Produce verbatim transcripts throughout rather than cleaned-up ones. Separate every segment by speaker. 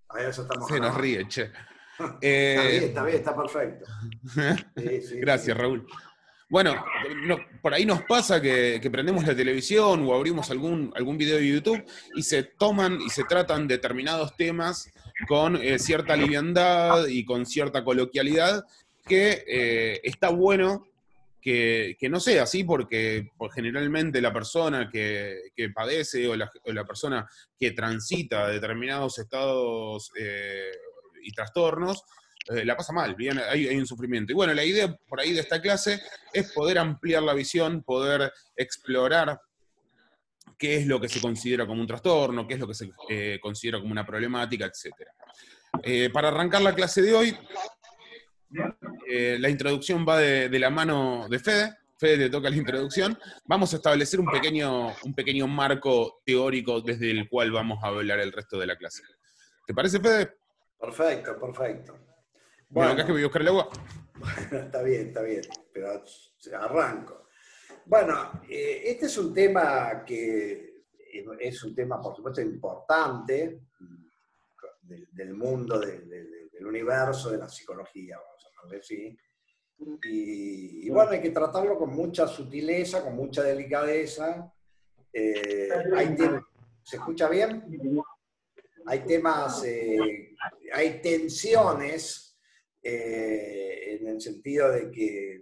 Speaker 1: Ahí ya estamos
Speaker 2: Se nos
Speaker 1: grabando.
Speaker 2: ríe, che.
Speaker 1: Está
Speaker 2: Eh,
Speaker 1: bien, está bien, está perfecto. Sí, sí, sí.
Speaker 2: Gracias, Raúl. Bueno, no- por ahí nos pasa que, que prendemos la televisión o abrimos algún, algún video de YouTube y se toman y se tratan determinados temas con eh, cierta liviandad y con cierta coloquialidad que eh, está bueno que, que no sea así porque, porque generalmente la persona que, que padece o la, o la persona que transita determinados estados eh, y trastornos eh, la pasa mal, bien, hay, hay un sufrimiento. Y bueno, la idea por ahí de esta clase es poder ampliar la visión, poder explorar qué es lo que se considera como un trastorno, qué es lo que se eh, considera como una problemática, etcétera. Eh, para arrancar la clase de hoy, eh, la introducción va de, de la mano de Fede. Fede te toca la introducción. Vamos a establecer un pequeño, un pequeño marco teórico desde el cual vamos a hablar el resto de la clase. ¿Te parece, Fede?
Speaker 1: Perfecto, perfecto.
Speaker 2: ¿Me bancás que
Speaker 1: Bueno,
Speaker 2: voy a buscar el agua?
Speaker 1: está bien, está bien, pero arranco. Bueno, eh, este es un tema que es un tema, por supuesto, importante del, del mundo, de, de, del universo, de la psicología, vamos a llamarle así. Y, y bueno, hay que tratarlo con mucha sutileza, con mucha delicadeza. Eh, hay ¿Se escucha bien? Hay temas, eh, hay tensiones eh, en el sentido de que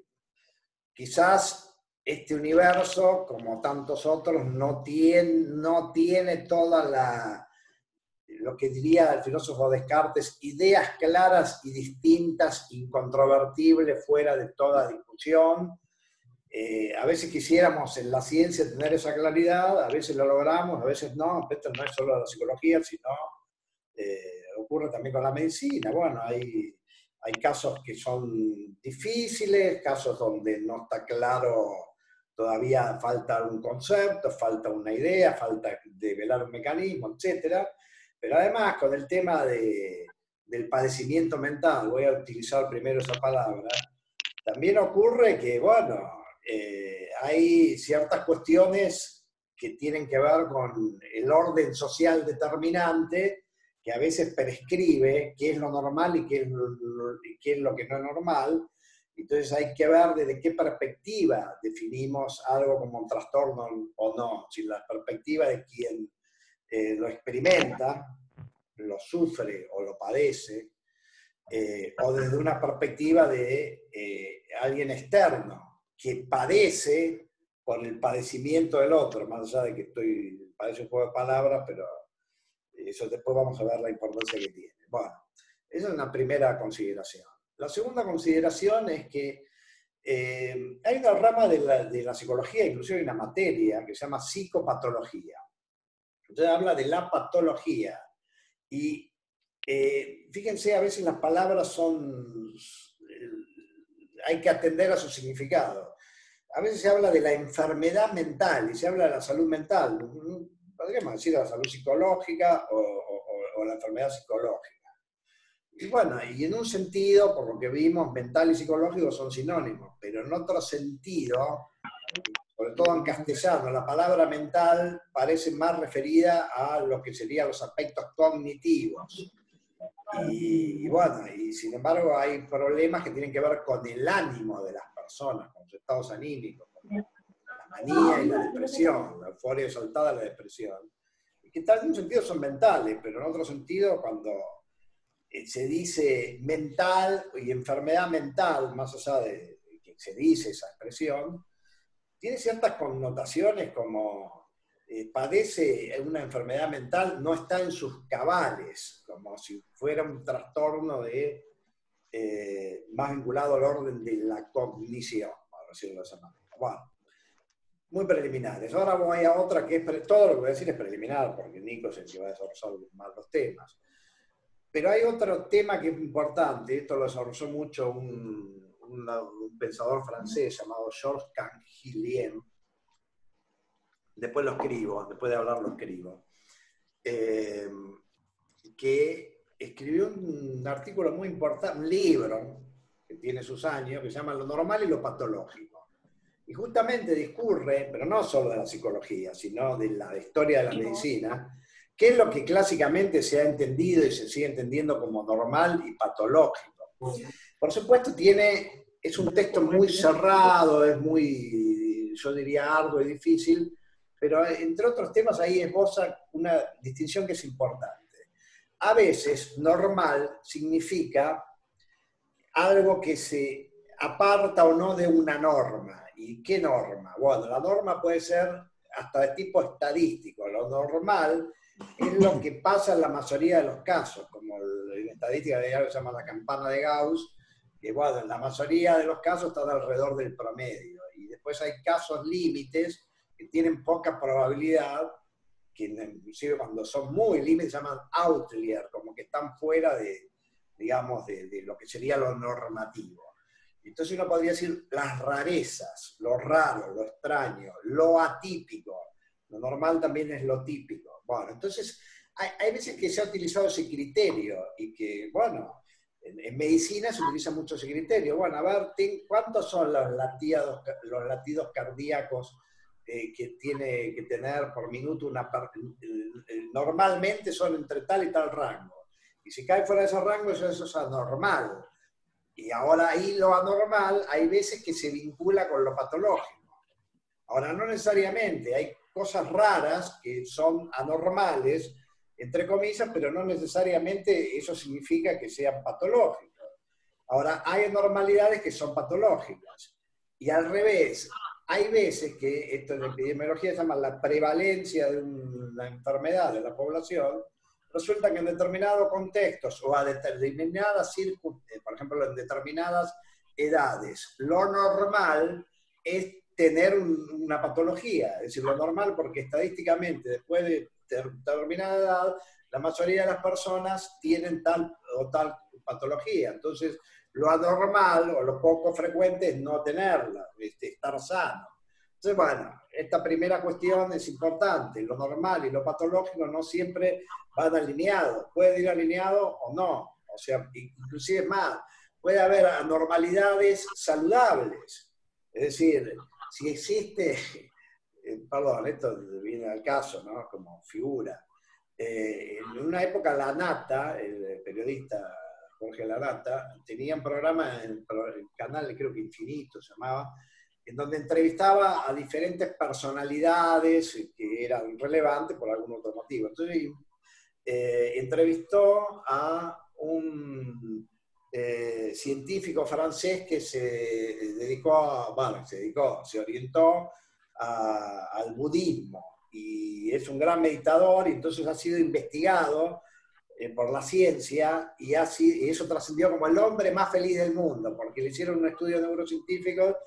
Speaker 1: quizás este universo, como tantos otros, no tiene, no tiene toda la, lo que diría el filósofo Descartes, ideas claras y distintas, incontrovertibles, fuera de toda discusión. Eh, a veces quisiéramos en la ciencia tener esa claridad, a veces lo logramos, a veces no. Esto no es solo la psicología, sino eh, ocurre también con la medicina. Bueno, hay, hay casos que son difíciles, casos donde no está claro, todavía falta un concepto, falta una idea, falta develar un mecanismo, etcétera. Pero además, con el tema de, del padecimiento mental, voy a utilizar primero esa palabra, también ocurre que, bueno, eh, hay ciertas cuestiones que tienen que ver con el orden social determinante que a veces prescribe qué es lo normal y qué es lo, y qué es lo que no es normal. Entonces hay que ver desde qué perspectiva definimos algo como un trastorno o no, si la perspectiva de quien eh, lo experimenta, lo sufre o lo padece, eh, o desde una perspectiva de eh, alguien externo que padece por el padecimiento del otro, más allá de que estoy, parece un juego de palabras, pero eso después vamos a ver la importancia que tiene. Bueno, esa es una primera consideración. La segunda consideración es que eh, hay una rama de la, de la psicología, inclusive hay una materia que se llama psicopatología. Entonces habla de la patología. Y eh, fíjense, a veces las palabras son, eh, hay que atender a su significado. A veces se habla de la enfermedad mental y se habla de la salud mental. Podríamos decir la salud psicológica o, o, o la enfermedad psicológica. Y bueno, y en un sentido, por lo que vimos, mental y psicológico son sinónimos, pero en otro sentido, sobre todo en castellano, la palabra mental parece más referida a lo que serían los aspectos cognitivos. Y, y bueno, y sin embargo hay problemas que tienen que ver con el ánimo de las personas, con sus estados anímicos, como la manía y la depresión, la euforia exaltada y la depresión. Y que tal en un sentido son mentales, pero en otro sentido cuando se dice mental y enfermedad mental, más allá de que se dice esa expresión, tiene ciertas connotaciones como eh, padece una enfermedad mental, no está en sus cabales, como si fuera un trastorno de, eh, más vinculado al orden de la cognición, por decirlo de esa manera. Bueno, muy preliminares. Ahora voy a otra que es, todo lo que voy a decir es preliminar, porque Nico es el que va a desarrollar más los temas. Pero hay otro tema que es importante, esto lo desarrolló mucho un, un, un pensador francés llamado Georges Canguilhem. Después lo escribo, después de hablar lo escribo, eh, que escribió un artículo muy importante, un libro que tiene sus años, que se llama Lo normal y lo patológico. Y justamente discurre, pero no solo de la psicología, sino de la historia de la medicina, ¿Qué es lo que clásicamente se ha entendido y se sigue entendiendo como normal y patológico? Por supuesto, tiene, es un texto muy cerrado, es muy, yo diría, arduo y difícil, pero entre otros temas ahí esboza una distinción que es importante. A veces, normal significa algo que se aparta o no de una norma. ¿Y qué norma? Bueno, la norma puede ser hasta de tipo estadístico. Lo normal es lo que pasa en la mayoría de los casos, como en estadística de algo que se llama la campana de Gauss, que bueno, en la mayoría de los casos están alrededor del promedio. Y después hay casos límites que tienen poca probabilidad, que inclusive cuando son muy límites se llaman outlier, como que están fuera de, digamos, de, de lo que sería lo normativo. Entonces uno podría decir las rarezas, lo raro, lo extraño, lo atípico. Lo normal también es lo típico. Bueno, entonces hay, hay veces que se ha utilizado ese criterio y que, bueno, en, en medicina se utiliza mucho ese criterio. Bueno, a ver, ten, ¿cuántos son los latidos, los latidos cardíacos eh, que tiene que tener por minuto una... Normalmente son entre tal y tal rango. Y si cae fuera de ese rango, eso, eso es anormal. Y ahora ahí lo anormal, hay veces que se vincula con lo patológico. Ahora, no necesariamente, hay cosas raras que son anormales, entre comillas, pero no necesariamente eso significa que sean patológicas. Ahora, hay anormalidades que son patológicas. Y al revés, hay veces que, esto en epidemiología se llama la prevalencia de una enfermedad de la población, resulta que en determinados contextos o a determinadas circunstancias, por ejemplo, en determinadas edades, lo normal es tener un, una patología. Es decir, lo normal porque estadísticamente después de determinada edad, la mayoría de las personas tienen tal o tal patología. Entonces, lo anormal o lo poco frecuente es no tenerla, estar sano. Entonces, bueno, esta primera cuestión es importante. Lo normal y lo patológico no siempre van alineados. Pueden ir alineados o no. O sea, inclusive más, puede haber anormalidades saludables. Es decir, si existe, eh, perdón, esto viene al caso, ¿no? Como figura. Eh, en una época Lanata, el periodista Jorge Lanata, tenía un programa en el canal, creo que Infinito se llamaba, en donde entrevistaba a diferentes personalidades que eran relevantes por algún otro motivo. Entonces, eh, entrevistó a un eh, científico francés que se dedicó, a, bueno, se dedicó, se orientó a, al budismo, y es un gran meditador, y entonces ha sido investigado eh, por la ciencia, y, ha sido, y eso trascendió como el hombre más feliz del mundo, porque le hicieron un estudio neurocientífico.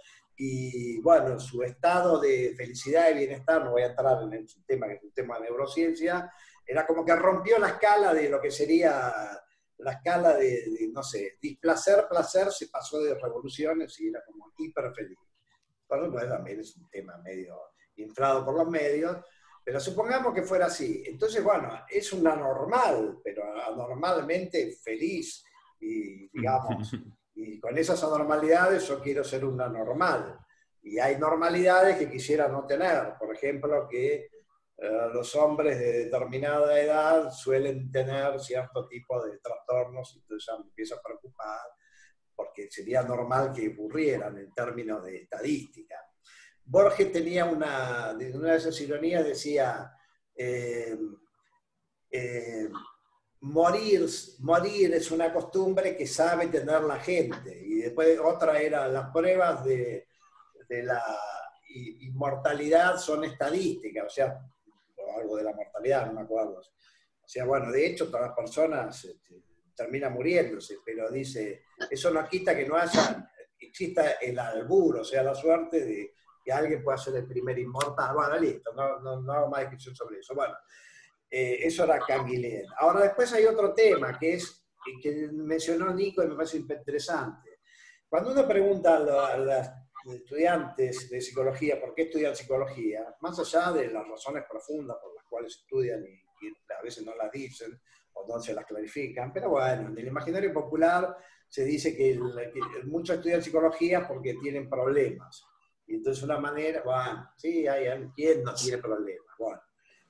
Speaker 1: Y bueno, su estado de felicidad y bienestar, no voy a entrar en el tema, que es un tema de neurociencia, era como que rompió la escala de lo que sería la escala de, de no sé, displacer, placer, se pasó de revoluciones y era como hiper feliz. Bueno, pues también es un tema medio inflado por los medios, pero supongamos que fuera así. Entonces, bueno, es un anormal, pero anormalmente feliz y, digamos... Y con esas anormalidades yo quiero ser una normal. Y hay normalidades que quisiera no tener. Por ejemplo, que eh, los hombres de determinada edad suelen tener cierto tipo de trastornos, y entonces ya me empiezo a preocupar, porque sería normal que ocurrieran en términos de estadística. Borges tenía una, una de esas ironías, decía... Eh, eh, Morir, morir es una costumbre que sabe tener la gente. Y después otra era las pruebas de, de la inmortalidad son estadísticas, o sea, o algo de la mortalidad, no me acuerdo. O sea, bueno, de hecho todas las personas este, terminan muriéndose, pero dice, eso no quita que no haya, exista el albur, o sea, la suerte de que alguien pueda ser el primer inmortal. Bueno, listo, no, no, no hago más descripción sobre eso. Bueno, Eh, eso era Canguilhem. Ahora después hay otro tema que es que mencionó Nico y me parece interesante. Cuando uno pregunta a, lo, a los estudiantes de psicología por qué estudian psicología, más allá de las razones profundas por las cuales estudian y, y a veces no las dicen o no se las clarifican, pero bueno, en el imaginario popular se dice que, el, que muchos estudian psicología porque tienen problemas. Y entonces una manera, bueno, sí, hay, ¿quién no tiene problemas? Bueno.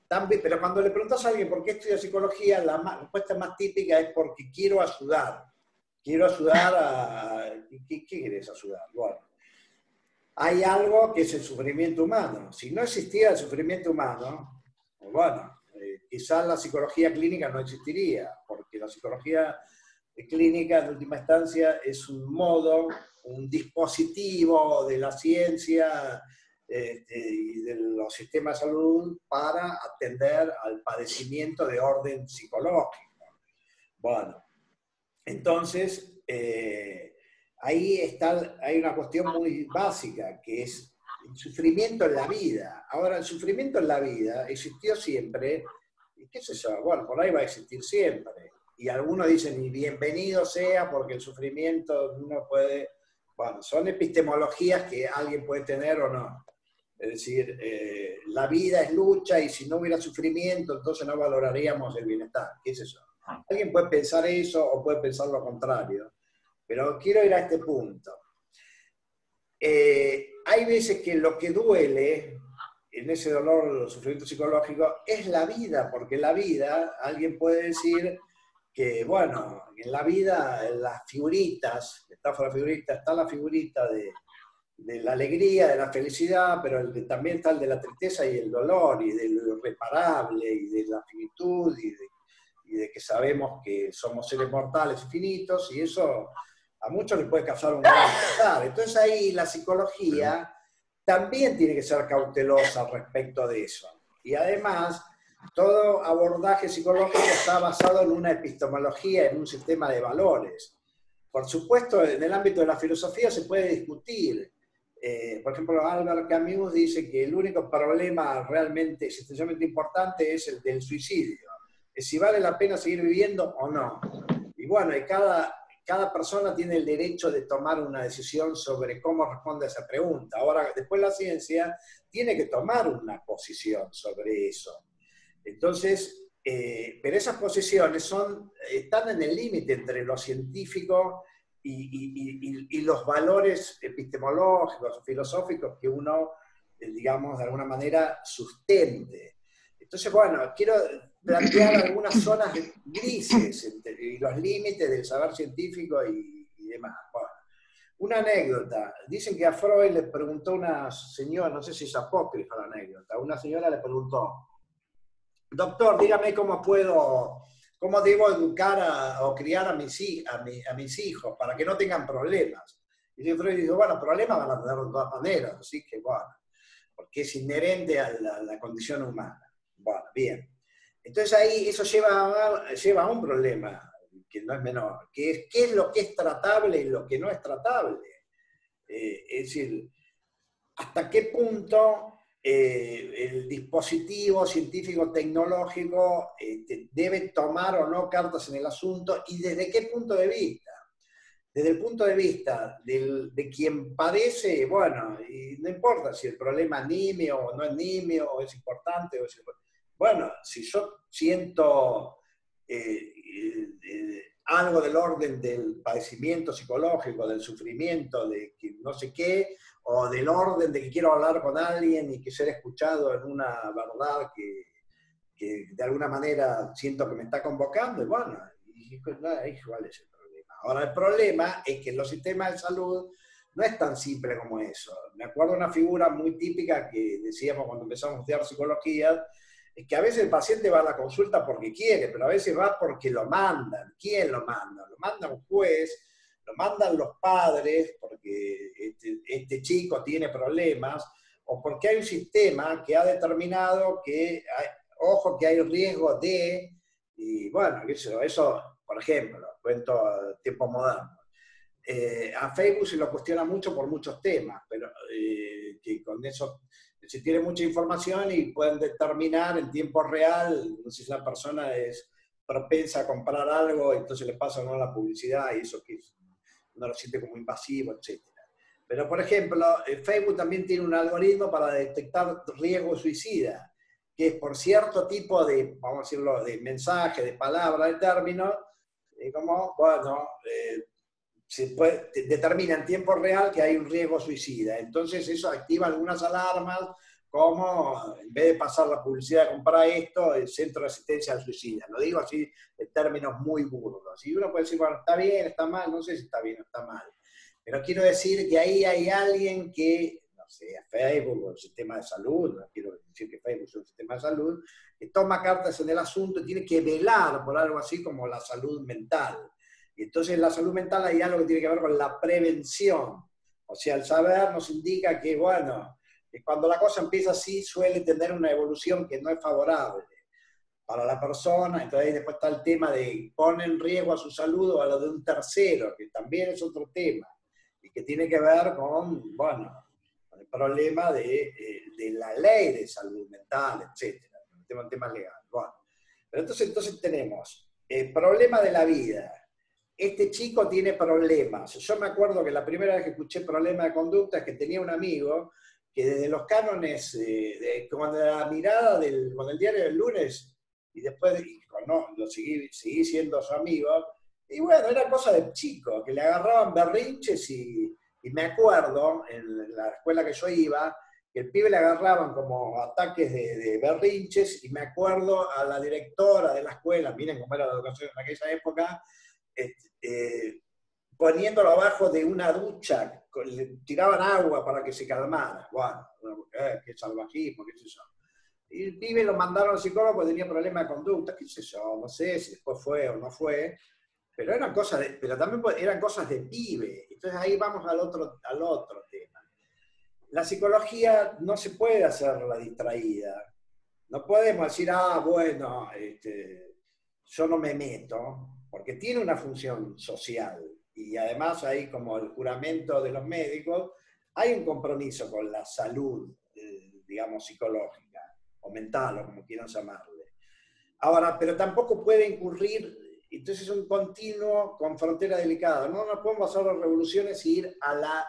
Speaker 1: también, pero cuando le preguntas a alguien por qué estudia psicología, la más, respuesta más típica es porque quiero ayudar. Quiero ayudar a... ¿Qué, qué querés ayudar? Bueno, hay algo que es el sufrimiento humano. Si no existiera el sufrimiento humano, bueno, eh, quizás la psicología clínica no existiría, porque la psicología clínica, en última instancia, es un modo, un dispositivo de la ciencia este, y de los sistemas de salud para atender al padecimiento de orden psicológico. Bueno, entonces, eh, ahí está, hay una cuestión muy básica, que es el sufrimiento en la vida. Ahora, el sufrimiento en la vida existió siempre, y qué sé yo, bueno, por ahí va a existir siempre. Y algunos dicen, y bienvenido sea, porque el sufrimiento uno puede... Bueno, son epistemologías que alguien puede tener o no. Es decir, eh, la vida es lucha y si no hubiera sufrimiento, entonces no valoraríamos el bienestar. ¿Qué es eso? Alguien puede pensar eso o puede pensar lo contrario. Pero quiero ir a este punto. Eh, hay veces que lo que duele en ese dolor, el sufrimiento psicológico, es la vida, porque la vida, alguien puede decir que, bueno, en la vida, en las figuritas, metáfora figurita, está la figurita de, de la alegría, de la felicidad, pero el, también está el de la tristeza y el dolor, y de lo irreparable, y de la finitud, y de, y de que sabemos que somos seres mortales y finitos, y eso a muchos les puede causar un gran pesar. Entonces ahí la psicología también tiene que ser cautelosa respecto de eso. Y además, todo abordaje psicológico está basado en una epistemología, en un sistema de valores. Por supuesto, en el ámbito de la filosofía se puede discutir. Eh, por ejemplo, Albert Camus dice que el único problema realmente existencialmente importante es el del suicidio. Es si vale la pena seguir viviendo o no. Y bueno, y cada... Cada persona tiene el derecho de tomar una decisión sobre cómo responde a esa pregunta. Ahora, después la ciencia tiene que tomar una posición sobre eso. Entonces, eh, pero esas posiciones son, están en el límite entre lo científico y, y, y, y los valores epistemológicos, filosóficos que uno, eh, digamos, de alguna manera sustente. Entonces, bueno, quiero plantear algunas zonas grises entre, y los límites del saber científico y, y demás. Bueno, una anécdota. Dicen que a Freud le preguntó una señora, no sé si es apócrifa la anécdota, una señora le preguntó, doctor, dígame cómo puedo, cómo debo educar a, o criar a mis, a, mi, a mis hijos para que no tengan problemas. Y Freud dijo, bueno, problemas van a tener de todas maneras, así que bueno, porque es inherente a la, a la condición humana. Bueno, bien. Entonces ahí eso lleva a, lleva a un problema, que no es menor, que es qué es lo que es tratable y lo que no es tratable. Eh, es decir, hasta qué punto eh, el dispositivo científico-tecnológico eh, debe tomar o no cartas en el asunto y desde qué punto de vista. Desde el punto de vista del, de quien padece, bueno, y no importa si el problema es nimio o no es nimio, o es importante o es importante. Bueno, si yo siento eh, eh, algo del orden del padecimiento psicológico, del sufrimiento, de que no sé qué, o del orden de que quiero hablar con alguien y que ser escuchado en una verdad que, que de alguna manera siento que me está convocando, y bueno, igual es el problema. Ahora, el problema es que en los sistemas de salud no es tan simple como eso. Me acuerdo de una figura muy típica que decíamos cuando empezamos a estudiar psicología, es que a veces el paciente va a la consulta porque quiere, pero a veces va porque lo mandan. ¿Quién lo manda? Lo manda un juez, lo mandan los padres porque este, este chico tiene problemas, o porque hay un sistema que ha determinado que, hay, ojo, que hay riesgo de, y bueno, eso, eso por ejemplo, cuento a tiempo moderno. Eh, a Facebook se lo cuestiona mucho por muchos temas, pero eh, que con eso se tiene mucha información y pueden determinar en tiempo real, no sé si la persona es propensa a comprar algo, entonces le pasa o no la publicidad y eso que uno lo siente como invasivo, etcétera. Pero, por ejemplo, Facebook también tiene un algoritmo para detectar riesgo suicida, que es por cierto tipo de, vamos a decirlo, de mensaje, de palabra, de término, eh, como, bueno, eh, se puede, determina en tiempo real que hay un riesgo suicida. Entonces eso activa algunas alarmas como en vez de pasar la publicidad de comprar esto, el centro de asistencia al suicida. Lo digo así en términos muy burdos. Y uno puede decir, bueno, está bien, está mal, no sé si está bien o está mal. Pero quiero decir que ahí hay alguien que, no sé, Facebook o el sistema de salud, no quiero decir que Facebook es un sistema de salud, que toma cartas en el asunto y tiene que velar por algo así como la salud mental. Y entonces en la salud mental hay algo que tiene que ver con la prevención. O sea, el saber nos indica que, bueno, que cuando la cosa empieza así suele tener una evolución que no es favorable para la persona. Entonces ahí después está el tema de poner en riesgo a su salud o a lo de un tercero, que también es otro tema, y que tiene que ver con, bueno, con el problema de, de la ley de salud mental, etcétera, el tema, el tema legal. Bueno, pero entonces, entonces tenemos el problema de la vida. Este chico tiene problemas. Yo me acuerdo que la primera vez que escuché problema de conducta es que tenía un amigo que desde los cánones, eh, de, con la mirada del, con el diario del lunes, y después y, no, lo seguí, seguí siendo su amigo, y bueno, era cosa de chico, que le agarraban berrinches y, y me acuerdo, en la escuela que yo iba, que el pibe le agarraban como ataques de, de berrinches, y me acuerdo a la directora de la escuela, miren cómo era la educación en aquella época, eh, eh, poniéndolo abajo de una ducha, le tiraban agua para que se calmara. Bueno, eh, qué salvajismo, qué sé yo. Y el pibe lo mandaron al psicólogo porque tenía problemas de conducta, qué sé yo, no sé si después fue o no fue, pero eran cosas de, pero también eran cosas de pibe. Entonces ahí vamos al otro, al otro tema. La psicología no se puede hacer la distraída. No podemos decir, ah, bueno, este, yo no me meto, porque tiene una función social. Y además hay como el juramento de los médicos, hay un compromiso con la salud, eh, digamos, psicológica, o mental, o como quieran llamarle. Ahora, pero tampoco puede incurrir, entonces es un continuo con frontera delicada. No nos podemos hacer las revoluciones y ir a la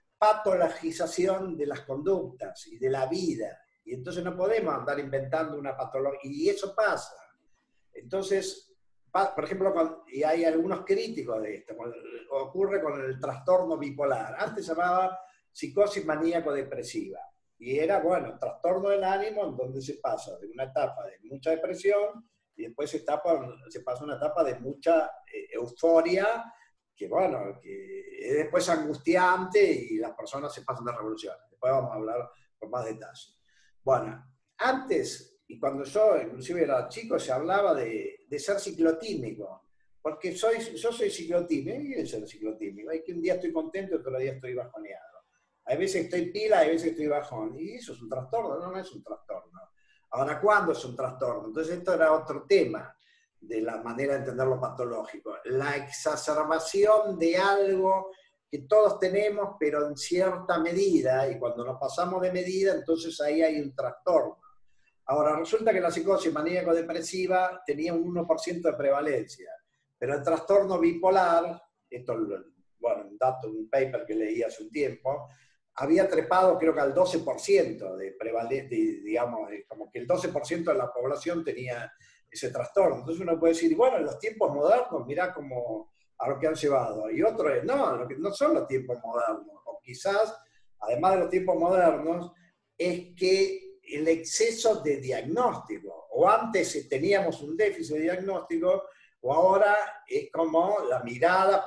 Speaker 1: patologización de las conductas y de la vida. Y entonces no podemos andar inventando una patología, y eso pasa. Entonces, por ejemplo, y hay algunos críticos de esto, ocurre con el trastorno bipolar. Antes se llamaba psicosis maníaco-depresiva. Y era, bueno, trastorno del ánimo en donde se pasa de una etapa de mucha depresión y después se, etapa, se pasa a una etapa de mucha eh, euforia, que bueno, que es después angustiante y las personas se pasan de revolución. Después vamos a hablar con más detalle. Bueno, antes, y cuando yo inclusive era chico, se hablaba de, de ser ciclotímico, porque soy, yo soy ciclotímico, y es ser ciclotímico, es que un día estoy contento y otro día estoy bajoneado. Hay veces estoy pila, hay veces estoy bajón, y eso es un trastorno, no, no es un trastorno. Ahora, ¿cuándo es un trastorno? Entonces esto era otro tema de la manera de entender lo patológico, la exacerbación de algo que todos tenemos, pero en cierta medida, y cuando nos pasamos de medida, entonces ahí hay un trastorno. Ahora, resulta que la psicosis maníaco-depresiva tenía un uno por ciento de prevalencia, pero el trastorno bipolar, esto, bueno, un dato, un paper que leí hace un tiempo, había trepado creo que al doce por ciento de prevalencia, digamos, como que el doce por ciento de la población tenía ese trastorno. Entonces uno puede decir, bueno, en los tiempos modernos, mirá cómo a lo que han llevado. Y otro es, no, lo que no son los tiempos modernos. O quizás, además de los tiempos modernos, es que el exceso de diagnóstico, o antes teníamos un déficit de diagnóstico, o ahora es como la mirada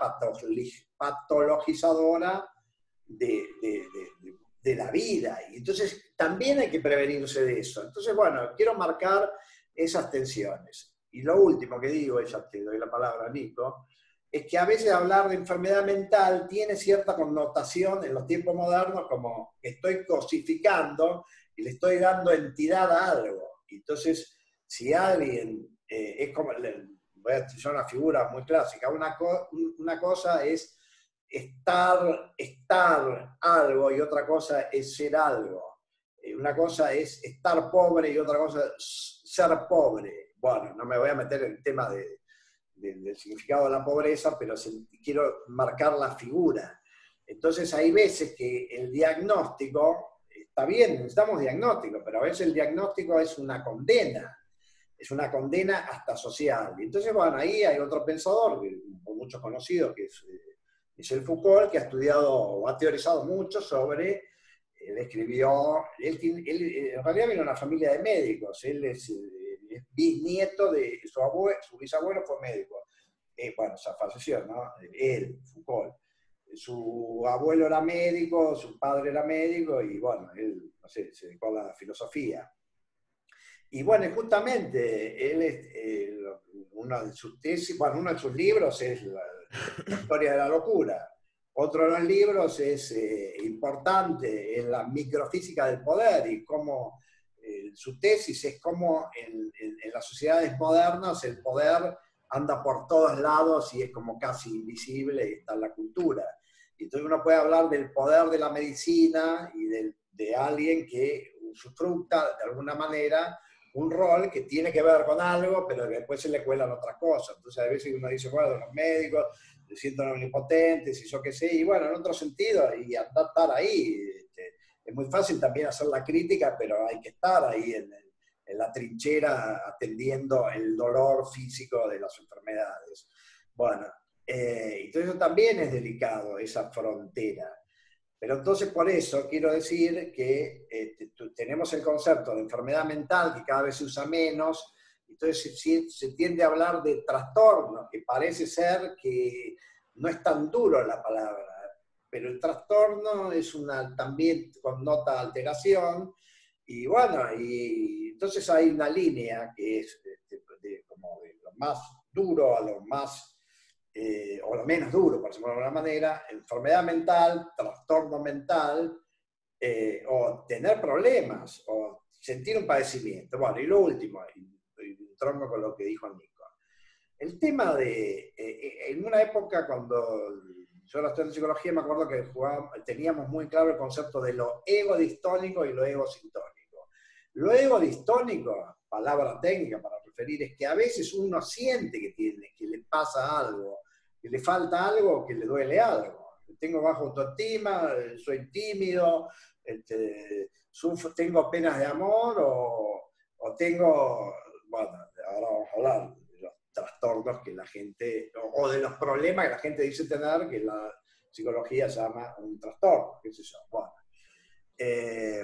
Speaker 1: patologizadora de, de, de, de la vida. Y entonces también hay que prevenirse de eso. Entonces, bueno, quiero marcar esas tensiones. Y lo último que digo, ya te doy la palabra a Nico, es que a veces hablar de enfermedad mental tiene cierta connotación en los tiempos modernos como que estoy cosificando y le estoy dando entidad a algo. Entonces, si alguien eh, es como, voy a utilizar una figura muy clásica, una, co una cosa es estar, estar algo y otra cosa es ser algo. Una cosa es estar pobre y otra cosa es ser pobre. Bueno, no me voy a meter en el tema de, de, del significado de la pobreza, pero se, quiero marcar la figura. Entonces hay veces que el diagnóstico, está bien, necesitamos diagnóstico, pero a veces el diagnóstico es una condena, es una condena hasta social. Y entonces, bueno, ahí hay otro pensador, por muchos conocidos, que es Michel Foucault, que ha estudiado o ha teorizado mucho sobre él escribió, él, él, en realidad viene de una familia de médicos, él es, es bisnieto de su abuelo, su bisabuelo fue médico. Eh, bueno, se falleció, ¿no? Él, Foucault. Su abuelo era médico, su padre era médico, y bueno, él, no sé, se dedicó a la filosofía. Y bueno, justamente, él es, eh, una de sus tesis, bueno, uno de sus libros es la, la historia de la locura. Otro de los libros es eh, importante, es la microfísica del poder, y cómo eh, su tesis es cómo en, en, en las sociedades modernas el poder anda por todos lados y es como casi invisible, y está en la cultura. Y entonces uno puede hablar del poder de la medicina y de, de alguien que usufructa de alguna manera un rol que tiene que ver con algo, pero que después se le cuelan otras cosas. Entonces a veces uno dice, bueno, los médicos se sienten omnipotentes y yo qué sé, y bueno, en otro sentido, y andar estar ahí. Este, es muy fácil también hacer la crítica, pero hay que estar ahí en, el, en la trinchera atendiendo el dolor físico de las enfermedades. Bueno, eh, entonces eso también es delicado, esa frontera. Pero entonces por eso quiero decir que eh, tenemos el concepto de enfermedad mental que cada vez se usa menos, entonces se, se tiende a hablar de trastorno, que parece ser que no es tan duro la palabra, pero el trastorno es una, también connota alteración, y bueno, y entonces hay una línea que es de, de, como de lo más duro a lo más... Eh, o lo menos duro, por decirlo de alguna manera, enfermedad mental, trastorno mental, eh, o tener problemas, o sentir un padecimiento. Bueno, y lo último, y, y tronco con lo que dijo Nico. El tema de, eh, en una época cuando yo era estudiante de psicología, me acuerdo que jugábamos, teníamos muy claro el concepto de lo ego-distónico y lo ego-sintónico. Lo ego-distónico, palabra técnica para referir, es que a veces uno siente que, tiene, que le pasa algo, que le falta algo, que le duele algo. Tengo baja autoestima, soy tímido, este, sufro, tengo penas de amor, o, o tengo, bueno, ahora vamos a hablar de los trastornos que la gente, o, o de los problemas que la gente dice tener, que la psicología llama un trastorno, qué sé yo. Bueno, eh,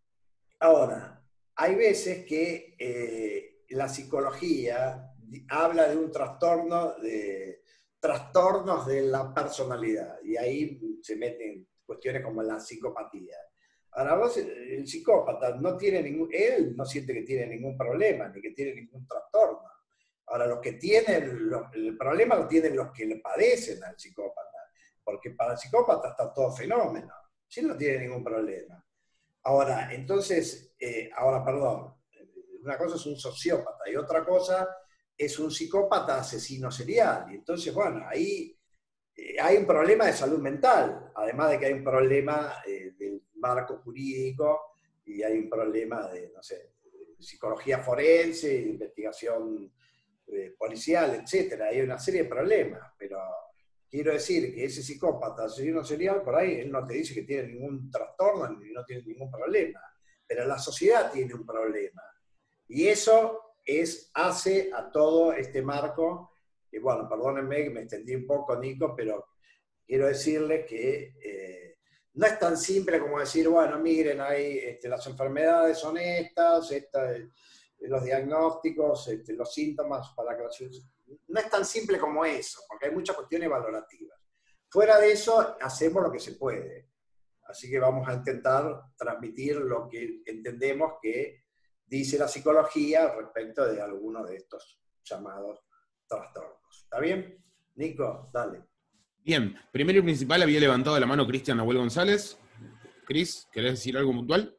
Speaker 1: ahora, hay veces que eh, la psicología habla de un trastorno, de trastornos de la personalidad, y ahí se meten cuestiones como la psicopatía. Ahora vos, el psicópata no tiene ningún, él no siente que tiene ningún problema, ni que tiene ningún trastorno. Ahora, los que tienen, los, el problema lo tienen los que le padecen al psicópata, porque para el psicópata está todo fenómeno, si no tiene ningún problema. Ahora, entonces, eh, ahora, perdón, una cosa es un sociópata y otra cosa es un psicópata asesino serial. Y entonces, bueno, ahí eh, hay un problema de salud mental, además de que hay un problema eh, del marco jurídico, y hay un problema de, no sé, de psicología forense, de investigación eh, policial, etcétera. Hay una serie de problemas, pero... Quiero decir que ese psicópata, asesino serial, por ahí él no te dice que tiene ningún trastorno ni no tiene ningún problema, pero la sociedad tiene un problema. Y eso es, hace a todo este marco, que bueno, perdónenme que me extendí un poco, Nico, pero quiero decirles que eh, no es tan simple como decir, bueno, miren, hay, este, las enfermedades son estas, estas los diagnósticos, este, los síntomas para que las... No es tan simple como eso, porque hay muchas cuestiones valorativas. Fuera de eso, hacemos lo que se puede. Así que vamos a intentar transmitir lo que entendemos que dice la psicología respecto de algunos de estos llamados trastornos. ¿Está bien? Nico, dale.
Speaker 2: Bien, primero y principal había levantado la mano Cristian Nahuel González. Cris, ¿querés decir algo puntual?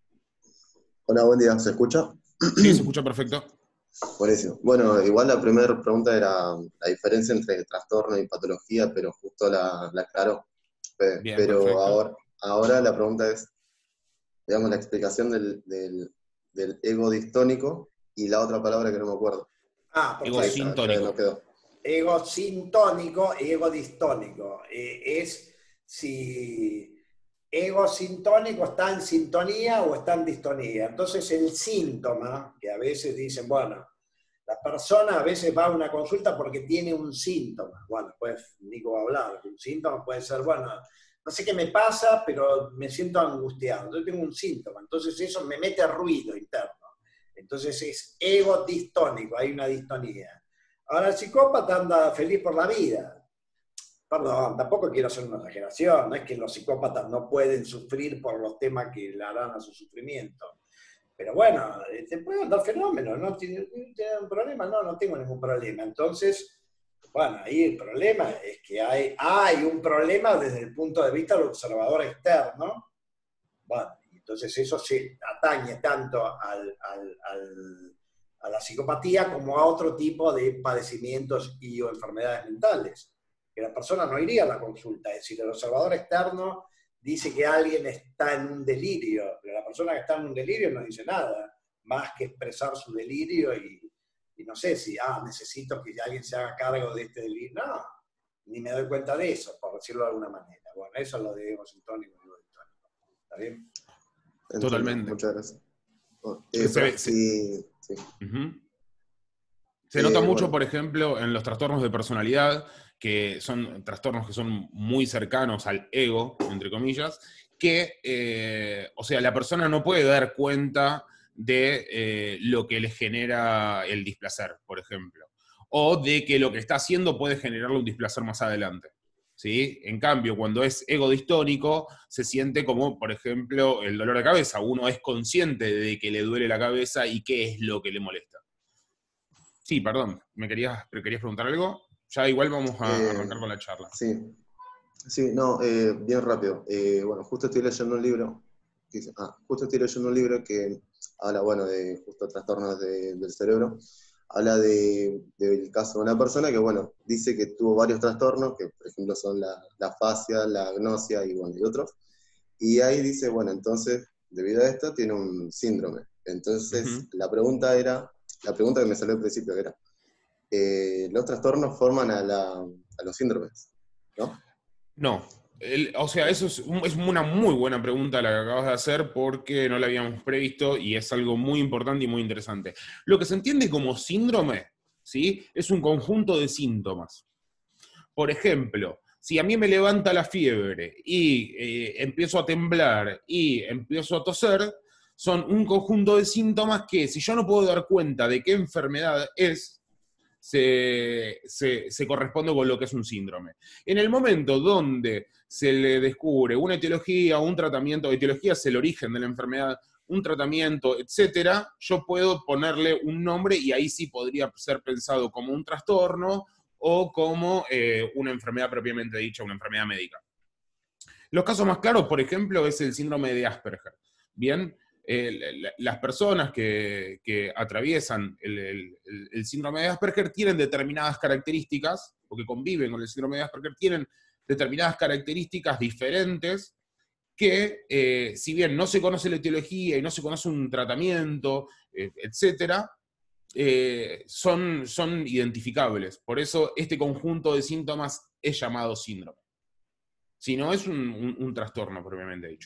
Speaker 3: Hola, buen día, ¿se escucha?
Speaker 2: Sí, se escucha perfecto.
Speaker 3: Buenísimo. Bueno, igual la primera pregunta era la diferencia entre trastorno y patología, pero justo la, la aclaró.
Speaker 2: Bien,
Speaker 3: pero
Speaker 2: perfecto.
Speaker 3: ahora, ahora la pregunta es, digamos, la explicación del, del, del ego distónico y la otra palabra que no me acuerdo.
Speaker 1: Ah, perfecto.
Speaker 2: Ego sintónico.
Speaker 3: No quedó.
Speaker 1: Ego sintónico y ego distónico. Eh, es si... Ego sintónico está en sintonía o está en distonía. Entonces el síntoma, que a veces dicen, bueno, la persona a veces va a una consulta porque tiene un síntoma. Bueno, pues Nico va a hablar. Un síntoma puede ser, bueno, no sé qué me pasa, pero me siento angustiado. Yo tengo un síntoma, entonces eso me mete ruido interno. Entonces es ego distónico, hay una distonía. Ahora el psicópata anda feliz por la vida. Perdón, tampoco quiero hacer una exageración, no es que los psicópatas no pueden sufrir por los temas que le harán a su sufrimiento. Pero bueno, te pueden dar fenómenos, ¿no? ¿Tienes un problema? No, no tengo ningún problema. Entonces, bueno, ahí el problema es que hay, hay un problema desde el punto de vista del observador externo. Bueno, entonces eso se atañe tanto al, al, al, a la psicopatía como a otro tipo de padecimientos y o enfermedades mentales. Que la persona no iría a la consulta, es decir, el observador externo dice que alguien está en un delirio, pero la persona que está en un delirio no dice nada, más que expresar su delirio y, y no sé si, ah, necesito que alguien se haga cargo de este delirio, no, ni me doy cuenta de eso, por decirlo de alguna manera. Bueno, eso es lo de ego sintónico y ego distónico. ¿Está bien?
Speaker 3: Entiendo.
Speaker 2: Totalmente.
Speaker 3: Muchas gracias. Oh, eh,
Speaker 2: Se,
Speaker 3: pero,
Speaker 2: se,
Speaker 3: sí, sí.
Speaker 2: uh-huh. se
Speaker 3: Eh,
Speaker 2: nota mucho,
Speaker 3: bueno.
Speaker 2: por ejemplo, en los trastornos de personalidad, que son trastornos que son muy cercanos al ego, entre comillas, que, eh, o sea, la persona no puede dar cuenta de eh, lo que le genera el displacer, por ejemplo, o de que lo que está haciendo puede generarle un displacer más adelante. ¿Sí? En cambio, cuando es ego distónico, se siente como, por ejemplo, el dolor de cabeza. Uno es consciente de que le duele la cabeza y qué es lo que le molesta. Sí, perdón, ¿me querías, querías preguntar algo? Ya igual vamos a
Speaker 3: Eh,
Speaker 2: arrancar con la charla.
Speaker 3: Sí, sí, no, eh, bien rápido. Eh, bueno, justo estoy leyendo un libro, que dice- ah, justo estoy leyendo un libro que habla, bueno, de justo trastornos de- del cerebro. Habla de, del caso de una persona que, bueno, dice que tuvo varios trastornos, que por ejemplo son la, la afasia, la agnosia y, bueno, y otros. Y ahí dice, bueno, entonces, debido a esto, tiene un síndrome. Entonces,
Speaker 2: Uh-huh.
Speaker 3: la pregunta era, la pregunta que me salió al principio era, eh, ¿los trastornos forman a, la, a los síndromes? ¿No?
Speaker 2: No, el- o sea, eso es, un- es una muy buena pregunta la que acabas de hacer porque no la habíamos previsto y es algo muy importante y muy interesante. Lo que se entiende como síndrome, ¿sí? Es un conjunto de síntomas. Por ejemplo, si a mí me levanta la fiebre y eh, empiezo a temblar y empiezo a toser, son un conjunto de síntomas que si yo no puedo dar cuenta de qué enfermedad es, se, se, se corresponde con lo que es un síndrome. En el momento donde se le descubre una etiología, un tratamiento, etiología es el origen de la enfermedad, un tratamiento, etcétera, yo puedo ponerle un nombre y ahí sí podría ser pensado como un trastorno o como eh, una enfermedad propiamente dicha, una enfermedad médica. Los casos más claros, por ejemplo, es el síndrome de Asperger. Bien, eh, las personas que, que atraviesan el, el, el síndrome de Asperger tienen determinadas características, o que conviven con el síndrome de Asperger, tienen determinadas características diferentes que, eh, si bien no se conoce la etiología y no se conoce un tratamiento, eh, etcétera, eh, son, son identificables. Por eso este conjunto de síntomas es llamado síndrome. Si no, es un, un, un trastorno propiamente dicho.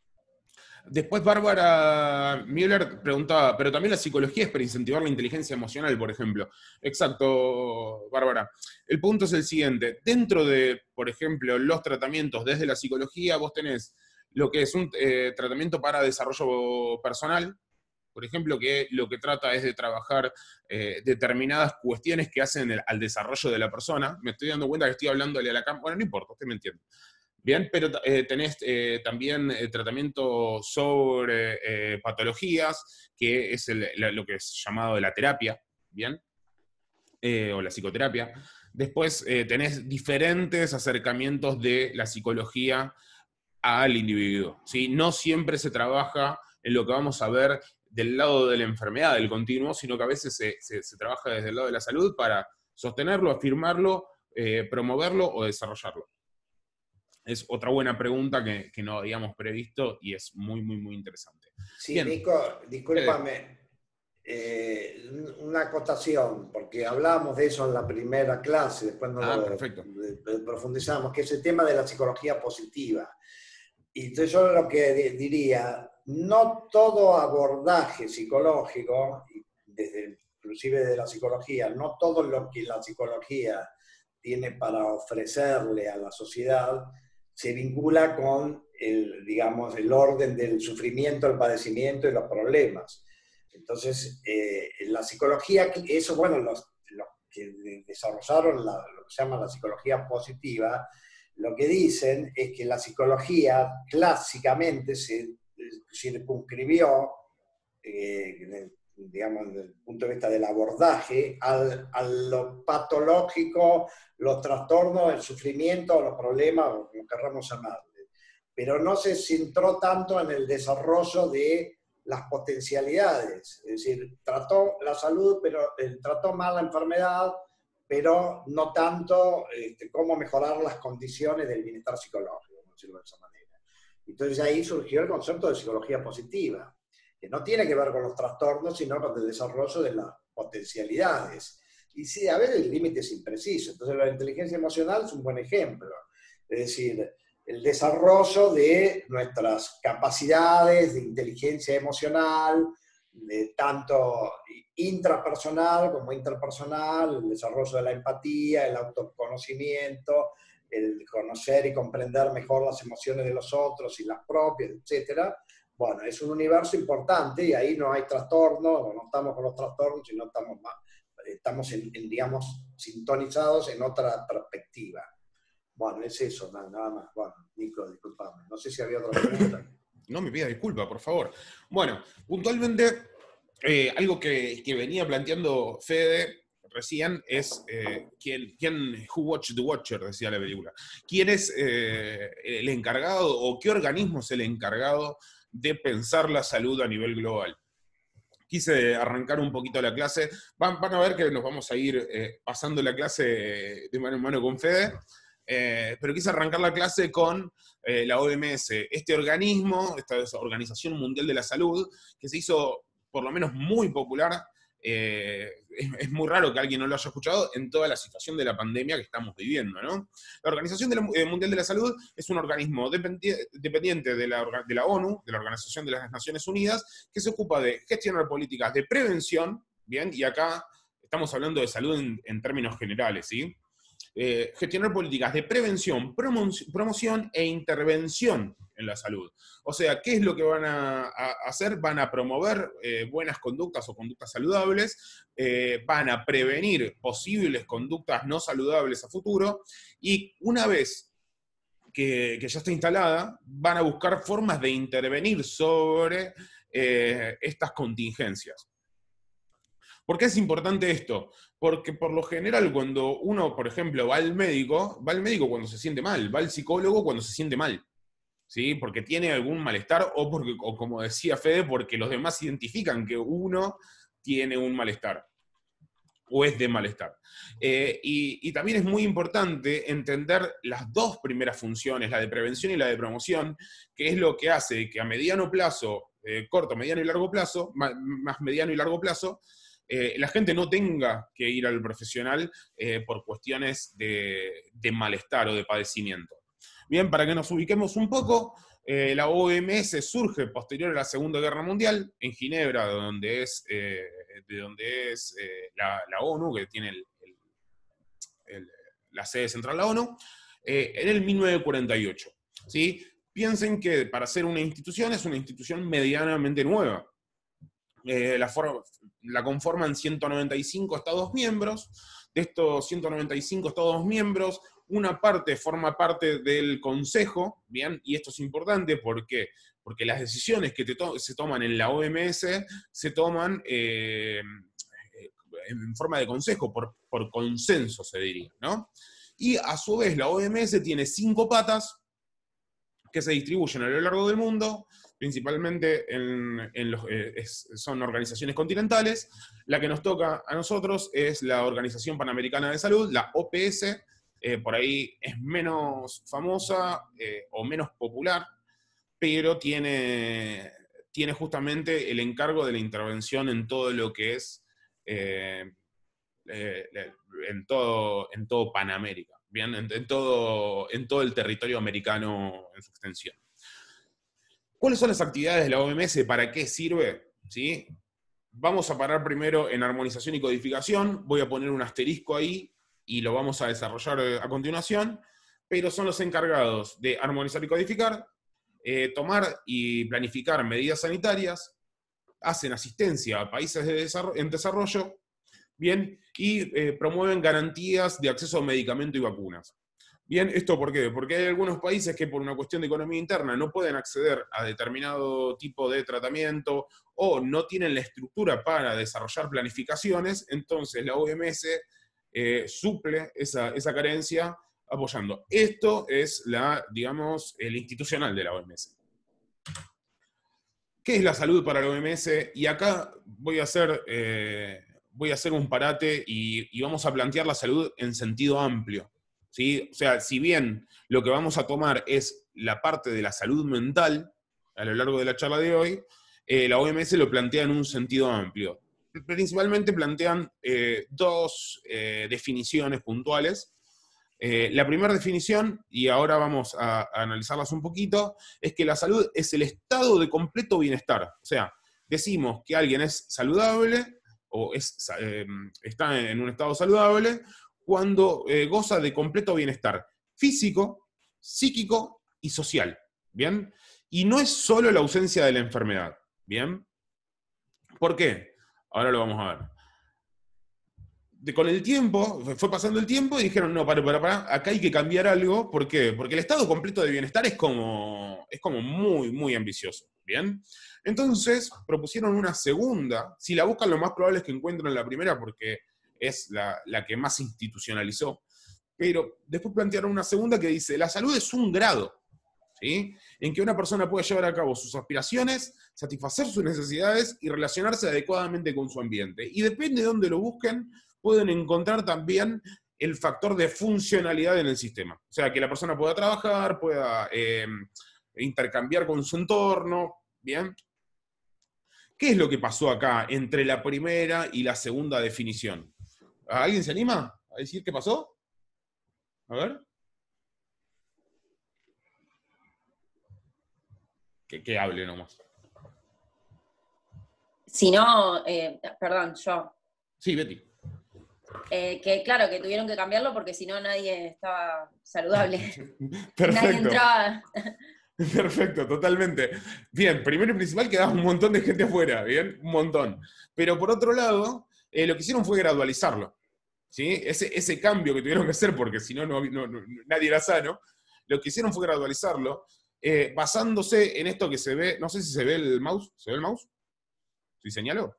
Speaker 2: Después Bárbara Müller preguntaba, pero también la psicología es para incentivar la inteligencia emocional, por ejemplo. Exacto, Bárbara. El punto es el siguiente. Dentro de, por ejemplo, los tratamientos desde la psicología, vos tenés lo que es un eh, tratamiento para desarrollo personal, por ejemplo, que lo que trata es de trabajar eh, determinadas cuestiones que hacen el, al desarrollo de la persona. Me estoy dando cuenta que estoy hablándole a la cámara. Bueno, no importa, usted me entiende. Bien, pero eh, tenés eh, también eh, tratamiento sobre eh, patologías, que es el, la, lo que es llamado la terapia, ¿bien? Eh, o la psicoterapia. Después eh, tenés diferentes acercamientos de la psicología al individuo, ¿sí? No siempre se trabaja en lo que vamos a ver del lado de la enfermedad, del continuo, sino que a veces se, se, se trabaja desde el lado de la salud para sostenerlo, afirmarlo, eh, promoverlo o desarrollarlo. Es otra buena pregunta que, que no habíamos previsto y es muy, muy, muy interesante.
Speaker 1: Sí,
Speaker 2: Bien.
Speaker 1: Nico, discúlpame. Eh, una acotación, porque hablábamos de eso en la primera clase, después no
Speaker 2: Ah,
Speaker 1: lo
Speaker 2: perfecto.
Speaker 1: profundizamos, que es el tema de la psicología positiva. Y entonces yo lo que diría, no todo abordaje psicológico, desde, inclusive de la psicología, no todo lo que la psicología tiene para ofrecerle a la sociedad se vincula con el, digamos, el orden del sufrimiento, el padecimiento y los problemas. Entonces, eh, la psicología, eso, bueno, los, los que desarrollaron la, lo que se llama la psicología positiva, lo que dicen es que la psicología clásicamente se circunscribió, eh, digamos, desde el punto de vista del abordaje, al, a lo patológico, los trastornos, el sufrimiento, los problemas, o como querramos llamarle. Pero no se centró tanto en el desarrollo de las potencialidades. Es decir, trató la salud, pero eh, trató mal la enfermedad, pero no tanto este, cómo mejorar las condiciones del bienestar psicológico, por decirlo de esa manera. Entonces ahí surgió el concepto de psicología positiva, que no tiene que ver con los trastornos, sino con el desarrollo de las potencialidades. Y sí, a veces el límite es impreciso. Entonces la inteligencia emocional es un buen ejemplo. Es decir, el desarrollo de nuestras capacidades de inteligencia emocional, de tanto intrapersonal como interpersonal, el desarrollo de la empatía, el autoconocimiento, el conocer y comprender mejor las emociones de los otros y las propias, etcétera. Bueno, es un universo importante y ahí no hay trastornos, no estamos con los trastornos, sino estamos, más, estamos en, en, digamos, sintonizados en otra perspectiva. Bueno, es eso, nada, nada más. Bueno, Nico, disculpame. No sé si había otra pregunta.
Speaker 2: No me pida disculpa, por favor. Bueno, puntualmente, eh, algo que, que venía planteando Fede recién es eh, ¿quién, quién, who watched the watcher, decía la película. ¿Quién es eh, el encargado o qué organismo es el encargado de pensar la salud a nivel global? Quise arrancar un poquito la clase. Van, van a ver que nos vamos a ir eh, pasando la clase de mano en mano con Fede. Eh, pero quise arrancar la clase con eh, la O M S, este organismo, esta Organización Mundial de la Salud, que se hizo por lo menos muy popular, eh, es, es muy raro que alguien no lo haya escuchado en toda la situación de la pandemia que estamos viviendo, ¿no? La Organización de la, eh, Mundial de la Salud es un organismo dependi dependiente de la, de la ONU, de la Organización de las Naciones Unidas, que se ocupa de gestionar políticas de prevención, ¿bien? Y acá estamos hablando de salud en, en términos generales, ¿sí? Eh, gestionar políticas de prevención, promo promoción e intervención en la salud. O sea, ¿qué es lo que van a, a hacer? Van a promover eh, buenas conductas o conductas saludables, eh, van a prevenir posibles conductas no saludables a futuro, y una vez que, que ya está instalada, van a buscar formas de intervenir sobre eh, estas contingencias. ¿Por qué es importante esto? Porque por lo general cuando uno, por ejemplo, va al médico, va al médico cuando se siente mal, va al psicólogo cuando se siente mal, ¿sí? Porque tiene algún malestar o, porque, o como decía Fede, porque los demás identifican que uno tiene un malestar o es de malestar. Eh, y, y también es muy importante entender las dos primeras funciones, la de prevención y la de promoción, que es lo que hace que a mediano plazo, eh, corto, mediano y largo plazo, más, más mediano y largo plazo, Eh, la gente no tenga que ir al profesional eh, por cuestiones de, de malestar o de padecimiento. Bien, para que nos ubiquemos un poco, eh, la O M S surge posterior a la Segunda Guerra Mundial, en Ginebra, de donde es, eh, de donde es eh, la, la ONU, que tiene el, el, el, la sede central de la ONU, eh, en el mil novecientos cuarenta y ocho. ¿Sí? Piensen que para ser una institución es una institución medianamente nueva. Eh, la, la conforman ciento noventa y cinco Estados miembros. De estos ciento noventa y cinco Estados miembros, una parte forma parte del Consejo, ¿bien? Y esto es importante, ¿por qué? Porque las decisiones que te to se toman en la O M S se toman eh, en forma de consejo, por, por consenso se diría, ¿no? Y a su vez la O M S tiene cinco patas que se distribuyen a lo largo del mundo, principalmente en, en los, eh, es, son organizaciones continentales. La que nos toca a nosotros es la Organización Panamericana de Salud, la O P S, eh, por ahí es menos famosa eh, o menos popular, pero tiene, tiene justamente el encargo de la intervención en todo lo que es, eh, eh, en, todo, en todo Panamérica, ¿bien? En, en, todo, en todo el territorio americano en su extensión. ¿Cuáles son las actividades de la O M S? ¿Para qué sirve? ¿Sí? Vamos a parar primero en armonización y codificación. Voy a poner un asterisco ahí y lo vamos a desarrollar a continuación. pero son los encargados de armonizar y codificar, eh, tomar y planificar medidas sanitarias, hacen asistencia a países de desarrollo, en desarrollo, bien, y eh, promueven garantías de acceso a medicamento y vacunas. Bien, ¿esto por qué? Porque hay algunos países que por una cuestión de economía interna no pueden acceder a determinado tipo de tratamiento o no tienen la estructura para desarrollar planificaciones, entonces la O M S eh, suple esa, esa carencia apoyando. Esto es la, digamos, el institucional de la O M S. ¿Qué es la salud para la O M S? Y acá voy a hacer, eh, voy a hacer un parate y, y vamos a plantear la salud en sentido amplio. ¿Sí? O sea, si bien lo que vamos a tomar es la parte de la salud mental a lo largo de la charla de hoy, eh, la O M S lo plantea en un sentido amplio. Principalmente plantean eh, dos eh, definiciones puntuales. Eh, la primera definición, y ahora vamos a, a analizarlas un poquito, es que la salud es el estado de completo bienestar. O sea, decimos que alguien es saludable o es, eh, está en un estado saludable cuando eh, goza de completo bienestar físico, psíquico y social, ¿bien? Y no es solo la ausencia de la enfermedad, ¿bien? ¿Por qué? Ahora lo vamos a ver. De, con el tiempo, fue pasando el tiempo y dijeron, no, para, para, para, acá hay que cambiar algo. ¿Por qué? Porque el estado completo de bienestar es como, es como muy, muy ambicioso, ¿bien? Entonces, propusieron una segunda. Si la buscan, lo más probable es que encuentren la primera porque es la, la que más institucionalizó, pero después plantearon una segunda que dice, la salud es un grado, ¿sí? En que una persona puede llevar a cabo sus aspiraciones, satisfacer sus necesidades y relacionarse adecuadamente con su ambiente. Y depende de dónde lo busquen, pueden encontrar también el factor de funcionalidad en el sistema. O sea, que la persona pueda trabajar, pueda eh, intercambiar con su entorno, ¿bien? ¿Qué es lo que pasó acá entre la primera y la segunda definición? ¿Alguien se anima a decir qué pasó? A ver. Que, que hable nomás.
Speaker 4: Si no, eh, perdón, yo.
Speaker 2: Sí, Betty.
Speaker 4: Eh, que claro, que tuvieron que cambiarlo porque si no nadie estaba saludable.
Speaker 2: Perfecto.
Speaker 4: Nadie entraba.
Speaker 2: Perfecto, totalmente. Bien, primero y principal quedaba un montón de gente afuera, ¿bien? Un montón. Pero por otro lado, eh, lo que hicieron fue gradualizarlo. ¿Sí? Ese, ese cambio que tuvieron que hacer, porque si no, no, no, nadie era sano, lo que hicieron fue gradualizarlo, eh, basándose en esto que se ve, no sé si se ve el mouse, ¿se ve el mouse? ¿Sí señaló?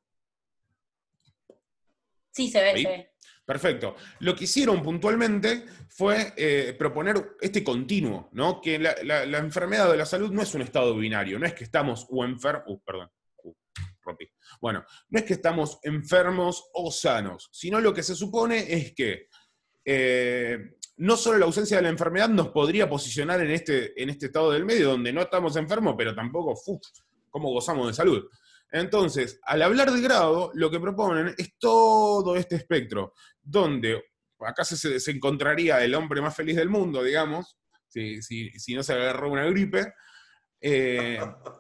Speaker 4: Sí, se ve,
Speaker 2: ¿Sí?
Speaker 4: se ve.
Speaker 2: Perfecto. Lo que hicieron puntualmente fue eh, proponer este continuo, ¿no? Que la, la, la enfermedad de la salud no es un estado binario, no es que estamos o enfermos, uh, perdón, uh, rompí. Bueno, no es que estamos enfermos o sanos, sino lo que se supone es que eh, no solo la ausencia de la enfermedad nos podría posicionar en este, en este estado del medio, donde no estamos enfermos, pero tampoco, uf, cómo gozamos de salud. Entonces, al hablar de grado, lo que proponen es todo este espectro, donde acá se, se encontraría el hombre más feliz del mundo, digamos, si, si, si no se agarró una gripe. Eh,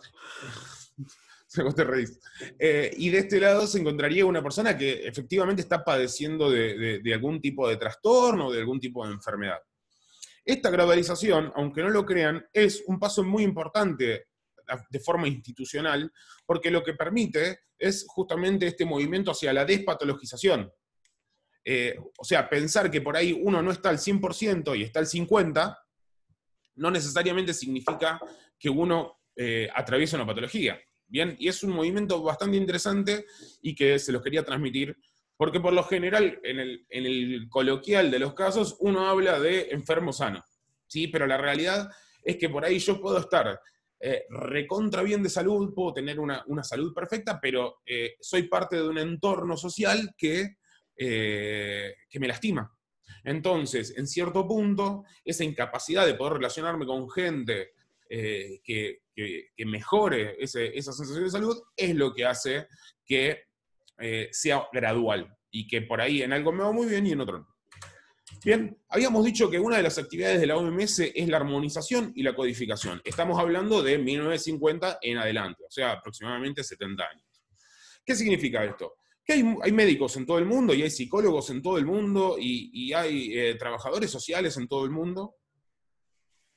Speaker 2: se te reís. Eh, y de este lado se encontraría una persona que efectivamente está padeciendo de, de, de algún tipo de trastorno, de algún tipo de enfermedad. Esta gradualización, aunque no lo crean, es un paso muy importante de forma institucional, porque lo que permite es justamente este movimiento hacia la despatologización. Eh, o sea, pensar que por ahí uno no está al cien por ciento y está al cincuenta por ciento, no necesariamente significa que uno eh, atraviesa una patología. Bien, y es un movimiento bastante interesante y que se los quería transmitir, porque por lo general, en el, en el coloquial de los casos, uno habla de enfermo sano, ¿sí? Pero la realidad es que por ahí yo puedo estar eh, recontra bien de salud, puedo tener una, una salud perfecta, pero eh, soy parte de un entorno social que, eh, que me lastima. Entonces, en cierto punto, esa incapacidad de poder relacionarme con gente eh, que, que, que mejore ese, esa sensación de salud es lo que hace que eh, sea gradual y que por ahí en algo me va muy bien y en otro no. Bien, habíamos dicho que una de las actividades de la O M S es la armonización y la codificación. Estamos hablando de mil novecientos cincuenta en adelante, o sea, aproximadamente setenta años. ¿Qué significa esto? Que hay, hay médicos en todo el mundo, y hay psicólogos en todo el mundo, y, y hay eh, trabajadores sociales en todo el mundo,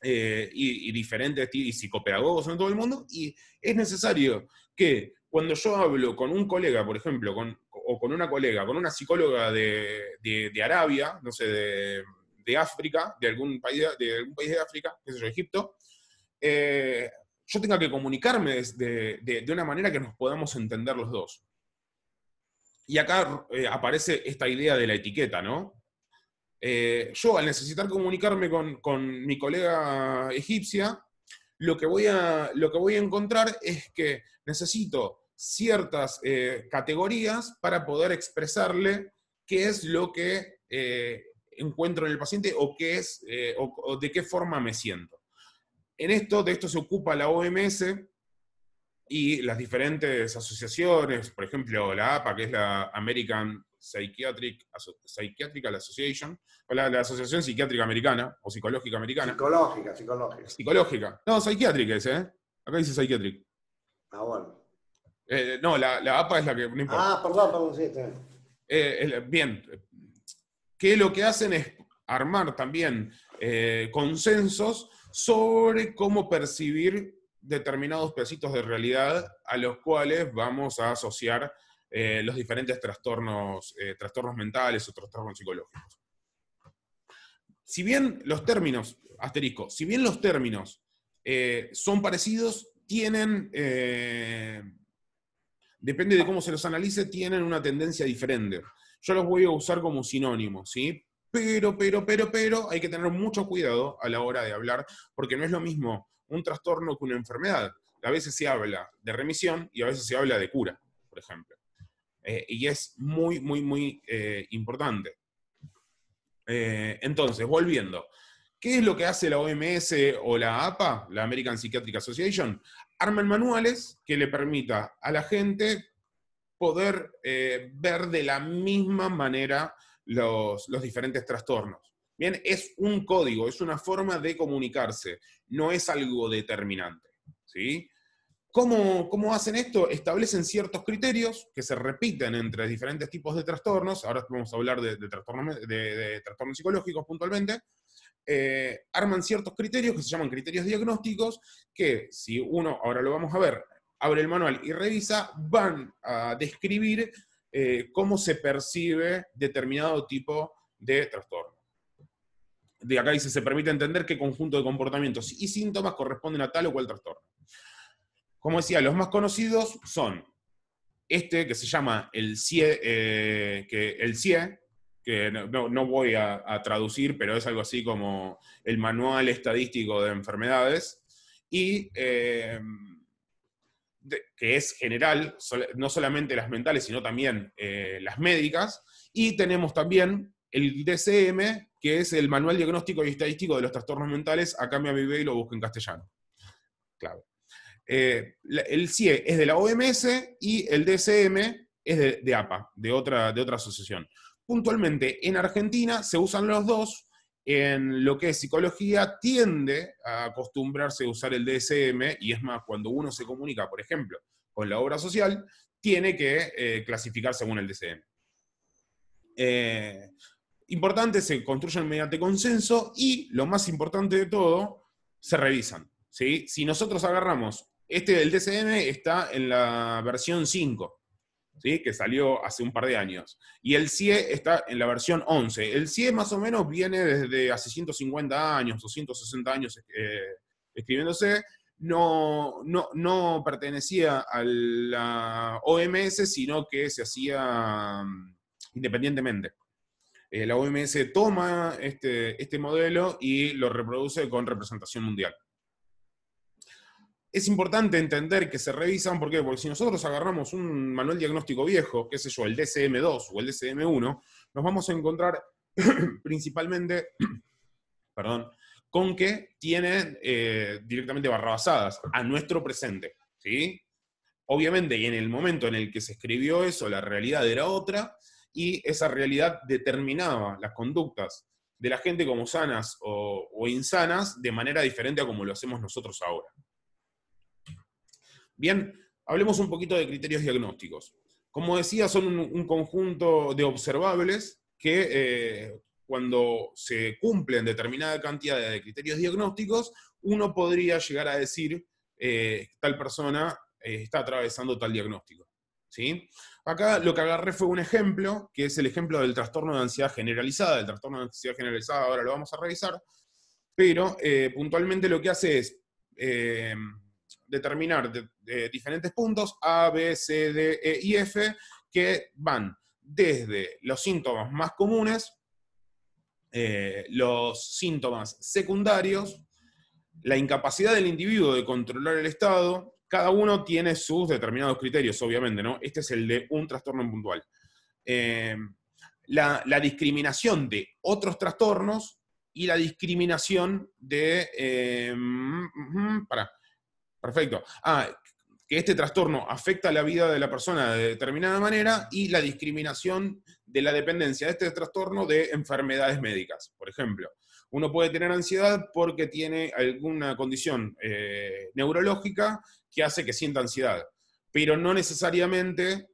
Speaker 2: eh, y, y diferentes y psicopedagogos en todo el mundo, y es necesario que cuando yo hablo con un colega, por ejemplo, con, o con una colega, con una psicóloga de, de, de Arabia, no sé, de, de África, de algún país de, algún país de África, qué sé yo, Egipto, eh, yo tenga que comunicarme de, de, de una manera que nos podamos entender los dos. Y acá eh, aparece esta idea de la etiqueta, ¿no? Eh, yo, al necesitar comunicarme con, con mi colega egipcia, lo que, voy a, lo que voy a encontrar es que necesito ciertas eh, categorías para poder expresarle qué es lo que eh, encuentro en el paciente o, qué es, eh, o, o de qué forma me siento. En esto, de esto se ocupa la O M S y las diferentes asociaciones, por ejemplo, la A P A, que es la American Psychiatric, Psychiatrical Association, o la, la Asociación Psiquiátrica Americana, o Psicológica Americana.
Speaker 1: Psicológica, psicológica.
Speaker 2: Psicológica. No, psiquiátrica es, ¿eh? Acá dice psychiatric.
Speaker 1: Ah, bueno.
Speaker 2: Eh, no, la, la A P A es la que no importa.
Speaker 1: Ah, perdón, perdón, sí, está bien.
Speaker 2: Eh, el- bien, que lo que hacen es armar también eh, consensos sobre cómo percibir determinados pedacitos de realidad a los cuales vamos a asociar eh, los diferentes trastornos, eh, trastornos mentales o trastornos psicológicos. Si bien los términos, asterisco, si bien los términos eh, son parecidos, tienen, eh, depende de cómo se los analice, tienen una tendencia diferente. Yo los voy a usar como sinónimos, ¿sí? Pero, pero, pero, pero, hay que tener mucho cuidado a la hora de hablar, porque no es lo mismo un trastorno que una enfermedad. A veces se habla de remisión y a veces se habla de cura, por ejemplo. Eh, y es muy, muy, muy eh, importante. Eh, entonces, volviendo. ¿Qué es lo que hace la O M S o la A P A, la American Psychiatric Association? Arman manuales que le permita a la gente poder eh, ver de la misma manera los, los diferentes trastornos. Bien, es un código, es una forma de comunicarse, no es algo determinante, ¿sí? ¿Cómo, ¿Cómo hacen esto? Establecen ciertos criterios que se repiten entre diferentes tipos de trastornos, ahora vamos a hablar de, de, trastornos, de, de trastornos psicológicos puntualmente, eh, arman ciertos criterios que se llaman criterios diagnósticos, que si uno, ahora lo vamos a ver, abre el manual y revisa, van a describir eh, cómo se percibe determinado tipo de trastorno. De acá dice, se permite entender qué conjunto de comportamientos y síntomas corresponden a tal o cual trastorno. Como decía, los más conocidos son este que se llama el C I E, eh, que, el C I E, que no, no voy a, a traducir, pero es algo así como el Manual Estadístico de Enfermedades, y eh, de, que es general, no solamente las mentales, sino también eh, las médicas, y tenemos también el D C M, que es el Manual Diagnóstico y Estadístico de los Trastornos Mentales. Acá me avivé y lo busqué en castellano. Claro. Eh, el C I E es de la O M S y el D C M es de, de A P A, de otra, de otra asociación. Puntualmente, en Argentina se usan los dos. En lo que es psicología tiende a acostumbrarse a usar el D S M, y es más, cuando uno se comunica, por ejemplo, con la obra social, tiene que eh, clasificar según el D C M. Eh, importante, se construyen mediante consenso y, lo más importante de todo, se revisan, ¿sí? Si nosotros agarramos, este del D C M está en la versión cinco, ¿sí? Que salió hace un par de años, y el C I E está en la versión once. El C I E más o menos viene desde hace ciento cincuenta años o ciento sesenta años eh, escribiéndose. No, no, no pertenecía a la O M S, sino que se hacía um, independientemente. Eh, la O M S toma este, este modelo y lo reproduce con representación mundial. Es importante entender que se revisan, ¿por qué? Porque si nosotros agarramos un manual diagnóstico viejo, qué sé yo, el D C M dos o el D C M uno, nos vamos a encontrar principalmente, perdón, con que tienen eh, directamente barrabasadas a nuestro presente, ¿sí? Obviamente, y en el momento en el que se escribió eso, la realidad era otra, y esa realidad determinaba las conductas de la gente como sanas o, o insanas de manera diferente a como lo hacemos nosotros ahora. Bien, hablemos un poquito de criterios diagnósticos. Como decía, son un, un conjunto de observables que, eh, cuando se cumplen determinada cantidad de criterios diagnósticos, uno podría llegar a decir, eh, tal persona eh, está atravesando tal diagnóstico. ¿Sí? Acá lo que agarré fue un ejemplo, que es el ejemplo del trastorno de ansiedad generalizada. El trastorno de ansiedad generalizada ahora lo vamos a revisar, pero eh, puntualmente lo que hace es eh, determinar de, de diferentes puntos, A, B, C, D, E y F, que van desde los síntomas más comunes, eh, los síntomas secundarios, la incapacidad del individuo de controlar el estado. Cada uno tiene sus determinados criterios, obviamente, ¿no? Este es el de un trastorno puntual. Eh, la, la discriminación de otros trastornos y la discriminación de... Eh, para, perfecto. Ah, que este trastorno afecta la vida de la persona de determinada manera y la discriminación de la dependencia de este trastorno de enfermedades médicas, por ejemplo. Uno puede tener ansiedad porque tiene alguna condición eh, neurológica que hace que sienta ansiedad, pero no necesariamente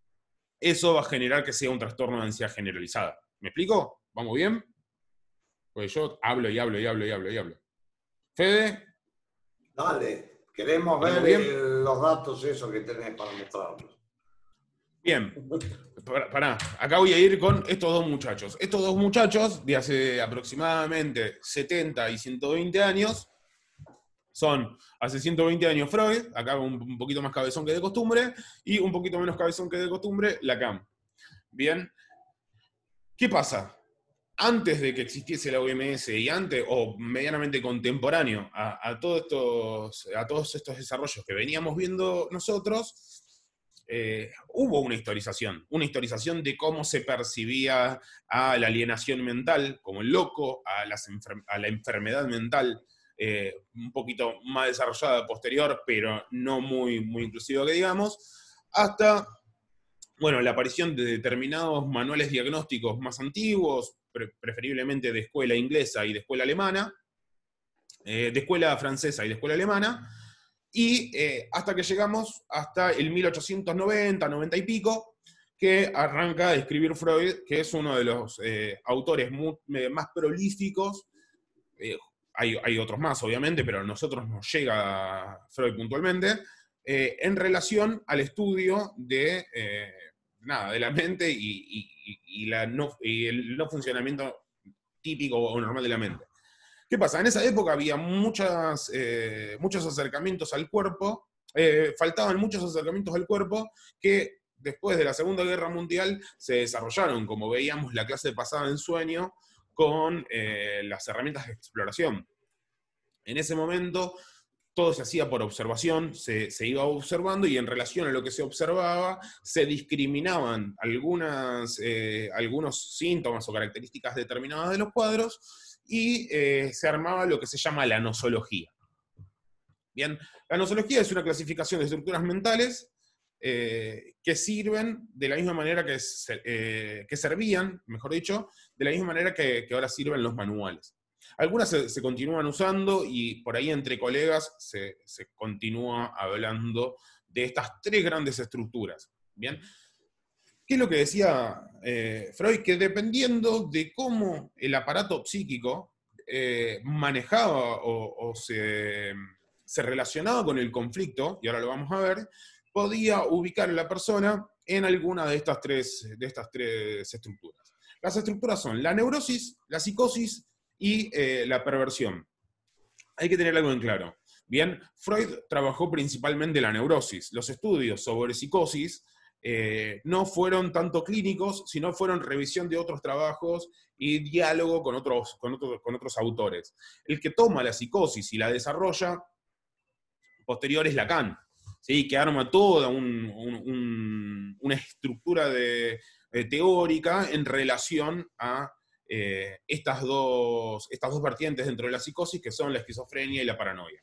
Speaker 2: eso va a generar que sea un trastorno de ansiedad generalizada. ¿Me explico? ¿Vamos bien? Pues yo hablo y hablo y hablo y hablo y hablo. ¿Fede?
Speaker 1: Dale, queremos ver el, los datos esos que tenés para mostrarnos.
Speaker 2: Bien, pará, acá voy a ir con estos dos muchachos. Estos dos muchachos, de hace aproximadamente setenta y ciento veinte años, son, hace ciento veinte años Freud, acá un, un poquito más cabezón que de costumbre, y un poquito menos cabezón que de costumbre, Lacan. Bien, ¿qué pasa? Antes de que existiese la O M S y antes, o medianamente contemporáneo a, a, todos, estos, a todos estos desarrollos que veníamos viendo nosotros, Eh, hubo una historización, una historización de cómo se percibía a la alienación mental, como el loco, a, las enfer a la enfermedad mental, eh, un poquito más desarrollada posterior, pero no muy, muy inclusiva que digamos, hasta, bueno, la aparición de determinados manuales diagnósticos más antiguos, pre preferiblemente de escuela inglesa y de escuela alemana, eh, de escuela francesa y de escuela alemana, y eh, hasta que llegamos hasta el mil ochocientos noventa, noventa y pico, que arranca a escribir Freud, que es uno de los eh, autores muy, eh, más prolíficos. Eh, hay, hay otros más, obviamente, pero a nosotros nos llega Freud puntualmente, eh, en relación al estudio de, eh, nada, de la mente y, y, y, la no, y el no funcionamiento típico o normal de la mente. ¿Qué pasa? En esa época había muchas, eh, muchos acercamientos al cuerpo, eh, faltaban muchos acercamientos al cuerpo que después de la Segunda Guerra Mundial se desarrollaron, como veíamos la clase pasada en Sueño, con eh, las herramientas de exploración. En ese momento todo se hacía por observación, se, se iba observando y en relación a lo que se observaba se discriminaban algunas, eh, algunos síntomas o características determinadas de los cuadros y eh, se armaba lo que se llama la nosología. Bien, la nosología es una clasificación de estructuras mentales eh, que sirven de la misma manera que, se, eh, que servían, mejor dicho, de la misma manera que, que ahora sirven los manuales. Algunas se, se continúan usando y por ahí entre colegas se, se continúa hablando de estas tres grandes estructuras. Bien, ¿qué es lo que decía eh, Freud? Que dependiendo de cómo el aparato psíquico eh, manejaba o, o se, se relacionaba con el conflicto, y ahora lo vamos a ver, podía ubicar a la persona en alguna de estas tres, de estas tres estructuras. Las estructuras son la neurosis, la psicosis y eh, la perversión. Hay que tener algo en claro. Bien, Freud trabajó principalmente la neurosis. Los estudios sobre psicosis Eh, no fueron tanto clínicos, sino fueron revisión de otros trabajos y diálogo con otros, con otros, con otros autores. El que toma la psicosis y la desarrolla posterior es Lacan, ¿sí? Que arma toda un, un, un, una estructura de, de teórica en relación a eh, estas, dos, estas dos vertientes dentro de la psicosis, que son la esquizofrenia y la paranoia.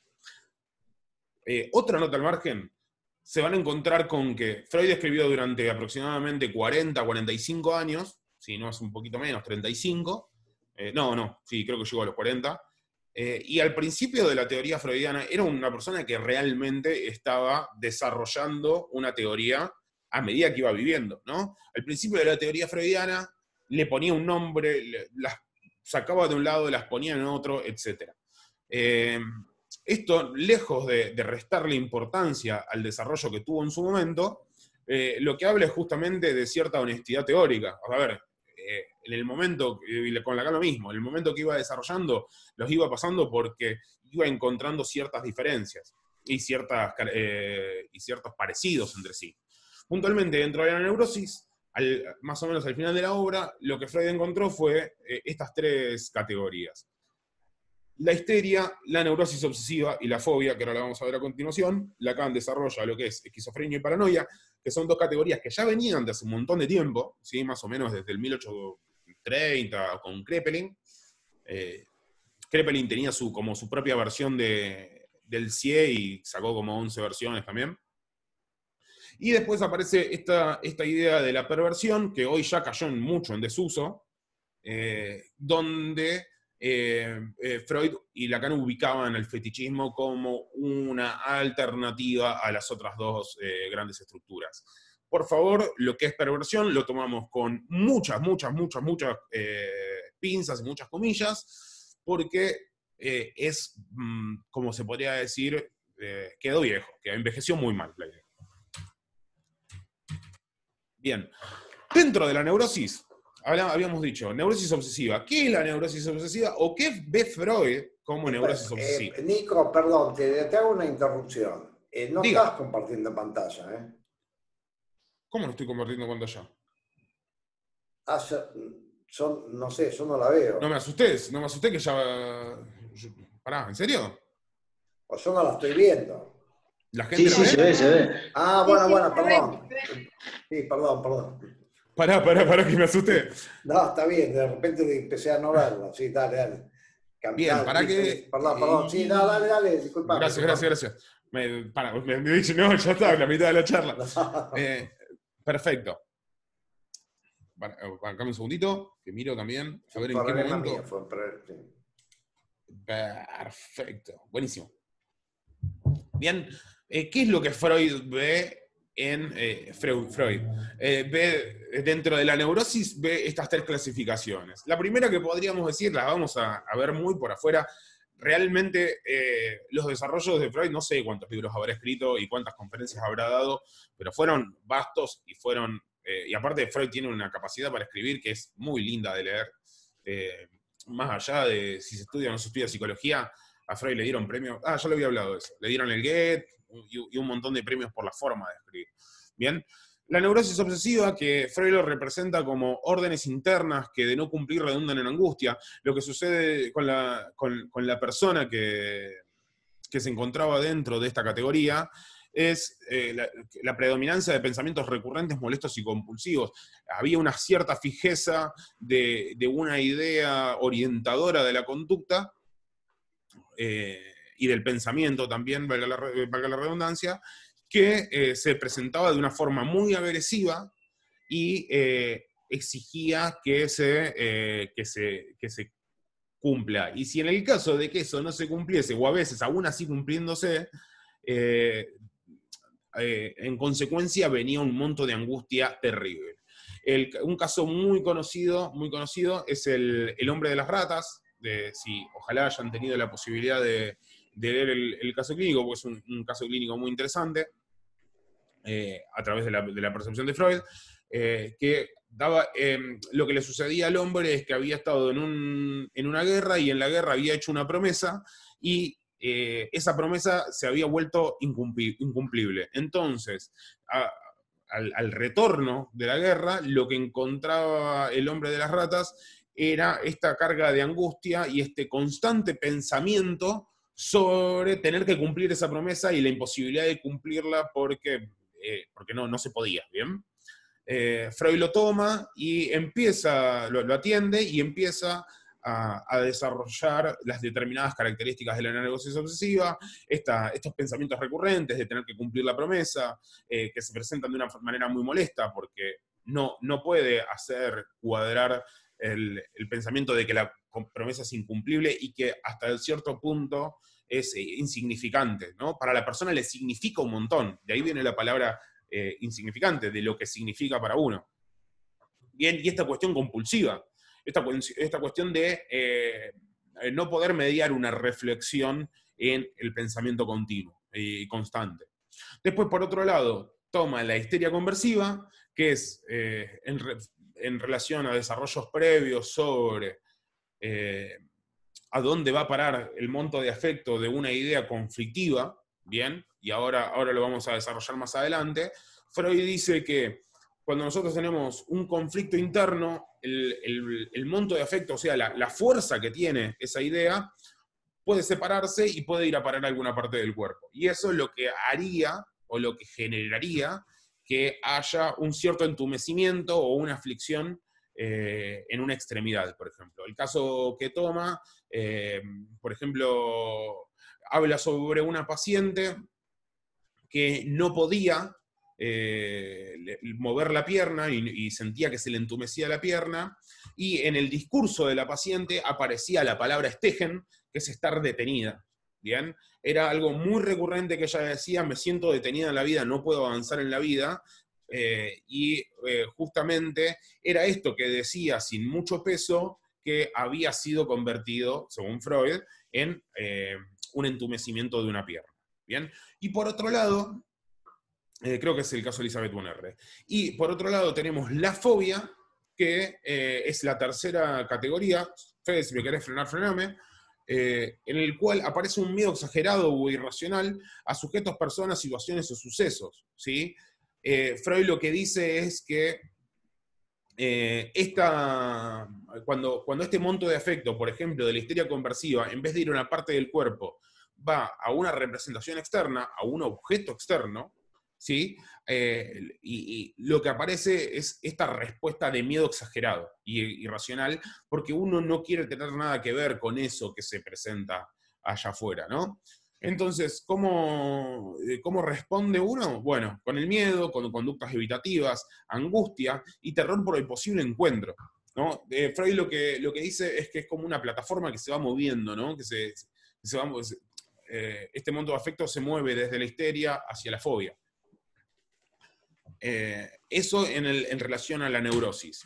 Speaker 2: Eh, otra nota al margen, se van a encontrar con que Freud escribió durante aproximadamente cuarenta, cuarenta y cinco años, si no es un poquito menos, treinta y cinco, eh, no, no, sí, creo que llegó a los cuarenta, eh, y al principio de la teoría freudiana era una persona que realmente estaba desarrollando una teoría a medida que iba viviendo, ¿no? Al principio de la teoría freudiana le ponía un nombre, le, las sacaba de un lado, las ponía en otro, etcétera. Eh, esto, lejos de, de restarle importancia al desarrollo que tuvo en su momento, eh, lo que habla es justamente de cierta honestidad teórica. A ver, eh, en el momento, y con Lacan lo mismo, en el momento que iba desarrollando, los iba pasando porque iba encontrando ciertas diferencias y, ciertas, eh, y ciertos parecidos entre sí. Puntualmente, dentro de la neurosis, al, más o menos al final de la obra, lo que Freud encontró fue eh, estas tres categorías. La histeria, la neurosis obsesiva y la fobia, que ahora la vamos a ver a continuación. Lacan desarrolla lo que es esquizofrenia y paranoia, que son dos categorías que ya venían de hace un montón de tiempo, ¿sí? Más o menos desde el mil ochocientos treinta con Kraepelin. Eh, Kraepelin tenía su, como su propia versión de, del C I E y sacó como once versiones también. Y después aparece esta, esta idea de la perversión, que hoy ya cayó en mucho en desuso, eh, donde eh, eh, Freud y Lacan ubicaban el fetichismo como una alternativa a las otras dos eh, grandes estructuras. Por favor, lo que es perversión lo tomamos con muchas, muchas, muchas, muchas eh, pinzas y muchas comillas, porque eh, es, mmm, como se podría decir, eh, quedó viejo, que envejeció muy mal la idea. Bien, dentro de la neurosis, habíamos dicho, neurosis obsesiva. ¿Qué es la neurosis obsesiva o qué ve Freud como neurosis obsesiva?
Speaker 1: Eh, Nico, perdón, te, te hago una interrupción. Eh, no
Speaker 2: Diga.
Speaker 1: estás compartiendo pantalla, ¿eh?
Speaker 2: ¿Cómo no estoy compartiendo pantalla?
Speaker 1: Ah, yo, son, no sé, yo no la veo.
Speaker 2: No me asustés, no me asusté que ya... Yo, pará, ¿en serio?
Speaker 1: O yo no la estoy viendo.
Speaker 2: ¿La gente
Speaker 3: Sí,
Speaker 2: lo
Speaker 3: sí,
Speaker 2: ve?
Speaker 3: se ve, se ve.
Speaker 1: Ah,
Speaker 4: Sí,
Speaker 1: bueno,
Speaker 4: sí,
Speaker 1: bueno,
Speaker 4: se ve,
Speaker 1: perdón.
Speaker 4: se ve.
Speaker 1: Sí, perdón, perdón.
Speaker 2: Pará, pará, pará, que me asusté.
Speaker 1: No, está bien, de repente empecé a no verla. Sí, dale, dale.
Speaker 2: Bien,
Speaker 1: Dale,
Speaker 2: para
Speaker 1: listo,
Speaker 2: que...
Speaker 1: listo. Perdón, perdón. Sí, no, dale, dale, disculpame.
Speaker 2: Gracias,
Speaker 1: disculpame.
Speaker 2: gracias, gracias. Me, para, me, me dije, no, ya está, en la mitad de la charla.
Speaker 1: No.
Speaker 2: Eh, perfecto. Bancame un segundito, que miro también, a ver en qué
Speaker 1: Problema
Speaker 2: momento...
Speaker 1: mío, fue un problema, sí.
Speaker 2: Perfecto, buenísimo. Bien, eh, ¿qué es lo que Freud ve en eh, Freud? Freud? Eh, ve dentro de la neurosis, ve estas tres clasificaciones. La primera que podríamos decir, la vamos a, a ver muy por afuera. Realmente eh, los desarrollos de Freud, no sé cuántos libros habrá escrito y cuántas conferencias habrá dado, pero fueron vastos y fueron, eh, y aparte Freud tiene una capacidad para escribir que es muy linda de leer. Eh, más allá de si se estudia o no se estudia psicología, a Freud le dieron premios, ah, ya le había hablado de eso, le dieron el Goethe y un montón de premios por la forma de escribir. Bien, la neurosis obsesiva, que Freud lo representa como órdenes internas que de no cumplir redundan en angustia, lo que sucede con la, con, con la persona que, que se encontraba dentro de esta categoría, es eh, la, la predominancia de pensamientos recurrentes, molestos y compulsivos. Había una cierta fijeza de, de una idea orientadora de la conducta, eh, y del pensamiento también, valga la, valga la redundancia, que eh, se presentaba de una forma muy agresiva y eh, exigía que se, eh, que, se, que se cumpla. Y si en el caso de que eso no se cumpliese, o a veces aún así cumpliéndose, eh, eh, en consecuencia venía un monto de angustia terrible. El, un caso muy conocido, muy conocido es el, el hombre de las ratas, de, si ojalá hayan tenido la posibilidad de, de leer el, el caso clínico, porque es un, un caso clínico muy interesante, eh, a través de la, de la percepción de Freud, eh, que daba, eh, lo que le sucedía al hombre es que había estado en, un, en una guerra y en la guerra había hecho una promesa y eh, esa promesa se había vuelto incumpli, incumplible. Entonces, a, al, al retorno de la guerra, lo que encontraba el hombre de las ratas era esta carga de angustia y este constante pensamiento sobre tener que cumplir esa promesa y la imposibilidad de cumplirla porque, eh, porque no, no se podía, ¿bien? Eh, Freud lo toma y empieza, lo, lo atiende y empieza a, a desarrollar las determinadas características de la neurosis obsesiva, esta, estos pensamientos recurrentes de tener que cumplir la promesa, eh, que se presentan de una manera muy molesta porque no, no puede hacer cuadrar el, el pensamiento de que la promesa es incumplible y que hasta cierto punto es eh, insignificante, ¿no? Para la persona le significa un montón, de ahí viene la palabra eh, insignificante, de lo que significa para uno. Bien, y esta cuestión compulsiva, esta, esta cuestión de eh, no poder mediar una reflexión en el pensamiento continuo y constante. Después, por otro lado, toma la histeria conversiva, que es eh, en, re, en relación a desarrollos previos sobre eh, a dónde va a parar el monto de afecto de una idea conflictiva, ¿bien? Y ahora, ahora lo vamos a desarrollar más adelante. Freud dice que cuando nosotros tenemos un conflicto interno, el, el, el monto de afecto, o sea, la, la fuerza que tiene esa idea, puede separarse y puede ir a parar a alguna parte del cuerpo. Y eso es lo que haría, o lo que generaría, que haya un cierto entumecimiento o una aflicción eh, en una extremidad, por ejemplo. El caso que toma, eh, por ejemplo, habla sobre una paciente que no podía eh, mover la pierna y, y sentía que se le entumecía la pierna, y en el discurso de la paciente aparecía la palabra stehen, que es estar detenida, ¿bien? Era algo muy recurrente que ella decía: me siento detenida en la vida, no puedo avanzar en la vida, eh, y eh, justamente era esto que decía sin mucho peso, que había sido convertido, según Freud, en eh, un entumecimiento de una pierna, ¿bien? Y por otro lado, eh, creo que es el caso de Elizabeth von Erre. Y por otro lado tenemos la fobia, que eh, es la tercera categoría. Fede, si me querés frenar, frename. Eh, en el cual aparece un miedo exagerado o irracional a sujetos, personas, situaciones o sucesos, ¿sí? Eh, Freud lo que dice es que eh, esta, cuando, cuando este monto de afecto, por ejemplo, de la histeria conversiva, en vez de ir a una parte del cuerpo, va a una representación externa, a un objeto externo, ¿sí? Eh, y, y lo que aparece es esta respuesta de miedo exagerado y irracional, porque uno no quiere tener nada que ver con eso que se presenta allá afuera, ¿no? Entonces, ¿cómo, ¿cómo responde uno? Bueno, con el miedo, con conductas evitativas, angustia y terror por el posible encuentro, ¿no? Eh, Freud lo que, lo que dice es que es como una plataforma que se va moviendo, ¿no? Que se, que se va, eh, este monto de afecto se mueve desde la histeria hacia la fobia. Eh, eso en, el, en relación a la neurosis.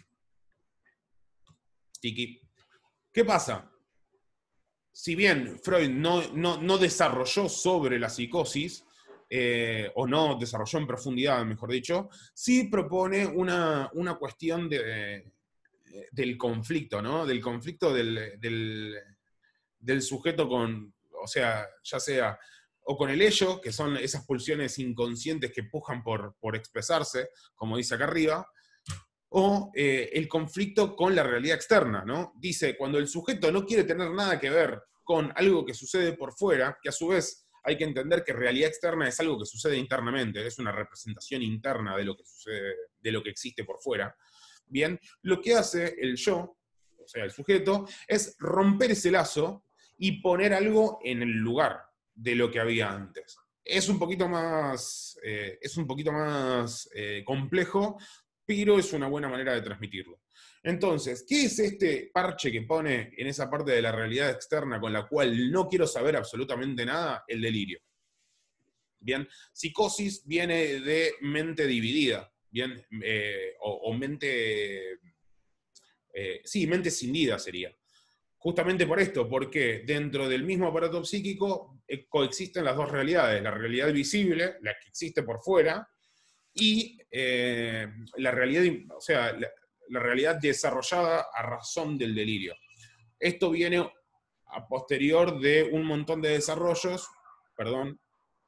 Speaker 2: Tiki. ¿Qué pasa? Si bien Freud no, no, no desarrolló sobre la psicosis, eh, o no desarrolló en profundidad, mejor dicho, sí propone una, una cuestión de, del conflicto, ¿no? Del conflicto del, del, del sujeto con, o sea, ya sea o con el ello, que son esas pulsiones inconscientes que pujan por, por expresarse, como dice acá arriba, o eh, el conflicto con la realidad externa, ¿no? Dice, cuando el sujeto no quiere tener nada que ver con algo que sucede por fuera, que a su vez hay que entender que realidad externa es algo que sucede internamente, es una representación interna de lo que sucede, de lo que existe por fuera, bien, lo que hace el yo, o sea, el sujeto, es romper ese lazo y poner algo en el lugar de lo que había antes. Es un poquito más, eh, es un poquito más eh, complejo, pero es una buena manera de transmitirlo. Entonces, ¿qué es este parche que pone en esa parte de la realidad externa con la cual no quiero saber absolutamente nada? El delirio. Bien, psicosis viene de mente dividida, bien, eh, o, o mente, eh, sí, mente cindida sería. Justamente por esto, porque dentro del mismo aparato psíquico eh, coexisten las dos realidades, la realidad visible, la que existe por fuera, y eh, la realidad, o sea, la, la realidad desarrollada a razón del delirio. Esto viene a posterior de un montón de desarrollos, perdón,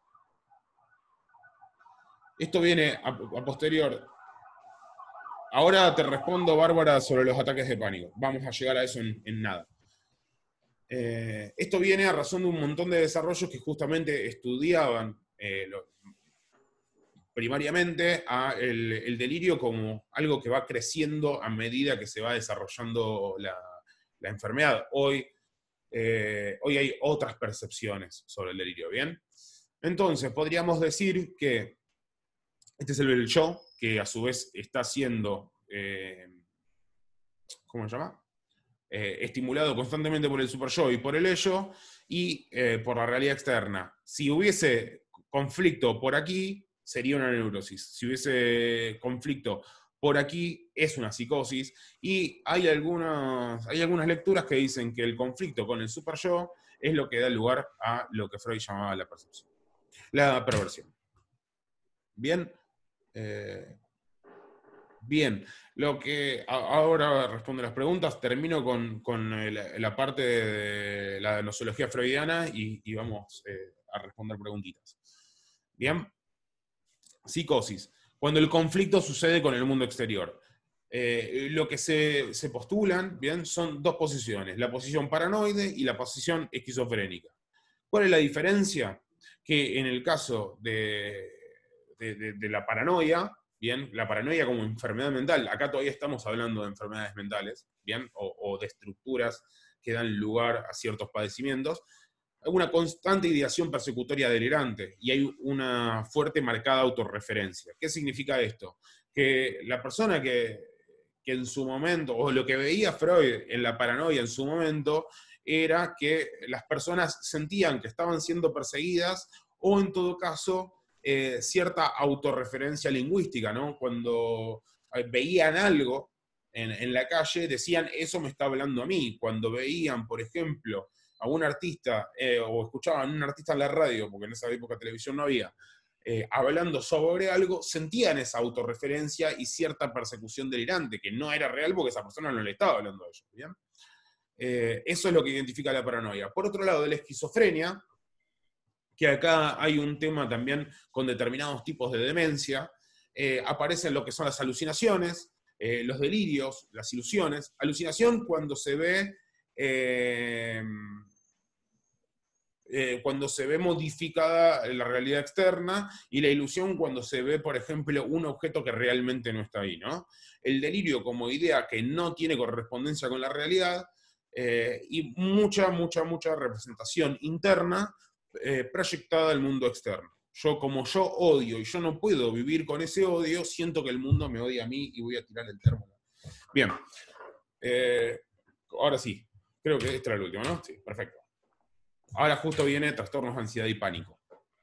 Speaker 2: esto viene a, a posterior. Ahora te respondo, Bárbara, sobre los ataques de pánico. Vamos a llegar a eso en, en nada. Eh, esto viene a razón de un montón de desarrollos que justamente estudiaban eh, lo, primariamente a el, el delirio como algo que va creciendo a medida que se va desarrollando la, la enfermedad. Hoy, eh, hoy hay otras percepciones sobre el delirio, ¿bien? Entonces, podríamos decir que este es el yo, que a su vez está siendo, eh, ¿cómo se llama? Eh, estimulado constantemente por el superyo y por el ello, y eh, por la realidad externa. Si hubiese conflicto por aquí, sería una neurosis. Si hubiese conflicto por aquí es una psicosis, y hay, algunos, hay algunas lecturas que dicen que el conflicto con el superyo es lo que da lugar a lo que Freud llamaba la percepción, la perversión. Bien, eh, bien, lo que ahora respondo las preguntas, termino con, con el, la parte de la nosología freudiana y, y vamos eh, a responder preguntitas. Bien, psicosis. Cuando el conflicto sucede con el mundo exterior. Eh, lo que se, se postulan, bien, son dos posiciones, la posición paranoide y la posición esquizofrénica. ¿Cuál es la diferencia? Que en el caso de, de, de, de la paranoia, bien, la paranoia como enfermedad mental, acá todavía estamos hablando de enfermedades mentales, bien, o, o de estructuras que dan lugar a ciertos padecimientos, hay una constante ideación persecutoria delirante y hay una fuerte marcada autorreferencia. ¿Qué significa esto? Que la persona que, que en su momento, o lo que veía Freud en la paranoia en su momento, era que las personas sentían que estaban siendo perseguidas o en todo caso eh, cierta autorreferencia lingüística, ¿no? Cuando veían algo en, en la calle decían, eso me está hablando a mí. Cuando veían, por ejemplo, a un artista, eh, o escuchaban a un artista en la radio, porque en esa época televisión no había, eh, hablando sobre algo, sentían esa autorreferencia y cierta persecución delirante, que no era real porque esa persona no le estaba hablando a ellos, ¿bien? Eh, eso es lo que identifica la paranoia. Por otro lado, de la esquizofrenia, que acá hay un tema también con determinados tipos de demencia, eh, aparecen lo que son las alucinaciones, eh, los delirios, las ilusiones. Alucinación cuando se ve... Eh, Eh, cuando se ve modificada la realidad externa, y la ilusión cuando se ve, por ejemplo, un objeto que realmente no está ahí, ¿no? El delirio como idea que no tiene correspondencia con la realidad, eh, y mucha, mucha, mucha representación interna eh, proyectada al mundo externo. Yo, como yo odio y yo no puedo vivir con ese odio, siento que el mundo me odia a mí y voy a tirar el termo. Bien. Eh, ahora sí, creo que este era el último, ¿no? Sí, perfecto. Ahora justo viene trastornos de ansiedad y pánico.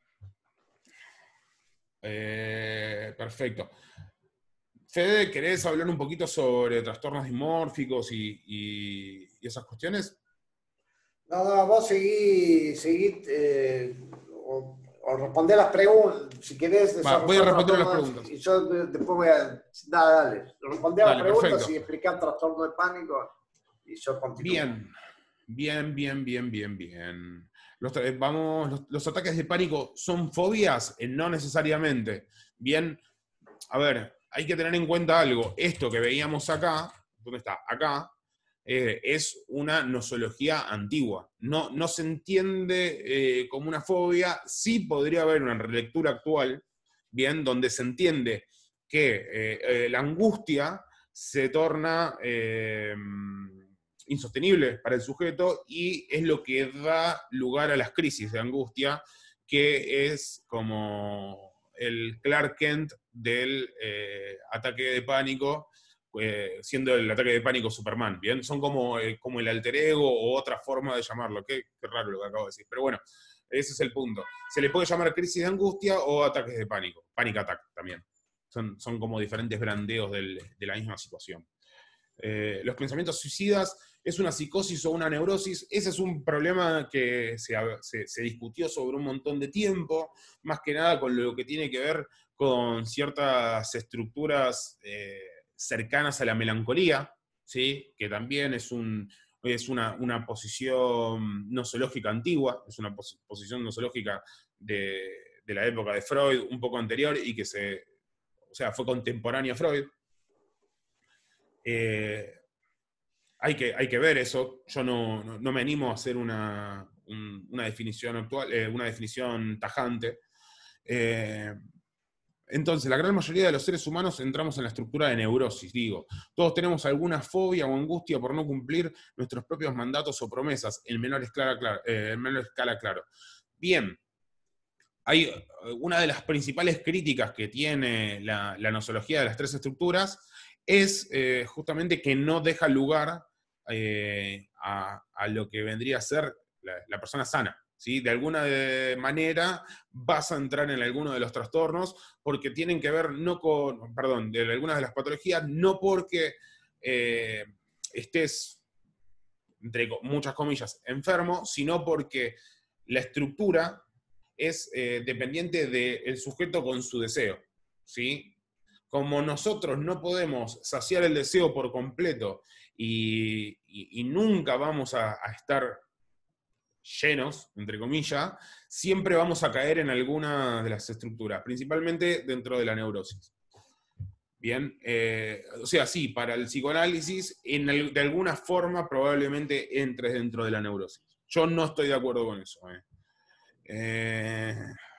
Speaker 2: Eh, perfecto. Fede, ¿querés hablar un poquito sobre trastornos dimórficos y, y, y esas cuestiones?
Speaker 1: No, no, vos seguí, seguí eh, o, o respondé las preguntas, si querés.
Speaker 2: Va, voy a responder las
Speaker 1: trastornos,
Speaker 2: preguntas.
Speaker 1: Y yo después voy a... Dale, dale. Respondé a las
Speaker 2: Dale,
Speaker 1: preguntas
Speaker 2: perfecto.
Speaker 1: y explicar trastorno de pánico y yo continúo.
Speaker 2: Bien. Bien, bien, bien, bien, bien. Los, vamos, los, los ataques de pánico son fobias, eh, no necesariamente. Bien, a ver, hay que tener en cuenta algo. Esto que veíamos acá, ¿dónde está? Acá, eh, es una nosología antigua. No, no se entiende eh, como una fobia. Sí podría haber una relectura actual, bien, donde se entiende que eh, eh, la angustia se torna... Eh, insostenible para el sujeto y es lo que da lugar a las crisis de angustia, que es como el Clark Kent del eh, ataque de pánico, eh, siendo el ataque de pánico Superman, ¿bien? Son como, eh, como el alter ego o otra forma de llamarlo. Qué, qué raro lo que acabo de decir, pero bueno, ese es el punto. Se le puede llamar crisis de angustia o ataques de pánico, panic attack también. Son, son como diferentes brandeos del, de la misma situación. Eh, los pensamientos suicidas, ¿es una psicosis o una neurosis? Ese es un problema que se, se, se discutió sobre un montón de tiempo, más que nada con lo que tiene que ver con ciertas estructuras eh, cercanas a la melancolía, ¿sí? Que también es, un, es una, una posición nosológica antigua, es una pos posición nosológica de, de la época de Freud, un poco anterior, y que se, o sea, fue contemporánea a Freud. Eh, hay, que, hay que ver eso. Yo no, no, no me animo a hacer una, un, una definición actual, eh, una definición tajante. Eh, entonces, la gran mayoría de los seres humanos entramos en la estructura de neurosis, digo. Todos tenemos alguna fobia o angustia por no cumplir nuestros propios mandatos o promesas, en menor escala, claro. Eh, en menor escala, claro. Bien. Hay una de las principales críticas que tiene la, la nosología de las tres estructuras es eh, justamente que no deja lugar eh, a, a lo que vendría a ser la, la persona sana, ¿sí? De alguna de manera vas a entrar en alguno de los trastornos porque tienen que ver no con, perdón, de algunas de las patologías, no porque eh, estés, entre muchas comillas, enfermo, sino porque la estructura es eh, dependiente del sujeto con su deseo, ¿sí? Como nosotros no podemos saciar el deseo por completo y, y, y nunca vamos a, a estar llenos, entre comillas, siempre vamos a caer en alguna de las estructuras, principalmente dentro de la neurosis. Bien, eh, o sea, sí, para el psicoanálisis, en el, de alguna forma probablemente entres dentro de la neurosis. Yo no estoy de acuerdo con eso. Eh. Eh,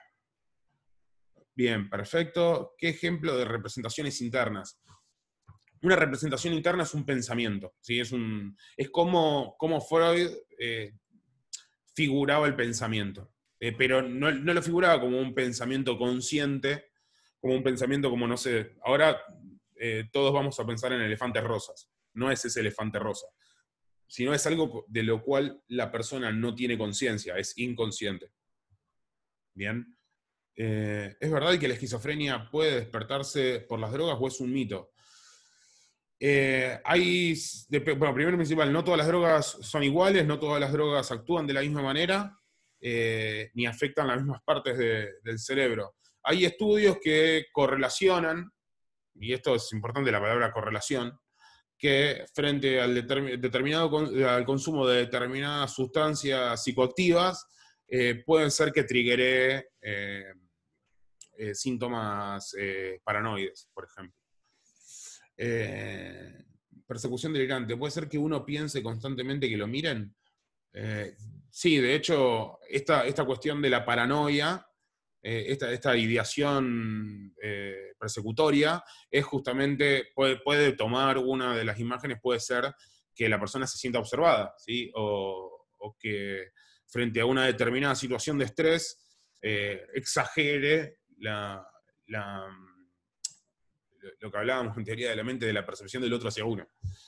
Speaker 2: bien, perfecto. ¿Qué ejemplo de representaciones internas? Una representación interna es un pensamiento, ¿sí? Es, un, es como, como Freud eh, figuraba el pensamiento, eh, pero no, no lo figuraba como un pensamiento consciente, como un pensamiento como, no sé, ahora eh, todos vamos a pensar en elefantes rosas, no es ese elefante rosa, sino es algo de lo cual la persona no tiene conciencia, es inconsciente. Bien. Eh, ¿Es verdad que la esquizofrenia puede despertarse por las drogas o es un mito? Eh, hay, de, bueno, primero y principal, no todas las drogas son iguales, no todas las drogas actúan de la misma manera, eh, ni afectan las mismas partes de, del cerebro. Hay estudios que correlacionan, y esto es importante la palabra correlación, que frente al determin, determinado con, al consumo de determinadas sustancias psicoactivas, eh, pueden ser que triggere eh, eh, síntomas eh, paranoides, por ejemplo. Eh, persecución delirante. ¿Puede ser que uno piense constantemente que lo miren? Eh, sí, de hecho, esta, esta cuestión de la paranoia, eh, esta, esta ideación eh, persecutoria, es justamente, puede, puede tomar una de las imágenes, puede ser que la persona se sienta observada, ¿sí? O, o que frente a una determinada situación de estrés, eh, exagere la... la lo que hablábamos en teoría de la mente, de la percepción del otro hacia uno.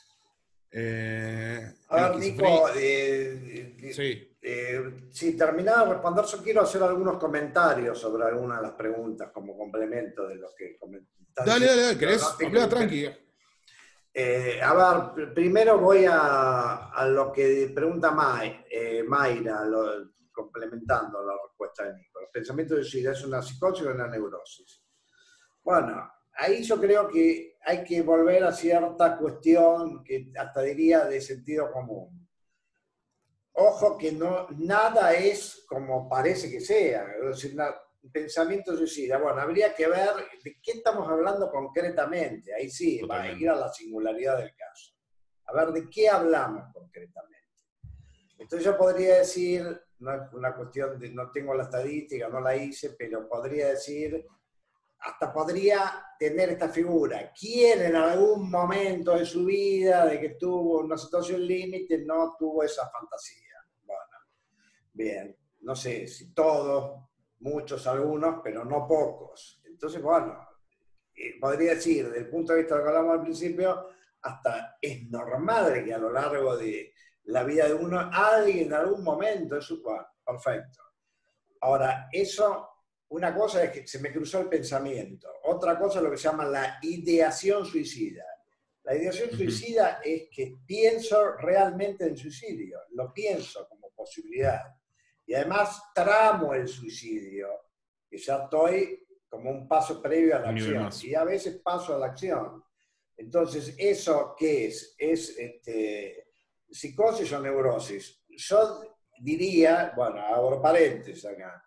Speaker 2: Eh,
Speaker 1: A ver, Nico, eh, eh,
Speaker 2: sí.
Speaker 1: eh, si terminaba de responder, yo quiero hacer algunos comentarios sobre algunas de las preguntas como complemento de lo que comentaste.
Speaker 2: Dale, dale, dale, ¿querés? No, habla tranqui.
Speaker 1: Eh, a ver, primero voy a, a lo que pregunta May, eh, Mayra, lo, complementando la respuesta de Nico. Los pensamientos de suicidio, ¿es una psicosis o una neurosis? Bueno, ahí yo creo que hay que volver a cierta cuestión que hasta diría de sentido común. Ojo que no, nada es como parece que sea, es decir, una, un pensamiento suicida. Bueno, habría que ver de qué estamos hablando concretamente. Ahí sí, Totalmente. Va a ir a la singularidad del caso. A ver, ¿de qué hablamos concretamente? Entonces yo podría decir, no es una cuestión de, no tengo la estadística, no la hice, pero podría decir... hasta podría tener esta figura. ¿Quién en algún momento de su vida, de que tuvo una situación límite, no tuvo esa fantasía? Bueno, bien, no sé si todos, muchos, algunos, pero no pocos. Entonces, bueno, podría decir, desde el punto de vista de lo que hablamos al principio, hasta es normal que a lo largo de la vida de uno, alguien en algún momento, eso, bueno, perfecto. Ahora, eso... Una cosa es que se me cruzó el pensamiento, otra cosa es lo que se llama la ideación suicida. La ideación uh-huh. suicida es que pienso realmente en suicidio, lo pienso como posibilidad. Y además tramo el suicidio, que ya estoy como un paso previo a la acción. Y a veces paso a la acción. Entonces, ¿eso qué es? ¿Es este, psicosis o neurosis? Yo diría, bueno, abro paréntesis acá,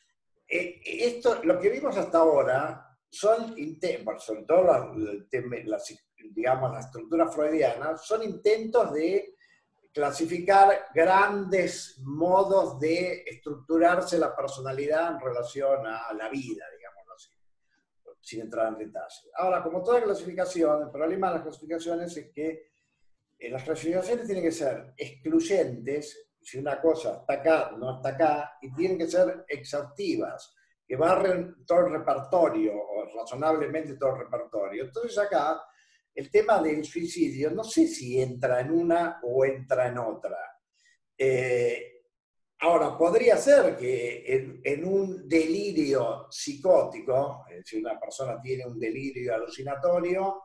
Speaker 1: esto, lo que vimos hasta ahora son, sobre todo la, la, digamos, la estructura freudiana, son intentos de clasificar grandes modos de estructurarse la personalidad en relación a la vida, digámoslo así, sin entrar en detalle. Ahora, como toda clasificación, el problema de las clasificaciones es que eh, las clasificaciones tienen que ser excluyentes. Si una cosa está acá, no está acá, y tienen que ser exhaustivas, que barren todo el repertorio, o razonablemente todo el repertorio. Entonces acá, el tema del suicidio, no sé si entra en una o entra en otra. Eh, ahora, bueno, podría ser que en, en un delirio psicótico, es decir, una persona tiene un delirio alucinatorio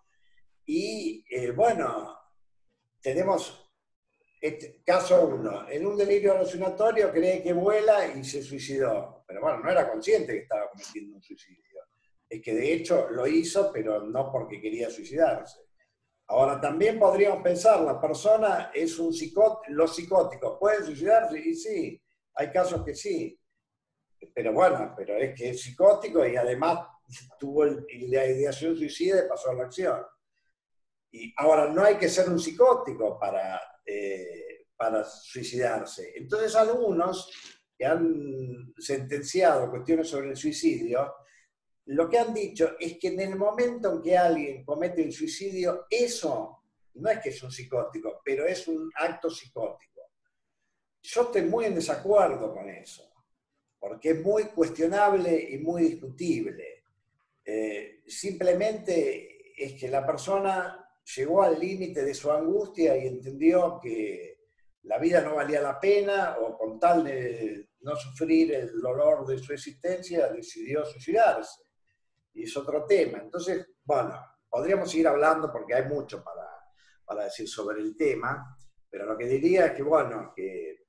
Speaker 1: y, eh, bueno, tenemos este, caso uno, en un delirio alucinatorio cree que vuela y se suicidó, pero bueno, no era consciente que estaba cometiendo un suicidio. Es que de hecho lo hizo, pero no porque quería suicidarse. Ahora, también podríamos pensar, la persona es un psicótico, los psicóticos pueden suicidarse, y sí, hay casos que sí, pero bueno, pero es que es psicótico y además tuvo el, la ideación suicida y pasó a la acción. Y ahora, no hay que ser un psicótico para, eh, para suicidarse. Entonces, algunos que han sentenciado cuestiones sobre el suicidio, lo que han dicho es que en el momento en que alguien comete el suicidio, eso no es que es un psicótico, pero es un acto psicótico. Yo estoy muy en desacuerdo con eso, porque es muy cuestionable y muy discutible. Eh, simplemente es que la persona llegó al límite de su angustia y entendió que la vida no valía la pena, o con tal de no sufrir el dolor de su existencia, decidió suicidarse. Y es otro tema. Entonces, bueno, podríamos seguir hablando porque hay mucho para, para decir sobre el tema, pero lo que diría es que, bueno, que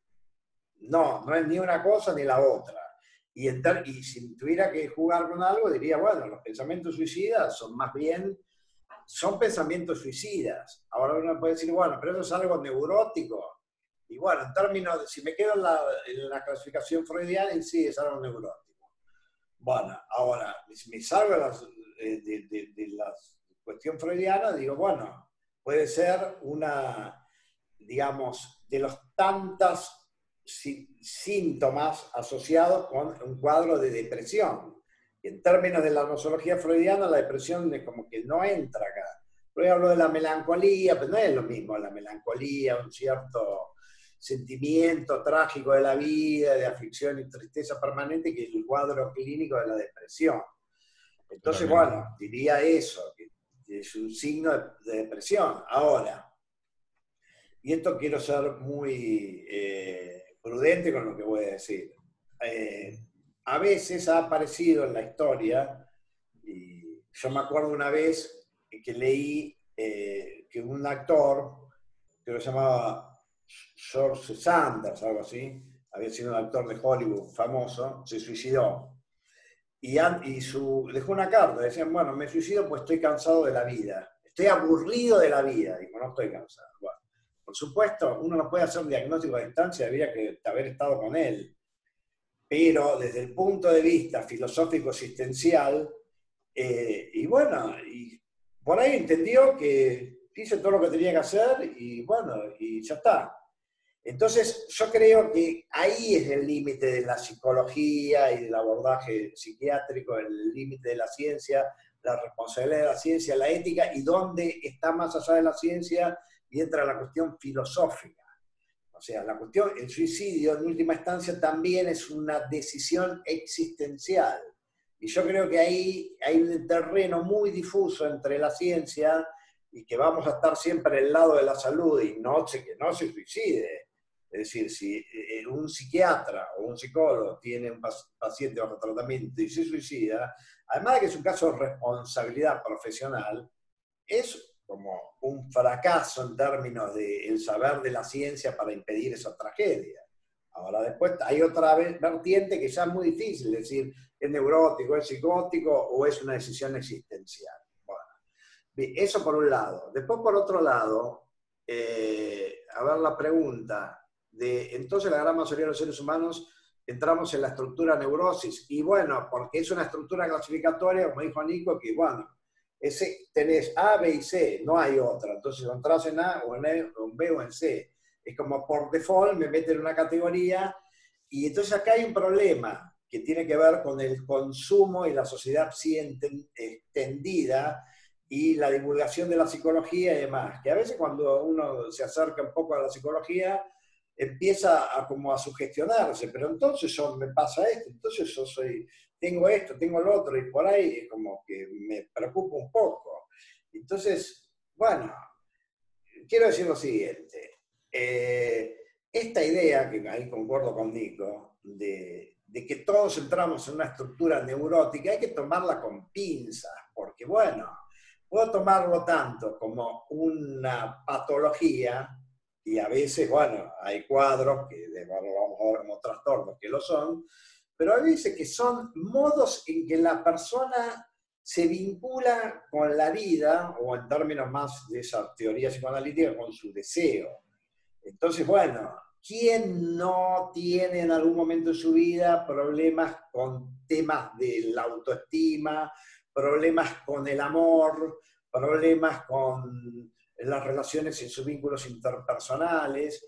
Speaker 1: no, no es ni una cosa ni la otra. Y, enter, y si tuviera que jugar con algo, diría, bueno, los pensamientos suicidas son más bien, son pensamientos suicidas. Ahora uno puede decir, bueno, pero eso es algo neurótico. Y bueno, en términos de, si me quedo en la, en la clasificación freudiana, en sí es algo neurótico. Bueno, ahora, si me salgo de, las, de, de, de la cuestión freudiana, digo, bueno, puede ser una, digamos, de los tantos sí, síntomas asociados con un cuadro de depresión. Y en términos de la nosología freudiana, la depresión es como que no entra acá. Pero hablo de la melancolía, pero no es lo mismo la melancolía, un cierto sentimiento trágico de la vida, de aflicción y tristeza permanente, que es el cuadro clínico de la depresión. Entonces, Totalmente. Bueno, diría eso, que es un signo de, de depresión. Ahora, y esto quiero ser muy eh, prudente con lo que voy a decir. Eh, a veces ha aparecido en la historia, y yo me acuerdo una vez que leí eh, que un actor, que lo llamaba George Sanders, algo así, había sido un actor de Hollywood famoso, se suicidó. Y, y su, dejó una carta, decían, bueno, me suicido pues estoy cansado de la vida, estoy aburrido de la vida, digo, no estoy cansado. Bueno, por supuesto, uno no puede hacer un diagnóstico a distancia, habría que haber estado con él, pero desde el punto de vista filosófico-existencial, eh, y bueno, y por ahí entendió que hice todo lo que tenía que hacer y bueno, y ya está. Entonces, yo creo que ahí es el límite de la psicología y del abordaje psiquiátrico, el límite de la ciencia, la responsabilidad de la ciencia, la ética, y dónde está más allá de la ciencia y entra la cuestión filosófica. O sea, la cuestión, el suicidio en última instancia también es una decisión existencial. Y yo creo que ahí hay un terreno muy difuso entre la ciencia y que vamos a estar siempre al lado de la salud y no, que no se suicide. Es decir, si un psiquiatra o un psicólogo tiene un paciente bajo tratamiento y se suicida, además de que es un caso de responsabilidad profesional, es como un fracaso en términos del saber de la ciencia para impedir esa tragedia. Ahora, después hay otra vertiente que ya es muy difícil, es decir, ¿es neurótico, es psicótico o es una decisión existencial? Bueno, eso por un lado. Después, por otro lado, eh, a ver la pregunta de, entonces la gran mayoría de los seres humanos entramos en la estructura neurosis, y bueno, porque es una estructura clasificatoria, como dijo Nico, que bueno, ese, tenés A, B y C, no hay otra, entonces o entras en A, o en, e, o en B o en C. Es como por default me meten en una categoría, y entonces acá hay un problema que tiene que ver con el consumo y la sociedad sí extendida y la divulgación de la psicología y demás, que a veces cuando uno se acerca un poco a la psicología empieza a como a sugestionarse, pero entonces yo, me pasa esto, entonces yo soy, tengo esto, tengo lo otro, y por ahí como que me preocupa un poco. Entonces, bueno, quiero decir lo siguiente. Eh, esta idea, que ahí concuerdo con Nico, de, de que todos entramos en una estructura neurótica, hay que tomarla con pinzas, porque bueno, puedo tomarlo tanto como una patología, y a veces, bueno, hay cuadros, que vamos a ver como trastornos que lo son, pero hay veces que son modos en que la persona se vincula con la vida, o en términos más de esa teoría psicoanalítica, con su deseo. Entonces, bueno, ¿quién no tiene en algún momento de su vida problemas con temas de la autoestima, problemas con el amor, problemas con las relaciones en sus vínculos interpersonales,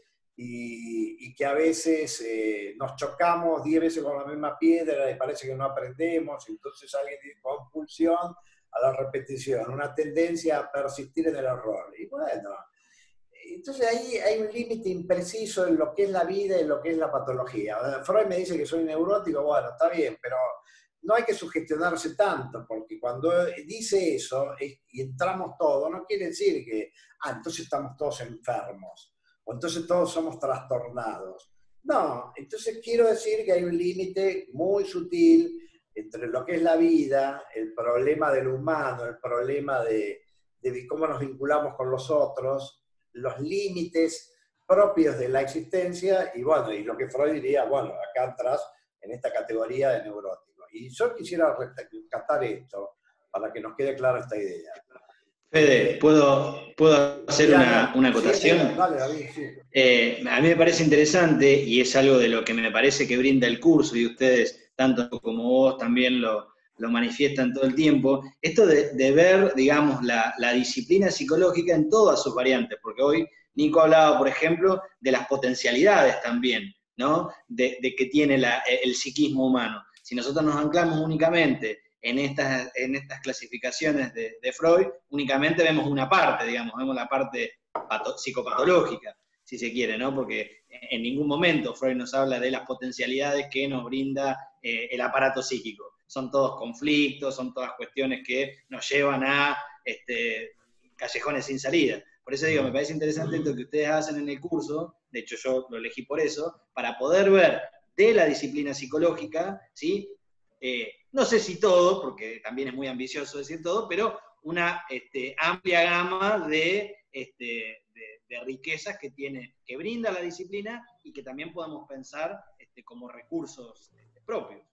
Speaker 1: y, y que a veces eh, nos chocamos diez veces con la misma piedra y parece que no aprendemos, entonces alguien tiene compulsión a la repetición, una tendencia a persistir en el error? Y bueno, entonces ahí hay un límite impreciso en lo que es la vida y en lo que es la patología. Freud me dice que soy neurótico, bueno, está bien, pero no hay que sugestionarse tanto, porque cuando dice eso y entramos todos, no quiere decir que, ah, entonces estamos todos enfermos, o entonces todos somos trastornados. No, entonces quiero decir que hay un límite muy sutil entre lo que es la vida, el problema del humano, el problema de, de cómo nos vinculamos con los otros, los límites propios de la existencia, y bueno, y lo que Freud diría, bueno, acá entras en esta categoría de neurótico. Y yo quisiera rescatar esto, para que nos quede clara esta idea.
Speaker 5: Fede, ¿puedo, puedo hacer una, una acotación?
Speaker 1: Sí, dale, David, sí.
Speaker 5: Eh, a mí me parece interesante, y es algo de lo que me parece que brinda el curso, y ustedes, tanto como vos, también lo, lo manifiestan todo el tiempo, esto de, de ver, digamos, la, la disciplina psicológica en todas sus variantes, porque hoy Nico hablaba, por ejemplo, de las potencialidades también, ¿no? De, de que tiene la, el psiquismo humano. Si nosotros nos anclamos únicamente en estas, en estas clasificaciones de, de Freud, únicamente vemos una parte, digamos, vemos la parte pato, psicopatológica, si se quiere, ¿no? Porque en ningún momento Freud nos habla de las potencialidades que nos brinda eh, el aparato psíquico. Son todos conflictos, son todas cuestiones que nos llevan a este, callejones sin salida. Por eso digo, me parece interesante esto que ustedes hacen en el curso, de hecho yo lo elegí por eso, para poder ver de la disciplina psicológica, ¿sí? Eh, no sé si todo, porque también es muy ambicioso decir todo, pero una este, amplia gama de, este, de, de riquezas que, tiene, que brinda la disciplina y que también podemos pensar este, como recursos este, propios.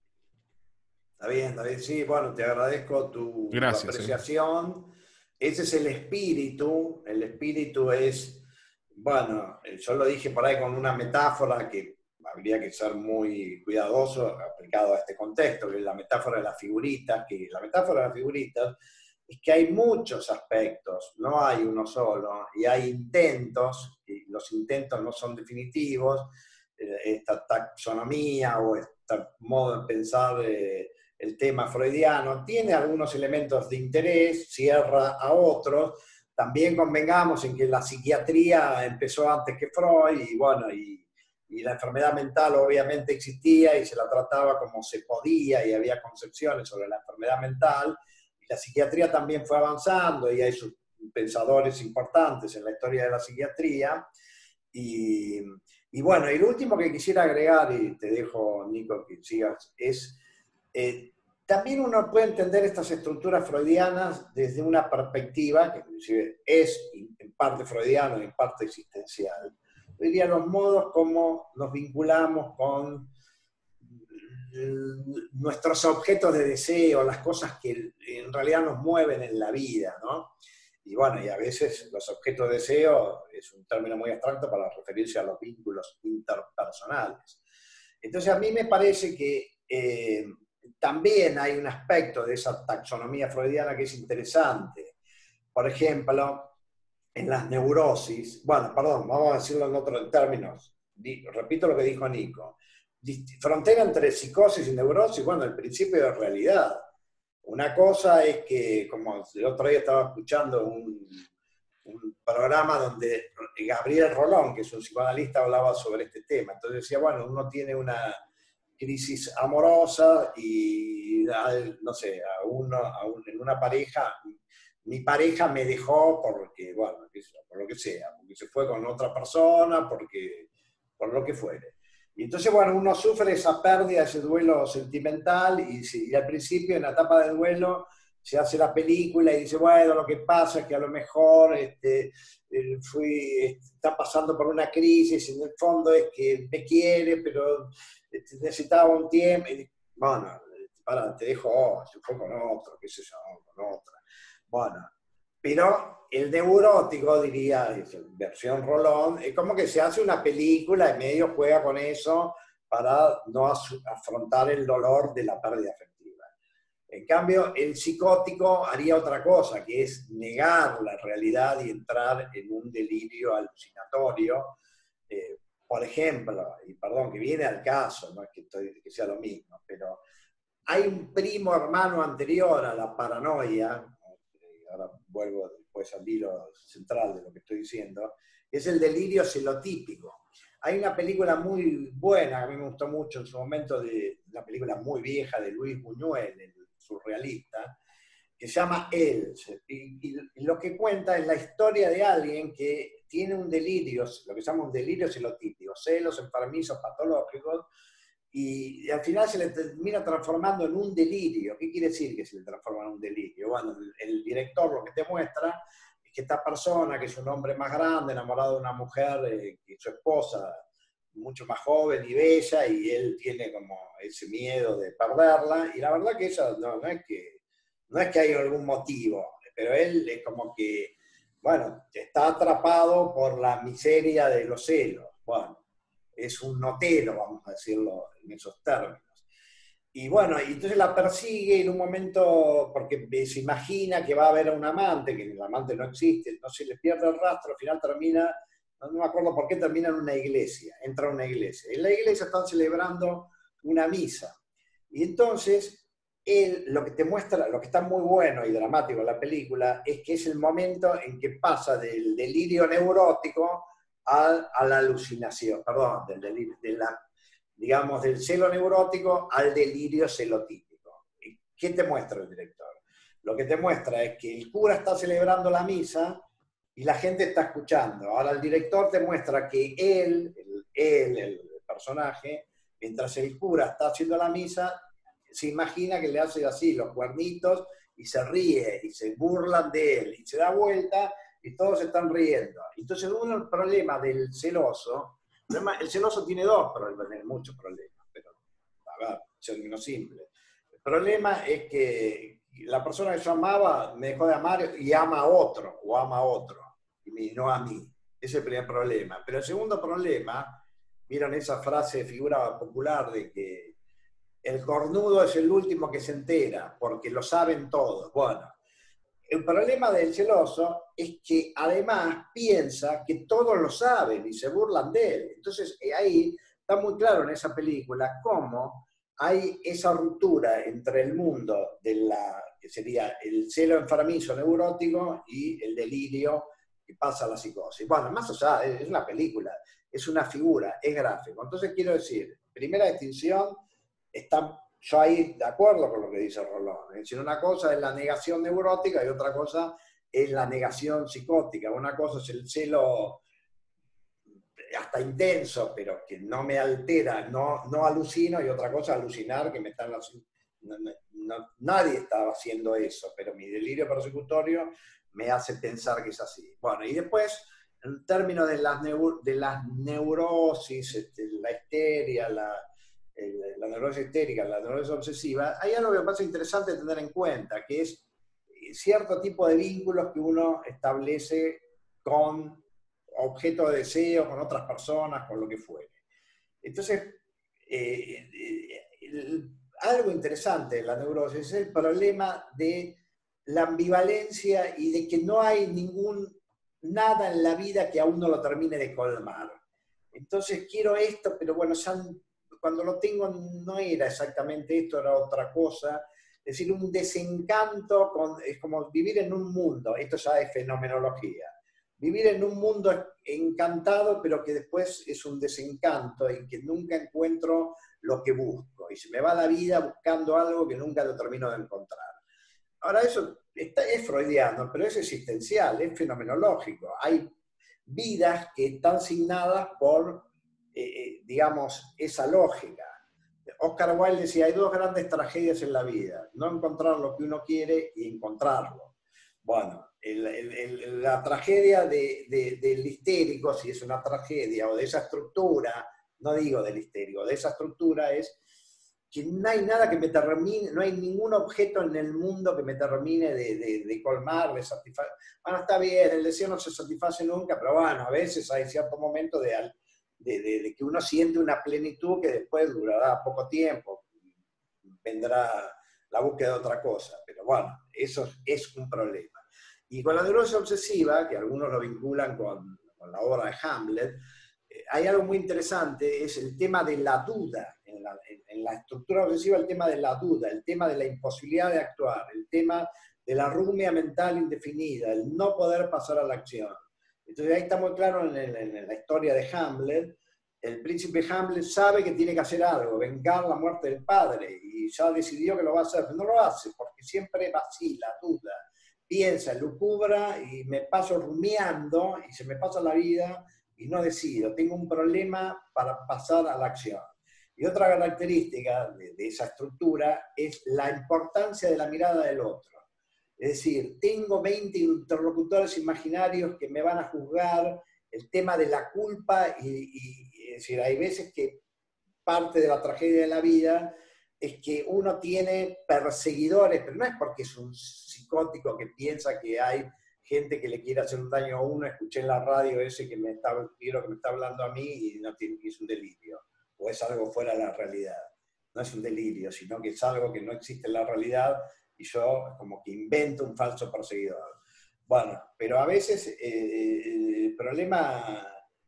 Speaker 1: Está bien, está bien, sí, bueno, te agradezco tu,
Speaker 2: Gracias,
Speaker 1: tu apreciación. Eh. Ese es el espíritu, el espíritu es, bueno, yo lo dije por ahí con una metáfora que habría que ser muy cuidadoso aplicado a este contexto, que es la metáfora de las figuritas, que la metáfora de las figuritas es que hay muchos aspectos, no hay uno solo, y hay intentos, y los intentos no son definitivos, esta taxonomía o este modo de pensar eh, el tema freudiano tiene algunos elementos de interés, cierra a otros. También convengamos en que la psiquiatría empezó antes que Freud, y bueno, y Y la enfermedad mental obviamente existía y se la trataba como se podía, y había concepciones sobre la enfermedad mental. Y la psiquiatría también fue avanzando, y hay sus pensadores importantes en la historia de la psiquiatría. Y, y bueno, y lo último que quisiera agregar, y te dejo, Nico, que sigas, es eh, también uno puede entender estas estructuras freudianas desde una perspectiva, que inclusive es en parte freudiana y en parte existencial. Diría los modos como nos vinculamos con nuestros objetos de deseo, las cosas que en realidad nos mueven en la vida, ¿no? Y bueno, y a veces los objetos de deseo es un término muy abstracto para referirse a los vínculos interpersonales. Entonces a mí me parece que eh, también hay un aspecto de esa taxonomía freudiana que es interesante. Por ejemplo, en las neurosis, bueno, perdón, vamos a decirlo en otros términos, repito lo que dijo Nico, frontera entre psicosis y neurosis, bueno, el principio de realidad. Una cosa es que, como el otro día estaba escuchando un, un programa donde Gabriel Rolón, que es un psicoanalista, hablaba sobre este tema, entonces decía, bueno, uno tiene una crisis amorosa y, no sé, a uno, a un, en una pareja, mi pareja me dejó porque, bueno, por lo que sea, porque se fue con otra persona, porque por lo que fuere. Y entonces, bueno, uno sufre esa pérdida, ese duelo sentimental, y, y al principio, en la etapa del duelo, se hace la película y dice, bueno, lo que pasa es que a lo mejor este, fui, está pasando por una crisis, en el fondo es que me quiere, pero este, necesitaba un tiempo. Y, bueno, para, te dejo, oh, se fue con otro, qué sé yo, con otra. Bueno, pero el neurótico, diría, versión Rolón, es como que se hace una película y medio juega con eso para no afrontar el dolor de la pérdida afectiva. En cambio, el psicótico haría otra cosa, que es negar la realidad y entrar en un delirio alucinatorio. Eh, por ejemplo, y perdón, que viene al caso, no es que, estoy, que sea lo mismo, pero hay un primo hermano anterior a la paranoia, ahora vuelvo después al hilo central de lo que estoy diciendo, es el delirio celotípico. Hay una película muy buena, a mí me gustó mucho en su momento, de una película muy vieja de Luis Buñuel, el surrealista, que se llama Él, y, y lo que cuenta es la historia de alguien que tiene un delirio, lo que se llama un delirio celotípico, celos enfermizos patológicos, y, y al final se le termina transformando en un delirio. ¿Qué quiere decir que se le transforma en un delirio? Bueno, el, el director lo que te muestra es que esta persona, que es un hombre más grande, enamorado de una mujer, eh, que es su esposa, mucho más joven y bella, y él tiene como ese miedo de perderla, y la verdad que eso no, no es que no es que hay algún motivo, pero él es como que, bueno, está atrapado por la miseria de los celos. Bueno, es un notero, vamos a decirlo en esos términos. Y bueno, y entonces la persigue en un momento, porque se imagina que va a ver a un amante, que el amante no existe, no se le pierde el rastro, al final termina, no me acuerdo por qué, termina en una iglesia, entra a una iglesia. En la iglesia están celebrando una misa. Y entonces, él, lo que te muestra, lo que está muy bueno y dramático en la película, es que es el momento en que pasa del delirio neurótico a, a la alucinación, perdón, del delirio, de la, digamos, del celo neurótico al delirio celotípico. ¿Qué te muestra el director? Lo que te muestra es que el cura está celebrando la misa y la gente está escuchando. Ahora el director te muestra que él, el, él, el personaje, mientras el cura está haciendo la misa, se imagina que le hace así los cuernitos y se ríe y se burlan de él y se da vuelta y todos están riendo. Entonces uno, el problema del celoso, el celoso tiene dos problemas, tiene muchos problemas, pero a ver, término simple. El problema es que la persona que yo amaba me dejó de amar y ama a otro, o ama a otro, y no a mí. Ese es el primer problema. Pero el segundo problema, ¿vieron esa frase, figura popular de que el cornudo es el último que se entera, porque lo saben todos? Bueno, el problema del celoso es que además piensa que todos lo saben y se burlan de él. Entonces ahí está muy claro en esa película cómo hay esa ruptura entre el mundo de la, que sería el celo enfermizo neurótico y el delirio que pasa a la psicosis. Bueno, más allá, es una película, es una figura, es gráfico. Entonces quiero decir, primera distinción, está, yo ahí de acuerdo con lo que dice Rolón. Es decir, una cosa es la negación neurótica y otra cosa es la negación psicótica. Una cosa es el celo hasta intenso, pero que no me altera, no, no alucino, y otra cosa alucinar que me están haciendo. No, no, nadie estaba haciendo eso, pero mi delirio persecutorio me hace pensar que es así. Bueno, y después, en términos de las, neur, de las neurosis, este, la histeria, la, el, la neurosis histérica, la neurosis obsesiva, hay algo que me parece interesante tener en cuenta, que es cierto tipo de vínculos que uno establece con objeto de deseo, con otras personas, con lo que fuere. Entonces, eh, el, algo interesante de la neurosis es el problema de la ambivalencia y de que no hay ningún, nada en la vida que a uno lo termine de colmar. Entonces quiero esto, pero bueno, ya cuando lo tengo no era exactamente esto, era otra cosa. Es decir, un desencanto, con, es como vivir en un mundo, esto ya es fenomenología, vivir en un mundo encantado, pero que después es un desencanto y que nunca encuentro lo que busco. Y se me va la vida buscando algo que nunca lo termino de encontrar. Ahora, eso está, es freudiano, pero es existencial, es fenomenológico. Hay vidas que están signadas por eh, digamos, esa lógica. Oscar Wilde decía, hay dos grandes tragedias en la vida, no encontrar lo que uno quiere y encontrarlo. Bueno, el, el, el, la tragedia de, de, del histérico, si es una tragedia, o de esa estructura, no digo del histérico, de esa estructura es que no hay nada que me termine, no hay ningún objeto en el mundo que me termine de, de, de colmar, de satisfacer. Bueno, está bien, el deseo no se satisface nunca, pero bueno, a veces hay cierto momento de, de, de, de que uno siente una plenitud que después durará poco tiempo, vendrá la búsqueda de otra cosa, pero bueno, eso es un problema. Y con la neurosis obsesiva, que algunos lo vinculan con, con la obra de Hamlet, eh, hay algo muy interesante, es el tema de la duda. En la, en, en la estructura obsesiva, el tema de la duda, el tema de la imposibilidad de actuar, el tema de la rumia mental indefinida, el no poder pasar a la acción. Entonces ahí está muy claro en, el, en la historia de Hamlet. El príncipe Hamlet sabe que tiene que hacer algo, vengar la muerte del padre, y ya decidió que lo va a hacer, pero no lo hace, porque siempre vacila, duda, piensa, lucubra, y me paso rumiando, y se me pasa la vida, y no decido. Tengo un problema para pasar a la acción. Y otra característica de, de esa estructura es la importancia de la mirada del otro. Es decir, tengo veinte interlocutores imaginarios que me van a juzgar, el tema de la culpa, y, y es decir, hay veces que parte de la tragedia de la vida es que uno tiene perseguidores, pero no es porque es un psicótico que piensa que hay gente que le quiere hacer un daño a uno. Escuché en la radio ese que me está, que me está hablando a mí y no tiene, es un delirio, o es algo fuera de la realidad. No es un delirio, sino que es algo que no existe en la realidad y yo como que invento un falso perseguidor. Bueno, pero a veces eh, el, problema,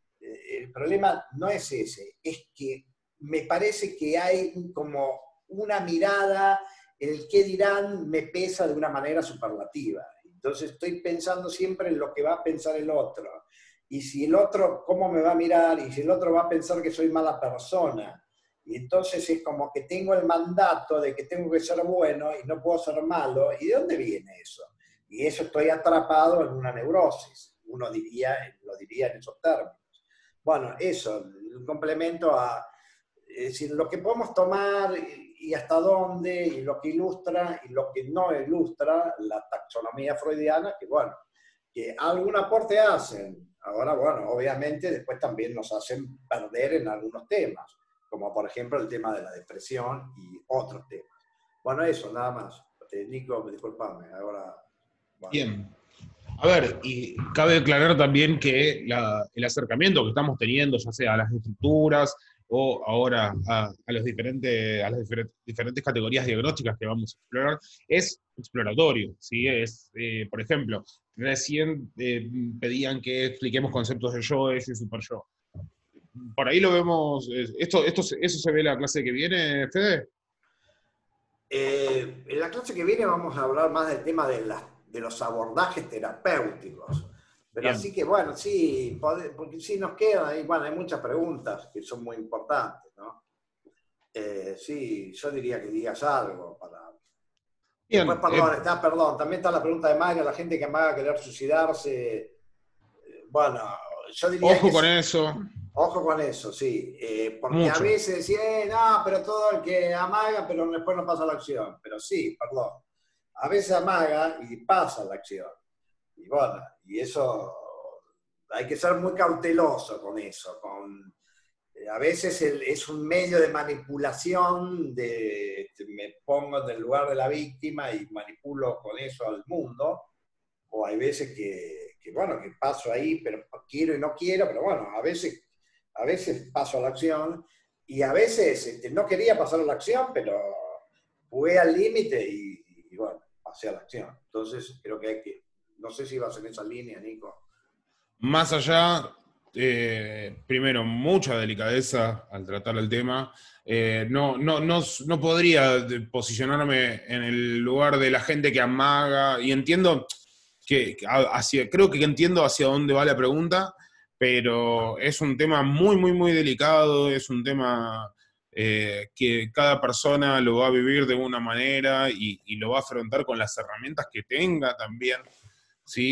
Speaker 1: el problema no es ese, es que me parece que hay como una mirada, el qué dirán me pesa de una manera superlativa. Entonces estoy pensando siempre en lo que va a pensar el otro. Y si el otro, cómo me va a mirar, y si el otro va a pensar que soy mala persona. Y entonces es como que tengo el mandato de que tengo que ser bueno y no puedo ser malo. ¿Y de dónde viene eso? Y eso estoy atrapado en una neurosis. Uno diría, lo diría en esos términos. Bueno, eso, un complemento a, es decir, lo que podemos tomar y hasta dónde, y lo que ilustra y lo que no ilustra la taxonomía freudiana, que bueno, que algún aporte hacen. Ahora, bueno, obviamente después también nos hacen perder en algunos temas, como por ejemplo el tema de la depresión y otros temas. Bueno, eso, nada más. Eh, Nico, disculpame, ahora... Bueno.
Speaker 2: Bien. A ver, y cabe aclarar también que la, el acercamiento que estamos teniendo, ya sea a las estructuras o ahora a, a, los diferentes, a las diferentes, diferentes categorías diagnósticas que vamos a explorar, es exploratorio, ¿sí? Es, eh, por ejemplo, recién eh, pedían que expliquemos conceptos de yo, es y super yo. Por ahí lo vemos, esto, esto, ¿eso se ve en la clase que viene, Fede?
Speaker 1: Eh, en la clase que viene vamos a hablar más del tema de, la, de los abordajes terapéuticos. Pero Bien. Así que bueno, sí, porque sí nos quedan, y bueno, hay muchas preguntas que son muy importantes, ¿no? Eh, sí, yo diría que digas algo para... Bien, Después, perdón, eh... está, perdón, también está la pregunta de Mario, la gente que amaga querer suicidarse. Eh, bueno, yo diría
Speaker 2: Ojo
Speaker 1: que
Speaker 2: con
Speaker 1: sí.
Speaker 2: eso.
Speaker 1: Ojo con eso, sí. Eh, porque
Speaker 2: Mucho.
Speaker 1: A veces decís, eh, no, pero todo el que amaga, pero después no pasa la acción. Pero sí, perdón. A veces amaga y pasa la acción. Y bueno, y eso hay que ser muy cauteloso con eso. Con, eh, a veces el, es un medio de manipulación, de, me pongo en el lugar de la víctima y manipulo con eso al mundo. O hay veces que, que bueno, que paso ahí, pero quiero y no quiero, pero bueno, a veces... A veces paso a la acción y a veces este, no quería pasar a la acción, pero jugué al límite y, y bueno, pasé a la acción. Entonces creo que hay que, no sé si vas en esa línea, Nico.
Speaker 2: Más allá, eh, primero, mucha delicadeza al tratar el tema. Eh, no, no, no, no podría posicionarme en el lugar de la gente que amaga, y entiendo que, hacia, creo que entiendo hacia dónde va la pregunta, pero es un tema muy, muy, muy delicado, es un tema eh, que cada persona lo va a vivir de una manera y, y lo va a afrontar con las herramientas que tenga también, ¿sí?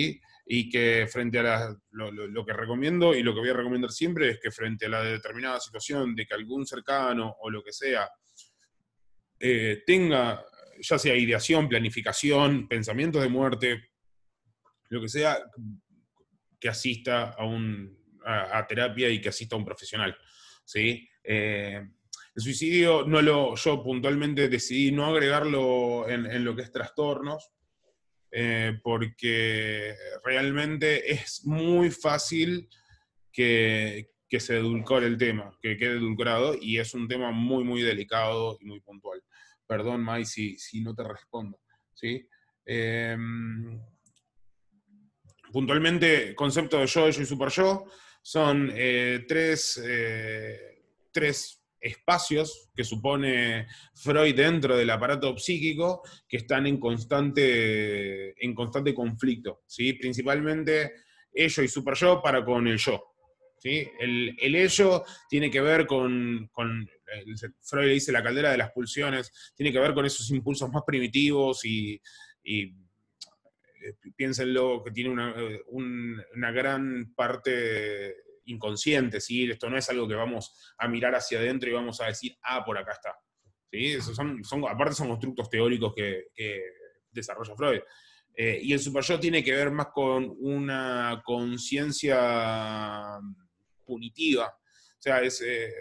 Speaker 2: y que frente a la, lo, lo, lo que recomiendo y lo que voy a recomendar siempre es que frente a la determinada situación de que algún cercano o lo que sea eh, tenga, ya sea ideación, planificación, pensamientos de muerte, lo que sea, que asista a, un, a, a terapia y que asista a un profesional, ¿sí? Eh, el suicidio, no lo, yo puntualmente decidí no agregarlo en, en lo que es trastornos, eh, porque realmente es muy fácil que, que se edulcore el tema, que quede edulcorado, y es un tema muy, muy delicado y muy puntual. Perdón, Mai, si, si no te respondo, ¿sí? Eh, puntualmente, concepto de yo, yo y super yo, son eh, tres, eh, tres espacios que supone Freud dentro del aparato psíquico que están en constante, en constante conflicto, ¿sí? Principalmente ello y super yo para con el yo, ¿sí? El, el ello tiene que ver con, con el, Freud le dice la caldera de las pulsiones, tiene que ver con esos impulsos más primitivos y, y piénsenlo que tiene una, un, una gran parte inconsciente, ¿sí? Esto no es algo que vamos a mirar hacia adentro y vamos a decir, ah, por acá está. ¿Sí? Eso son, son, aparte son constructos teóricos que, que desarrolla Freud. Eh, y el superyo tiene que ver más con una conciencia punitiva. O sea, es, eh,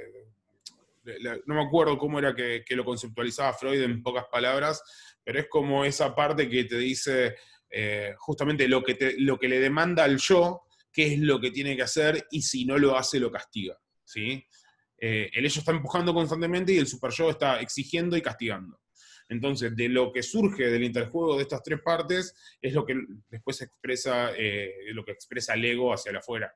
Speaker 2: no me acuerdo cómo era que, que lo conceptualizaba Freud en pocas palabras, pero es como esa parte que te dice eh, justamente lo que, te, lo que le demanda al yo, qué es lo que tiene que hacer, y si no lo hace, lo castiga, ¿sí? Eh, el ello está empujando constantemente y el superyo está exigiendo y castigando. Entonces, de lo que surge del interjuego de estas tres partes es lo que después se expresa, eh, lo que expresa el ego hacia el afuera.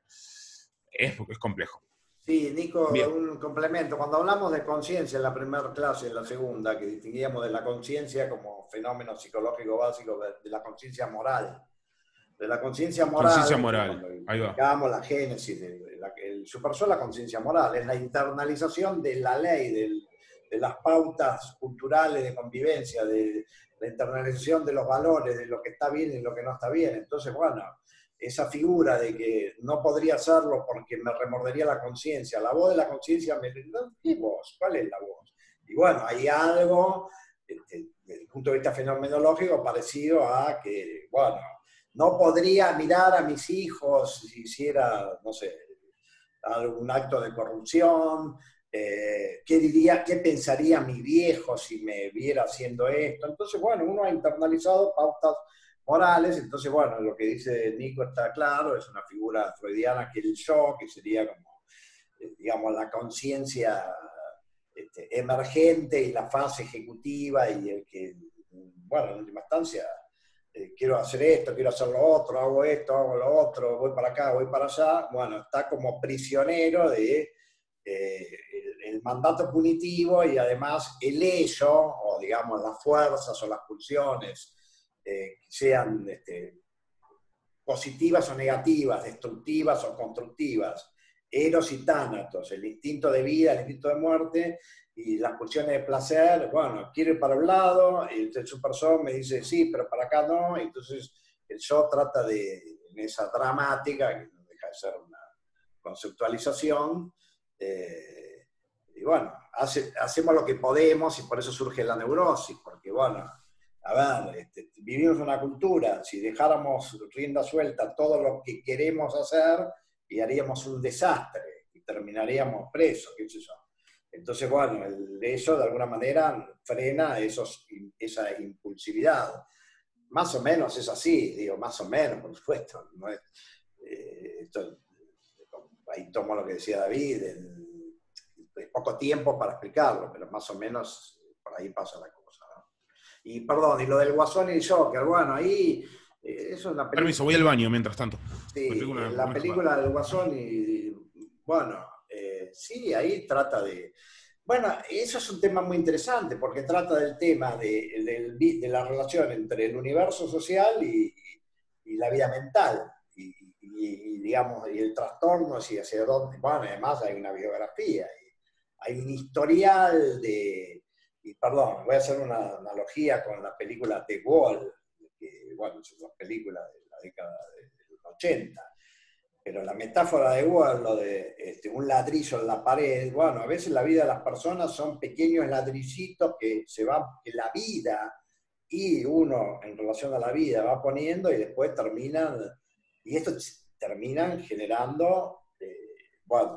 Speaker 2: Es, es complejo.
Speaker 1: Sí, Nico,
Speaker 2: Bien.
Speaker 1: un complemento. Cuando hablamos de conciencia en la primera clase, en la segunda, que distinguíamos de la conciencia como fenómeno psicológico básico, de, de la conciencia moral. De la conciencia moral,
Speaker 2: conciencia moral. Ahí va.
Speaker 1: Digamos la génesis, de, de la, el supersol, la conciencia moral, es la internalización de la ley, del, de las pautas culturales de convivencia, de la internalización de los valores, de lo que está bien y lo que no está bien. Entonces, bueno, esa figura de que no podría hacerlo porque me remordería la conciencia, la voz de la conciencia me dice, ¿qué voz? ¿Cuál es la voz? Y bueno, hay algo, este, desde el punto de vista fenomenológico, parecido a que, bueno, no podría mirar a mis hijos si hiciera, no sé, algún acto de corrupción, eh, ¿qué diría, qué pensaría mi viejo si me viera haciendo esto? Entonces, bueno, uno ha internalizado pautas morales. Entonces, bueno, lo que dice Nico está claro, es una figura freudiana que el yo, que sería como, eh, digamos, la conciencia este, emergente y la fase ejecutiva y el que, bueno, en última instancia, eh, quiero hacer esto, quiero hacer lo otro, hago esto, hago lo otro, voy para acá, voy para allá, bueno, está como prisionero de eh, el, el mandato punitivo y además el ello, o digamos las fuerzas o las pulsiones, Eh, sean este, positivas o negativas, destructivas o constructivas, eros y tánatos, el instinto de vida, el instinto de muerte y las pulsiones de placer. Bueno, quiero ir para un lado, y el superyo me dice sí, pero para acá no, y entonces el yo trata de, en esa dramática, que no deja de ser una conceptualización, eh, y bueno, hace, hacemos lo que podemos y por eso surge la neurosis, porque bueno, a ver, este, vivimos una cultura, si dejáramos rienda suelta todo lo que queremos hacer, y haríamos un desastre, y terminaríamos presos, qué sé yo. Entonces, bueno, el, eso de alguna manera frena esos, esa impulsividad. Más o menos es así, digo, más o menos, por supuesto. No es, eh, esto, ahí tomo lo que decía David, el, el poco tiempo para explicarlo, pero más o menos por ahí pasa la cosa. Y perdón, y lo del Guasón y Joker, bueno, ahí eh, eso es una película.
Speaker 2: Permiso, voy al baño mientras tanto.
Speaker 1: Sí, una, la una película jugada. Del Guasón y, y bueno, eh, sí, ahí trata de. Bueno, eso es un tema muy interesante porque trata del tema de, de, de la relación entre el universo social y, y la vida mental. Y, y, y, digamos, y el trastorno, y hacia dónde. Bueno, además hay una biografía, y hay un historial de. Y perdón, voy a hacer una analogía con la película The Wall, que bueno, es una película de la década del ochenta. Pero la metáfora de Wall, lo de este, un ladrillo en la pared, bueno, a veces la vida de las personas son pequeños ladrillitos que se van, que la vida y uno en relación a la vida va poniendo y después terminan, y esto terminan generando, eh, bueno,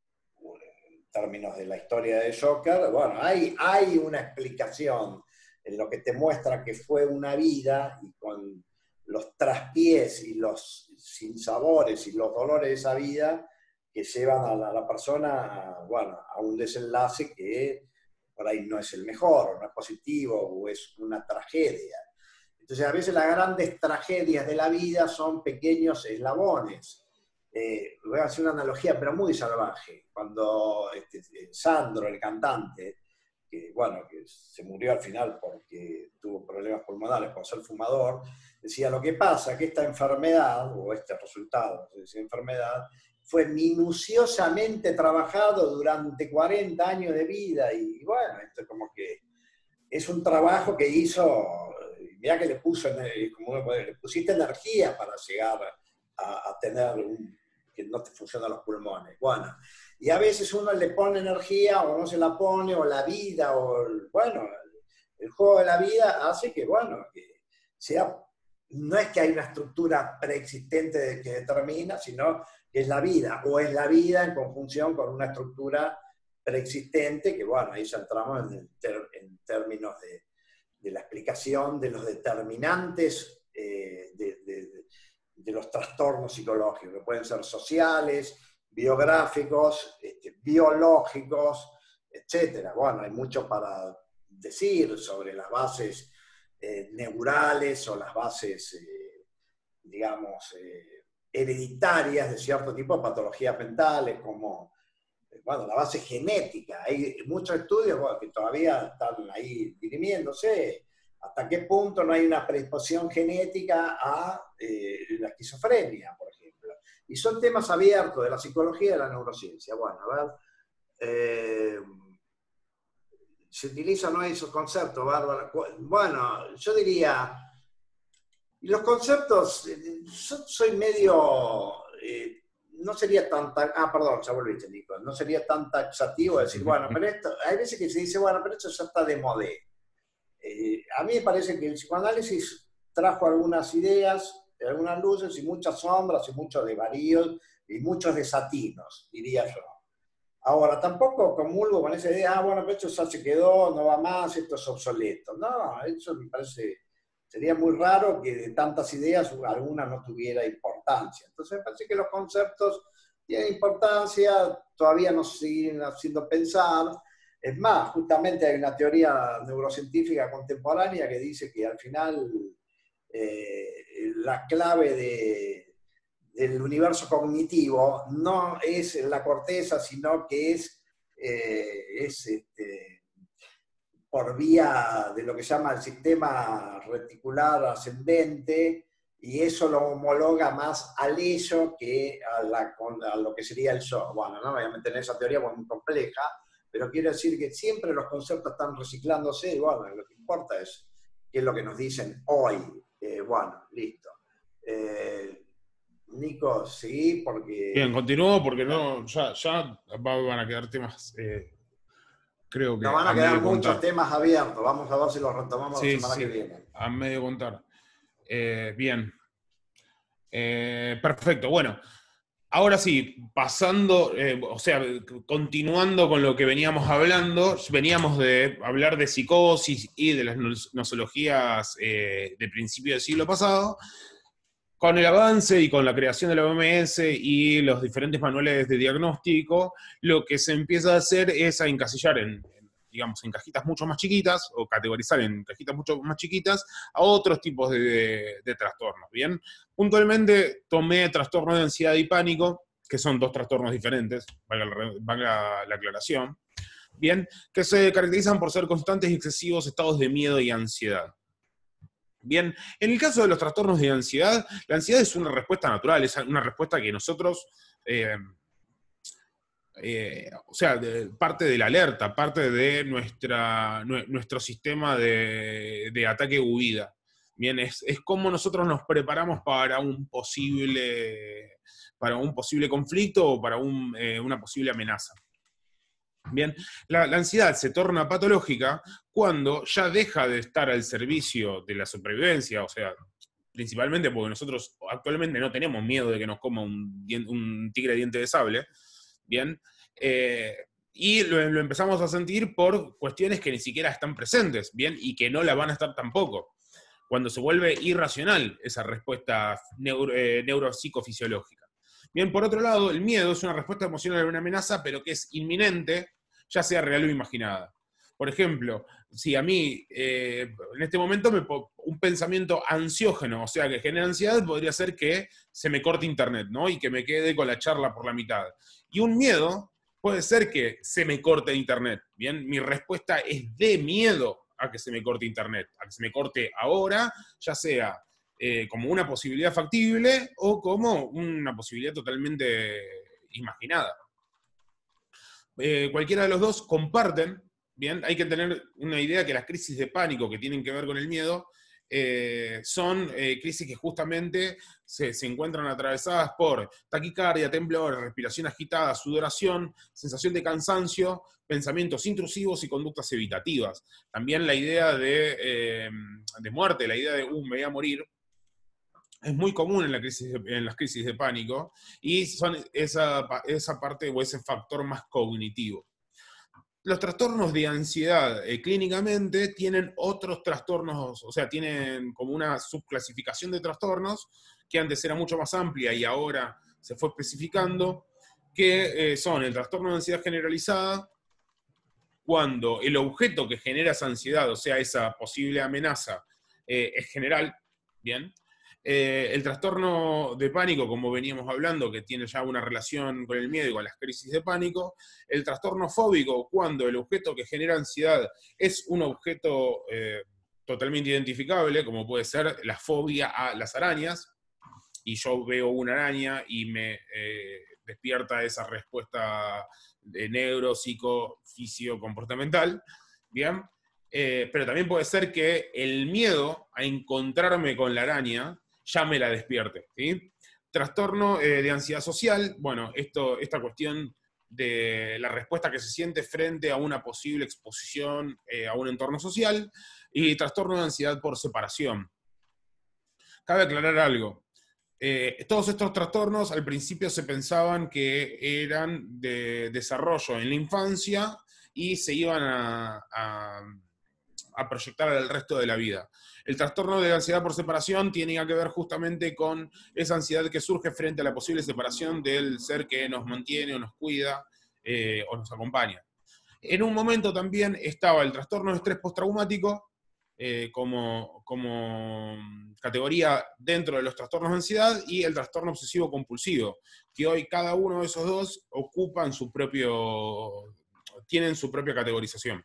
Speaker 1: en términos de la historia de Joker, bueno, hay, hay una explicación en lo que te muestra que fue una vida y con los traspiés y los sinsabores y los dolores de esa vida que llevan a la, a la persona a, bueno, a un desenlace que por ahí no es el mejor, o no es positivo, o es una tragedia. Entonces a veces las grandes tragedias de la vida son pequeños eslabones. Eh, voy a hacer una analogía, pero muy salvaje. Cuando este, Sandro, el cantante, que bueno, que se murió al final porque tuvo problemas pulmonares por ser fumador, decía, lo que pasa es que esta enfermedad, o este resultado de esa enfermedad, fue minuciosamente trabajado durante cuarenta años de vida, y bueno, esto es como que es un trabajo que hizo, mirá que le puso, como le pusiste energía para llegar a, a tener un, que no te funcionan los pulmones. Bueno, y a veces uno le pone energía o no se la pone, o la vida, o bueno, el juego de la vida hace que, bueno, que sea, no es que hay una estructura preexistente que determina, sino que es la vida, o es la vida en conjunción con una estructura preexistente, que bueno, ahí ya entramos en, ter, en términos de, de la explicación de los determinantes eh, de, de, de los trastornos psicológicos, que pueden ser sociales, biográficos, este, biológicos, etcétera. Bueno, hay mucho para decir sobre las bases eh, neurales o las bases, eh, digamos, eh, hereditarias de cierto tipo de patologías mentales, como, bueno, la base genética. Hay muchos estudios bueno, que todavía están ahí dirimiéndose, hasta qué punto no hay una predisposición genética a eh, la esquizofrenia, por ejemplo. Y son temas abiertos de la psicología y de la neurociencia. Bueno, a ver, eh, se utilizan ¿no? esos conceptos, Bárbara. Bueno, yo diría, los conceptos, yo soy medio, eh, no sería tan, ah, perdón, ya volviste, Nico, no sería tan taxativo decir, bueno, pero esto, hay veces que se dice, bueno, pero esto ya está de modé. Eh, a mí me parece que el psicoanálisis trajo algunas ideas, algunas luces y muchas sombras y muchos desvaríos y muchos desatinos, diría yo. Ahora, tampoco comulgo con esa idea, ah, bueno, pero esto ya se quedó, no va más, esto es obsoleto. No, eso me parece, sería muy raro que de tantas ideas alguna no tuviera importancia. Entonces me parece que los conceptos tienen importancia, todavía nos siguen haciendo pensar. Es más, justamente hay una teoría neurocientífica contemporánea que dice que al final eh, la clave de, del universo cognitivo no es la corteza, sino que es, eh, es este, por vía de lo que se llama el sistema reticular ascendente, y eso lo homologa más al ello que a, la, a lo que sería el yo. Bueno, no me voy a meter en esa teoría porque es muy compleja, pero quiero decir que siempre los conceptos están reciclándose, y bueno, lo que importa es qué es lo que nos dicen hoy. Eh, bueno, listo. Eh, Nico, sí, porque...
Speaker 2: Bien, continúo porque no, ya, ya van a quedar temas, eh, creo que...
Speaker 1: Nos van a,
Speaker 2: a
Speaker 1: quedar
Speaker 2: medio
Speaker 1: muchos
Speaker 2: contar.
Speaker 1: temas abiertos, vamos a ver si los retomamos
Speaker 2: Sí,
Speaker 1: la semana
Speaker 2: sí,
Speaker 1: que viene.
Speaker 2: a medio contar. Eh, bien. Eh, perfecto, bueno. Ahora sí, pasando, eh, o sea, continuando con lo que veníamos hablando, veníamos de hablar de psicosis y de las nosologías eh, de principio del siglo pasado. Con el avance y con la creación de la O M S y los diferentes manuales de diagnóstico, lo que se empieza a hacer es a encasillar en, digamos, en cajitas mucho más chiquitas, o categorizar en cajitas mucho más chiquitas, a otros tipos de, de, de trastornos, ¿bien? Puntualmente tomé trastorno de ansiedad y pánico, que son dos trastornos diferentes, valga la, valga la aclaración, ¿bien? Que se caracterizan por ser constantes y excesivos estados de miedo y ansiedad. Bien, en el caso de los trastornos de ansiedad, la ansiedad es una respuesta natural, es una respuesta que nosotros... Eh, Eh, o sea, de, parte de la alerta, parte de nuestra, nuestro sistema de, de ataque-huida. Bien, es, es cómo nosotros nos preparamos para un posible, para un posible conflicto o para un, eh, una posible amenaza. Bien, la, la ansiedad se torna patológica cuando ya deja de estar al servicio de la supervivencia, o sea, principalmente porque nosotros actualmente no tenemos miedo de que nos coma un, un tigre de diente de sable, bien, eh, y lo, lo empezamos a sentir por cuestiones que ni siquiera están presentes, bien, y que no la van a estar tampoco, cuando se vuelve irracional esa respuesta neuro, eh, neuropsicofisiológica. Bien, por otro lado, el miedo es una respuesta emocional a una amenaza, pero que es inminente, ya sea real o imaginada. Por ejemplo, si a mí, eh, en este momento, me, un pensamiento ansiógeno, o sea, que genera ansiedad, podría ser que se me corte internet, ¿no? Y que me quede con la charla por la mitad. Y un miedo puede ser que se me corte internet, ¿bien? Mi respuesta es de miedo a que se me corte internet, a que se me corte ahora, ya sea eh, como una posibilidad factible o como una posibilidad totalmente imaginada. Eh, cualquiera de los dos comparten. Bien, hay que tener una idea que las crisis de pánico que tienen que ver con el miedo eh, son eh, crisis que justamente se, se encuentran atravesadas por taquicardia, temblor, respiración agitada, sudoración, sensación de cansancio, pensamientos intrusivos y conductas evitativas. También la idea de, eh, de muerte, la idea de, uh, me voy a morir, es muy común en, la crisis de, en las crisis de pánico y son esa, esa parte o ese factor más cognitivo. Los trastornos de ansiedad eh, clínicamente tienen otros trastornos, o sea, tienen como una subclasificación de trastornos que antes era mucho más amplia y ahora se fue especificando, que eh, son el trastorno de ansiedad generalizada, cuando el objeto que genera esa ansiedad, o sea, esa posible amenaza, eh, es general, ¿bien? Eh, el trastorno de pánico, como veníamos hablando, que tiene ya una relación con el miedo y con las crisis de pánico. El trastorno fóbico, cuando el objeto que genera ansiedad es un objeto eh, totalmente identificable, como puede ser la fobia a las arañas, y yo veo una araña y me eh, despierta esa respuesta de neuro, psico, fisio, comportamental, ¿bien? Eh, pero también puede ser que el miedo a encontrarme con la araña ya me la despierte, ¿sí? Trastorno eh, de ansiedad social, bueno, esto, esta cuestión de la respuesta que se siente frente a una posible exposición eh, a un entorno social, y trastorno de ansiedad por separación. Cabe aclarar algo. Eh, todos estos trastornos al principio se pensaban que eran de desarrollo en la infancia y se iban a, a, a proyectar al resto de la vida. El trastorno de ansiedad por separación tiene que ver justamente con esa ansiedad que surge frente a la posible separación del ser que nos mantiene o nos cuida eh, o nos acompaña. En un momento también estaba el trastorno de estrés postraumático eh, como, como categoría dentro de los trastornos de ansiedad, y el trastorno obsesivo compulsivo, que hoy cada uno de esos dos ocupan su propio, tienen su propia categorización.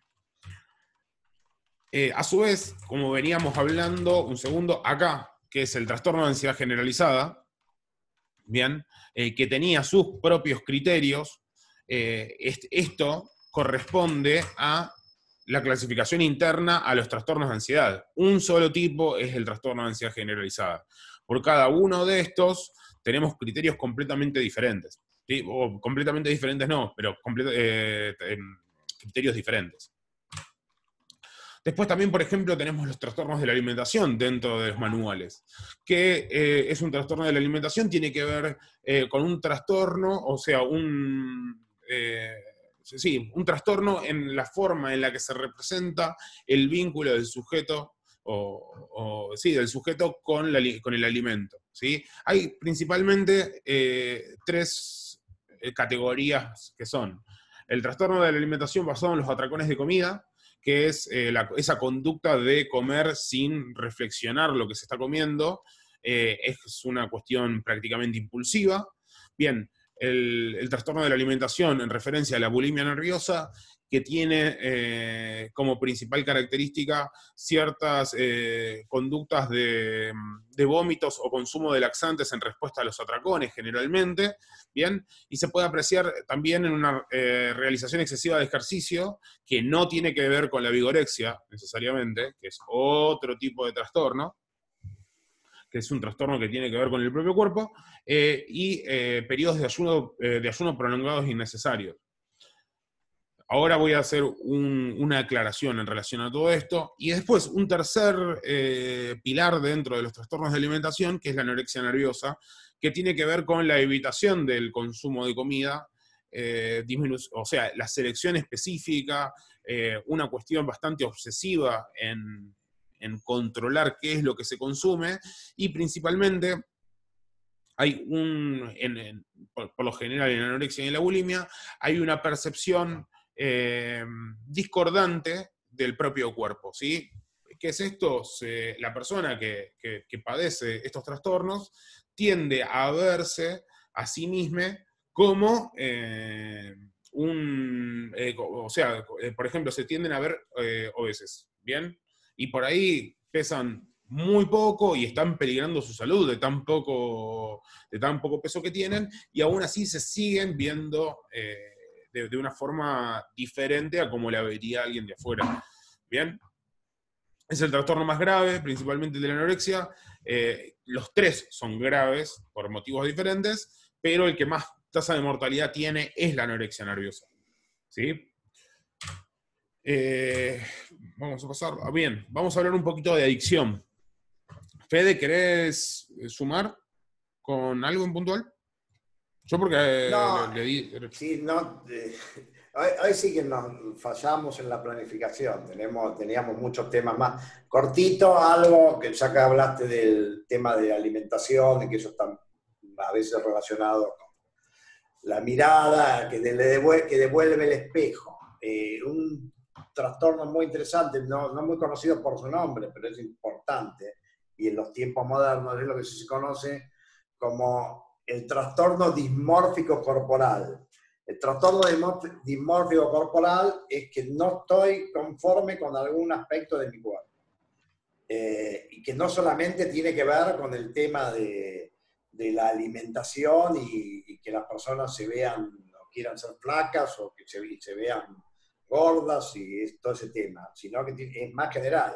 Speaker 2: Eh, a su vez, como veníamos hablando un segundo acá, que es el trastorno de ansiedad generalizada, bien, eh, que tenía sus propios criterios, eh, est esto corresponde a la clasificación interna a los trastornos de ansiedad. Un solo tipo es el trastorno de ansiedad generalizada. Por cada uno de estos tenemos criterios completamente diferentes, ¿sí? O completamente diferentes no, pero eh, eh, criterios diferentes. Después también, por ejemplo, tenemos los trastornos de la alimentación dentro de los manuales, que eh, es un trastorno de la alimentación, tiene que ver eh, con un trastorno, o sea, un, eh, sí, un trastorno en la forma en la que se representa el vínculo del sujeto, o, o sí, del sujeto con, la, con el alimento, ¿sí? Hay principalmente eh, tres eh, categorías que son el trastorno de la alimentación basado en los atracones de comida, que es eh, la, esa conducta de comer sin reflexionar lo que se está comiendo, eh, es una cuestión prácticamente impulsiva. Bien, el, el trastorno de la alimentación en referencia a la bulimia nerviosa, que tiene eh, como principal característica ciertas eh, conductas de, de vómitos o consumo de laxantes en respuesta a los atracones, generalmente, ¿bien? Y se puede apreciar también en una eh, realización excesiva de ejercicio, que no tiene que ver con la vigorexia, necesariamente, que es otro tipo de trastorno, que es un trastorno que tiene que ver con el propio cuerpo, eh, y eh, periodos de ayuno, eh, de ayuno prolongados innecesarios. Ahora voy a hacer un, una aclaración en relación a todo esto, y después un tercer eh, pilar dentro de los trastornos de alimentación, que es la anorexia nerviosa, que tiene que ver con la evitación del consumo de comida, eh, o sea, la selección específica, eh, una cuestión bastante obsesiva en, en controlar qué es lo que se consume, y principalmente hay un, en, en, por, por lo general en la anorexia y en la bulimia, hay una percepción eh, discordante del propio cuerpo, ¿sí? ¿Qué es esto? Se, la persona que, que, que padece estos trastornos tiende a verse a sí misma como eh, un, eh, o sea, eh, por ejemplo, se tienden a ver eh, obeses, ¿bien? Y por ahí pesan muy poco y están peligrando su salud de tan poco, de tan poco peso que tienen, y aún así se siguen viendo eh, de, de una forma diferente a como la vería alguien de afuera. ¿Bien? Es el trastorno más grave, principalmente de la anorexia. Eh, los tres son graves por motivos diferentes, pero el que más tasa de mortalidad tiene es la anorexia nerviosa. ¿Sí? Eh, vamos a pasar. Bien, vamos a hablar un poquito de adicción. Fede, ¿querés sumar con algo en puntual? Yo porque eh,
Speaker 1: No,
Speaker 2: le, le di...
Speaker 1: sí, no, eh, hoy, hoy sí que nos fallamos en la planificación. Tenemos, teníamos muchos temas más. Cortito, algo que ya que hablaste del tema de alimentación y que eso está a veces relacionado con la mirada que, le devuelve, que devuelve el espejo. Eh, un trastorno muy interesante, no, no muy conocido por su nombre, pero es importante. Y en los tiempos modernos es lo que se conoce como el trastorno dismórfico corporal. El trastorno dismórfico corporal es que no estoy conforme con algún aspecto de mi cuerpo. Eh, y que no solamente tiene que ver con el tema de, de la alimentación y, y que las personas se vean o quieran ser flacas o que se, se vean gordas y es, todo ese tema, sino que es más general.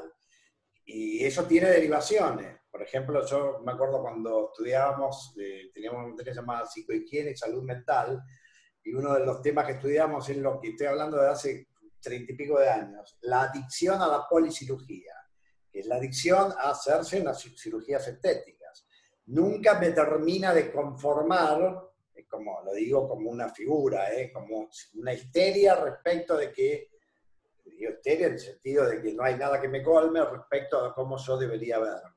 Speaker 1: Y eso tiene derivaciones. Por ejemplo, yo me acuerdo cuando estudiábamos, eh, teníamos una materia llamada psicohigiene y salud mental, y uno de los temas que estudiamos es lo que estoy hablando de hace treinta y pico de años, la adicción a la policirugía, que es la adicción a hacerse unas cirugías estéticas. Nunca me termina de conformar, como lo digo como una figura, eh, como una histeria respecto de que Yo histeria en el sentido de que no hay nada que me colme respecto a cómo yo debería verme.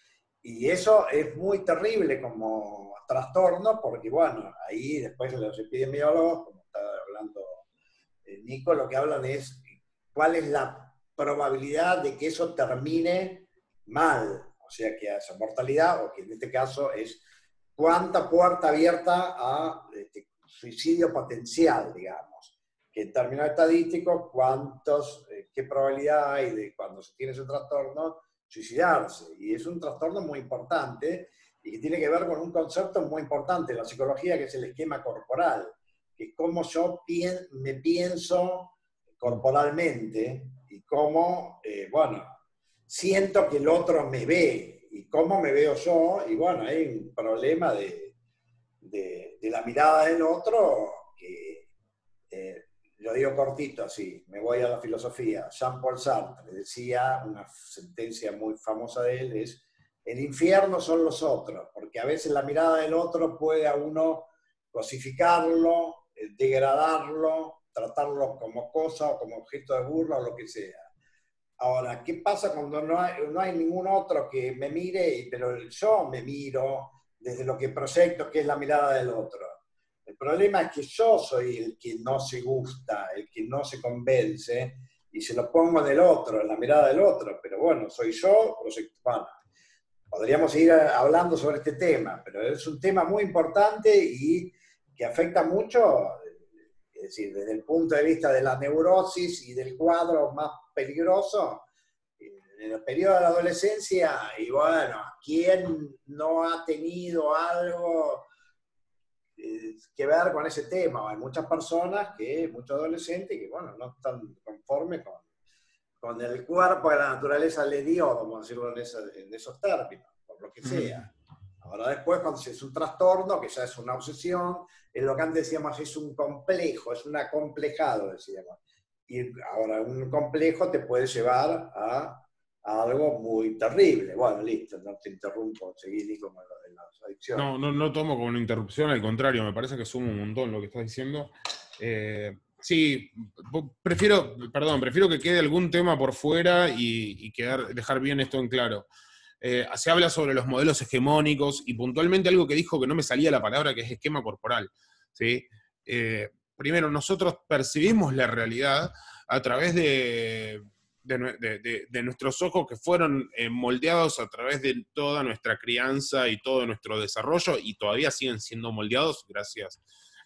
Speaker 1: Y eso es muy terrible como trastorno, porque bueno, ahí después los epidemiólogos, como está hablando Nico, lo que hablan es cuál es la probabilidad de que eso termine mal, o sea, que haya mortalidad, o que en este caso es cuánta puerta abierta a este, suicidio potencial, digamos. Que en términos estadísticos, cuántos, eh, qué probabilidad hay de cuando se tiene ese trastorno suicidarse. Y es un trastorno muy importante y que tiene que ver con un concepto muy importante en la psicología, que es el esquema corporal, que es cómo yo pien, me pienso corporalmente y cómo, eh, bueno, siento que el otro me ve y cómo me veo yo. Y bueno, hay un problema de, de, de la mirada del otro que... Eh, lo digo cortito así, me voy a la filosofía. Jean-Paul Sartre decía, una sentencia muy famosa de él, es el infierno son los otros, porque a veces la mirada del otro puede a uno cosificarlo, degradarlo, tratarlo como cosa o como objeto de burla o lo que sea. Ahora, ¿qué pasa cuando no hay, no hay ningún otro que me mire, pero yo me miro desde lo que proyecto, que es la mirada del otro? El problema es que yo soy el que no se gusta, el que no se convence, y se lo pongo en el otro, en la mirada del otro. Pero bueno, ¿soy yo o soy bueno, podríamos seguir hablando sobre este tema, pero es un tema muy importante y que afecta mucho, es decir, desde el punto de vista de la neurosis y del cuadro más peligroso, en el periodo de la adolescencia. Y bueno, ¿quién no ha tenido algo que ver con ese tema? Hay muchas personas, que, muchos adolescentes, que bueno, no están conformes con, con el cuerpo que la naturaleza le dio, vamos a decirlo en, esa, en esos términos. lo que sea. Ahora después, cuando es un trastorno, que ya es una obsesión, es lo que antes decíamos, es un complejo, es un acomplejado, decíamos. Y ahora un complejo te puede llevar a, a algo muy terrible. Bueno, listo, no te interrumpo, seguí ni como lo de las adicciones.
Speaker 2: No, no, no tomo como una interrupción, al contrario, me parece que suma un montón lo que estás diciendo. Eh, sí, prefiero, perdón, prefiero que quede algún tema por fuera y, y quedar, dejar bien esto en claro. Eh, se habla sobre los modelos hegemónicos y puntualmente algo que dijo que no me salía la palabra, que es esquema corporal, ¿sí? Eh, primero, nosotros percibimos la realidad a través de, de, de, de, de nuestros ojos que fueron eh, moldeados a través de toda nuestra crianza y todo nuestro desarrollo y todavía siguen siendo moldeados, gracias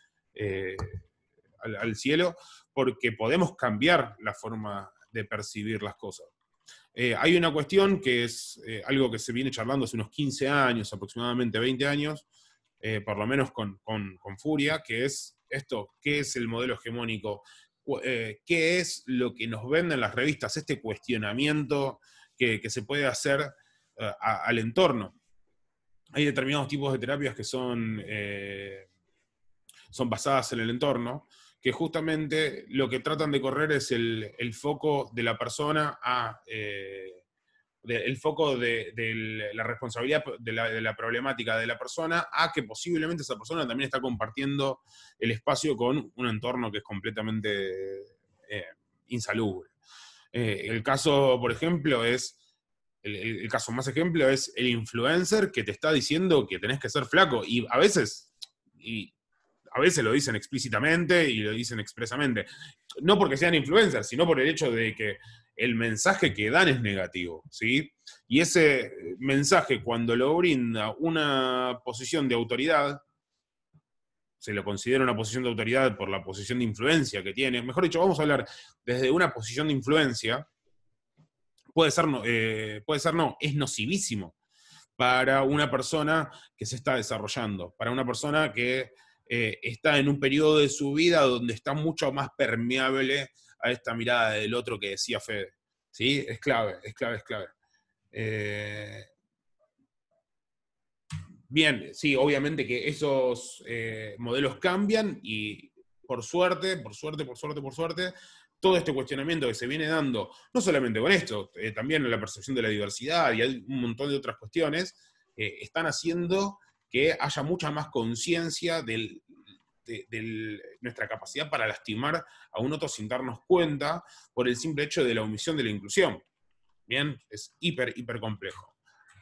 Speaker 2: eh, al, al cielo, porque podemos cambiar la forma de percibir las cosas. Eh, hay una cuestión que es eh, algo que se viene charlando hace unos quince años, aproximadamente veinte años, eh, por lo menos con, con, con Furia, que es esto, ¿qué es el modelo hegemónico? Eh, ¿Qué es lo que nos venden las revistas? Este cuestionamiento que, que se puede hacer uh, a, al entorno. Hay determinados tipos de terapias que son, eh, son basadas en el entorno, que justamente lo que tratan de correr es el, el foco de la persona a, eh, de, el foco de, de la responsabilidad de la, de la problemática de la persona a que posiblemente esa persona también está compartiendo el espacio con un entorno que es completamente eh, insalubre. Eh, el caso, por ejemplo, es, el, el caso más ejemplo es el influencer que te está diciendo que tenés que ser flaco, y a veces, y, A veces lo dicen explícitamente y lo dicen expresamente. No porque sean influencers, sino por el hecho de que el mensaje que dan es negativo, ¿sí? Y ese mensaje, cuando lo brinda una posición de autoridad, se lo considera una posición de autoridad por la posición de influencia que tiene. Mejor dicho, vamos a hablar desde una posición de influencia. Puede ser, eh, puede ser no, es nocivísimo para una persona que se está desarrollando, para una persona que Eh, está en un periodo de su vida donde está mucho más permeable a esta mirada del otro que decía Fede. ¿Sí? Es clave, es clave, es clave. Eh, bien, sí, obviamente que esos eh, modelos cambian y por suerte, por suerte, por suerte, por suerte, todo este cuestionamiento que se viene dando, no solamente con esto, eh, también en la percepción de la diversidad y hay un montón de otras cuestiones, eh, están haciendo que haya mucha más conciencia de, de nuestra capacidad para lastimar a un otro sin darnos cuenta por el simple hecho de la omisión de la inclusión. Bien, es hiper, hiper complejo.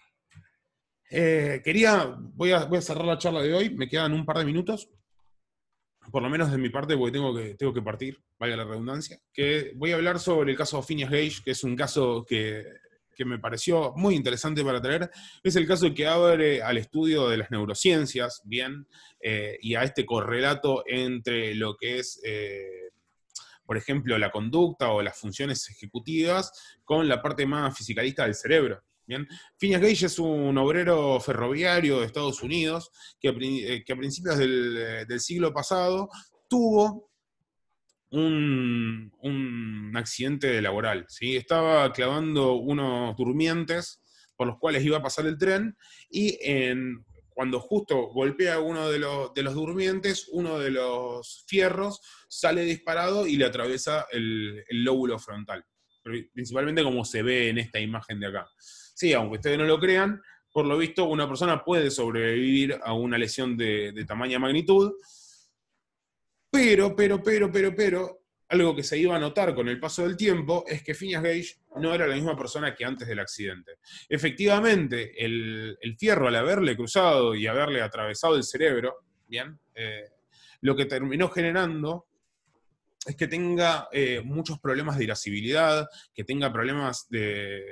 Speaker 2: Eh, quería, voy a, voy a cerrar la charla de hoy, me quedan un par de minutos, por lo menos de mi parte, porque tengo que, tengo que partir, valga la redundancia, que voy a hablar sobre el caso Phineas Gage, que es un caso que... que me pareció muy interesante para traer, es el caso que abre al estudio de las neurociencias, bien, eh, y a este correlato entre lo que es, eh, por ejemplo, la conducta o las funciones ejecutivas con la parte más fisicalista del cerebro. Bien, Phineas Gage es un obrero ferroviario de Estados Unidos que a, que a principios del, del siglo pasado tuvo Un, un accidente laboral, ¿sí? Estaba clavando unos durmientes por los cuales iba a pasar el tren y en, cuando justo golpea uno de los, de los durmientes, uno de los fierros sale disparado y le atraviesa el, el lóbulo frontal, principalmente como se ve en esta imagen de acá. Sí, aunque ustedes no lo crean, por lo visto una persona puede sobrevivir a una lesión de, de tamaña magnitud. Pero, pero, pero, pero, pero, algo que se iba a notar con el paso del tiempo es que Phineas Gage no era la misma persona que antes del accidente. Efectivamente, el, el fierro, al haberle cruzado y haberle atravesado el cerebro, ¿bien? Eh, lo que terminó generando es que tenga eh, muchos problemas de irascibilidad, que tenga problemas de...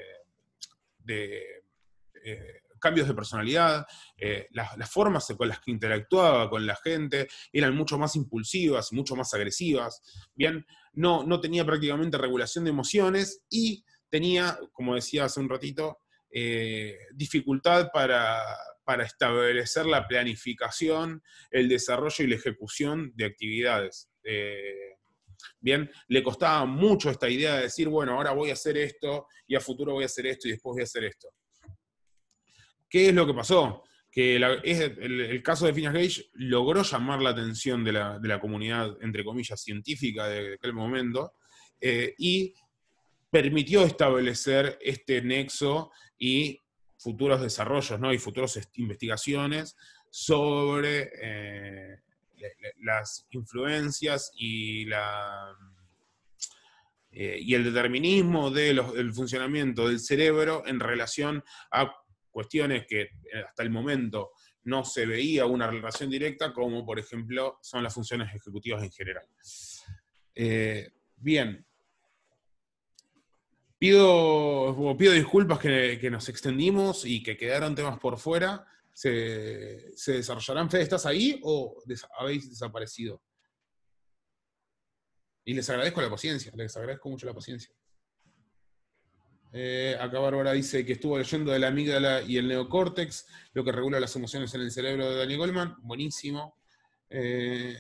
Speaker 2: de eh, cambios de personalidad, eh, las, las formas con las que interactuaba con la gente eran mucho más impulsivas, mucho más agresivas, bien, no, no tenía prácticamente regulación de emociones y tenía, como decía hace un ratito, eh, dificultad para, para establecer la planificación, el desarrollo y la ejecución de actividades. Eh, bien, le costaba mucho esta idea de decir, bueno, ahora voy a hacer esto, y a futuro voy a hacer esto, y después voy a hacer esto. ¿qué es lo que pasó? Que la, es el, el caso de Phineas Gage logró llamar la atención de la, de la comunidad, entre comillas, científica de aquel momento, eh, y permitió establecer este nexo y futuros desarrollos, ¿no? Y futuras investigaciones sobre eh, las influencias y, la, eh, y el determinismo de los, del funcionamiento del cerebro en relación a cuestiones que hasta el momento no se veía una relación directa, como por ejemplo son las funciones ejecutivas en general. Eh, bien. Pido, pido disculpas que, que nos extendimos y que quedaron temas por fuera. ¿Se, se desarrollarán? Fede, ¿estás ahí o des, habéis desaparecido? Y les agradezco la paciencia, les agradezco mucho la paciencia. Eh, acá Bárbara dice que estuvo leyendo de la amígdala y el neocórtex, lo que regula las emociones en el cerebro de Daniel Goleman. Buenísimo. Eh,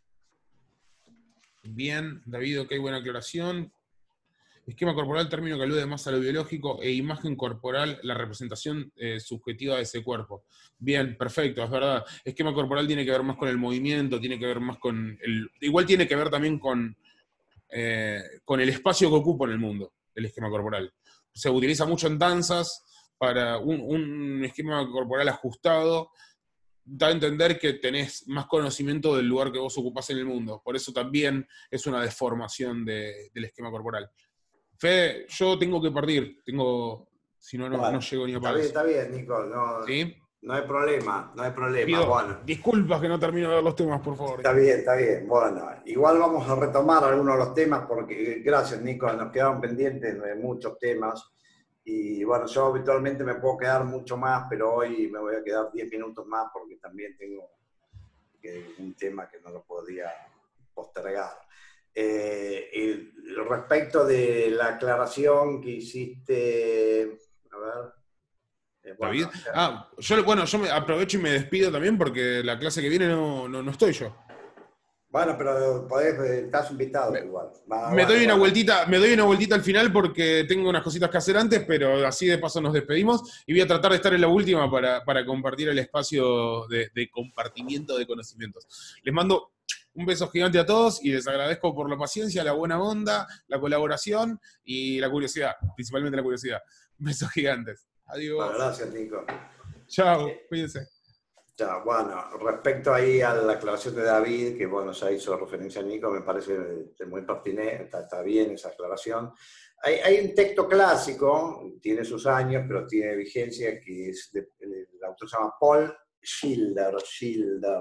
Speaker 2: bien, David, ok, buena aclaración. Esquema corporal, término que alude más a lo biológico, e imagen corporal, la representación eh, subjetiva de ese cuerpo. Bien, perfecto, es verdad. Esquema corporal tiene que ver más con el movimiento, tiene que ver más con el... Igual tiene que ver también con, eh, con el espacio que ocupa en el mundo, el esquema corporal. Se utiliza mucho en danzas para un, un esquema corporal ajustado, da a entender que tenés más conocimiento del lugar que vos ocupás en el mundo. Por eso también es una deformación de, del esquema corporal. Fede, yo tengo que partir, tengo, si no, no,
Speaker 1: Bueno,
Speaker 2: no llego ni a
Speaker 1: está bien,
Speaker 2: palos.
Speaker 1: está bien, Nico, no,
Speaker 2: ¿Sí?
Speaker 1: no hay problema, no hay problema.
Speaker 2: Pido
Speaker 1: Bueno,
Speaker 2: disculpas que no termino de ver los temas, por favor.
Speaker 1: está bien, está bien. Bueno, igual vamos a retomar algunos de los temas porque, gracias, Nico, nos quedaron pendientes de muchos temas. Y bueno, yo habitualmente me puedo quedar mucho más, pero hoy me voy a quedar diez minutos más porque también tengo un tema que no lo podía postergar. Eh, y respecto de la aclaración que hiciste, a ver. Eh,
Speaker 2: David.
Speaker 1: bueno,
Speaker 2: Ah, yo, bueno, yo me aprovecho y me despido también porque la clase que viene no, no, no estoy yo.
Speaker 1: bueno, pero podés, estás invitado
Speaker 2: Me,
Speaker 1: igual. Va,
Speaker 2: me
Speaker 1: bueno,
Speaker 2: doy una
Speaker 1: bueno.
Speaker 2: vueltita, me doy una vueltita al final porque tengo unas cositas que hacer antes, pero así de paso nos despedimos y voy a tratar de estar en la última para, para compartir el espacio de, de compartimiento de conocimientos. Les mando un beso gigante a todos y les agradezco por la paciencia, la buena onda, la colaboración y la curiosidad, principalmente la curiosidad. Besos gigantes. Adiós.
Speaker 1: Bueno, gracias, Nico.
Speaker 2: Chao,
Speaker 1: Eh,
Speaker 2: cuídense.
Speaker 1: ya, bueno, respecto ahí a la aclaración de David, que bueno, ya hizo referencia a Nico, me parece muy pertinente, está, está bien esa aclaración. Hay, hay un texto clásico, tiene sus años, pero tiene vigencia, que es, de, el autor se llama Paul Schilder, Schilder,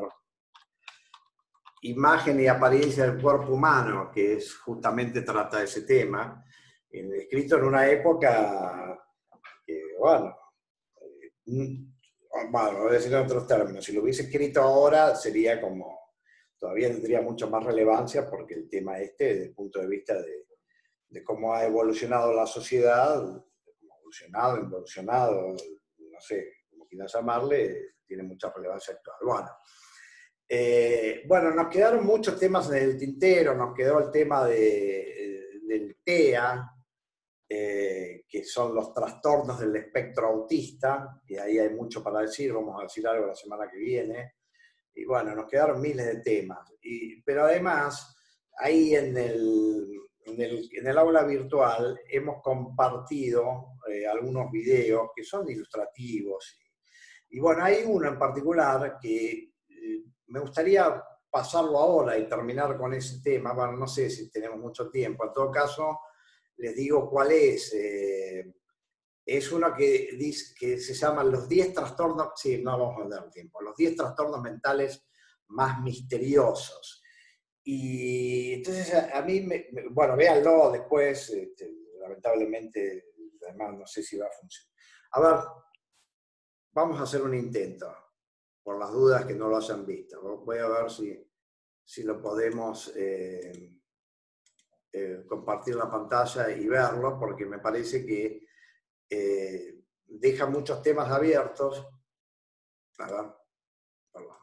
Speaker 1: Imagen y apariencia del cuerpo humano, que es, justamente trata ese tema, escrito en una época que, bueno, bueno, voy a decir en otros términos, si lo hubiese escrito ahora sería como, todavía tendría mucho más relevancia porque el tema este, desde el punto de vista de, de cómo ha evolucionado la sociedad, evolucionado, involucionado, no sé, como quieras llamarle, tiene mucha relevancia actual. Bueno, eh, bueno, nos quedaron muchos temas en el tintero, nos quedó el tema de, del T E A, Eh, que son los trastornos del espectro autista, y ahí hay mucho para decir, vamos a decir algo la semana que viene, y bueno, nos quedaron miles de temas, y, pero además, ahí en el, en el, en el aula virtual hemos compartido eh, algunos videos que son ilustrativos, y, y bueno, hay uno en particular que eh, me gustaría pasarlo ahora y terminar con ese tema, bueno, no sé si tenemos mucho tiempo, en todo caso, les digo cuál es. Eh, es uno que, dice, que se llama los diez trastornos, sí, no vamos a dar tiempo, los diez trastornos mentales más misteriosos. Y entonces a, a mí, me, me, bueno, véanlo después, este, lamentablemente, además no sé si va a funcionar. A ver, vamos a hacer un intento, por las dudas que no lo hayan visto. Voy a ver si, si lo podemos... Eh, Eh, compartir la pantalla y verlo, porque me parece que eh, deja muchos temas abiertos. A ver, perdón.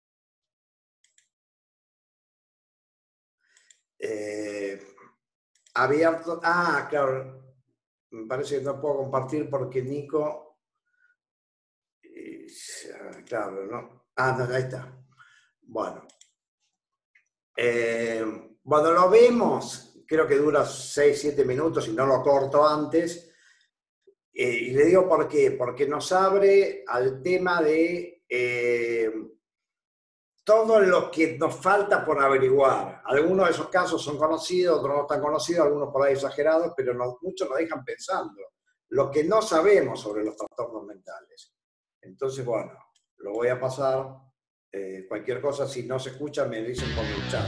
Speaker 1: Eh, abierto. Ah, claro. Me parece que no puedo compartir porque Nico claro, ¿no? Ah, no, ahí está. Bueno. Eh, cuando lo vemos, creo que dura seis, siete minutos y no lo corto antes. Eh, y le digo por qué, porque nos abre al tema de eh, todo lo que nos falta por averiguar. Algunos de esos casos son conocidos, otros no tan conocidos, algunos por ahí exagerados, pero nos, muchos nos dejan pensando lo que no sabemos sobre los trastornos mentales. Entonces, bueno, lo voy a pasar. Eh, cualquier cosa, si no se escucha, me dicen por el chat.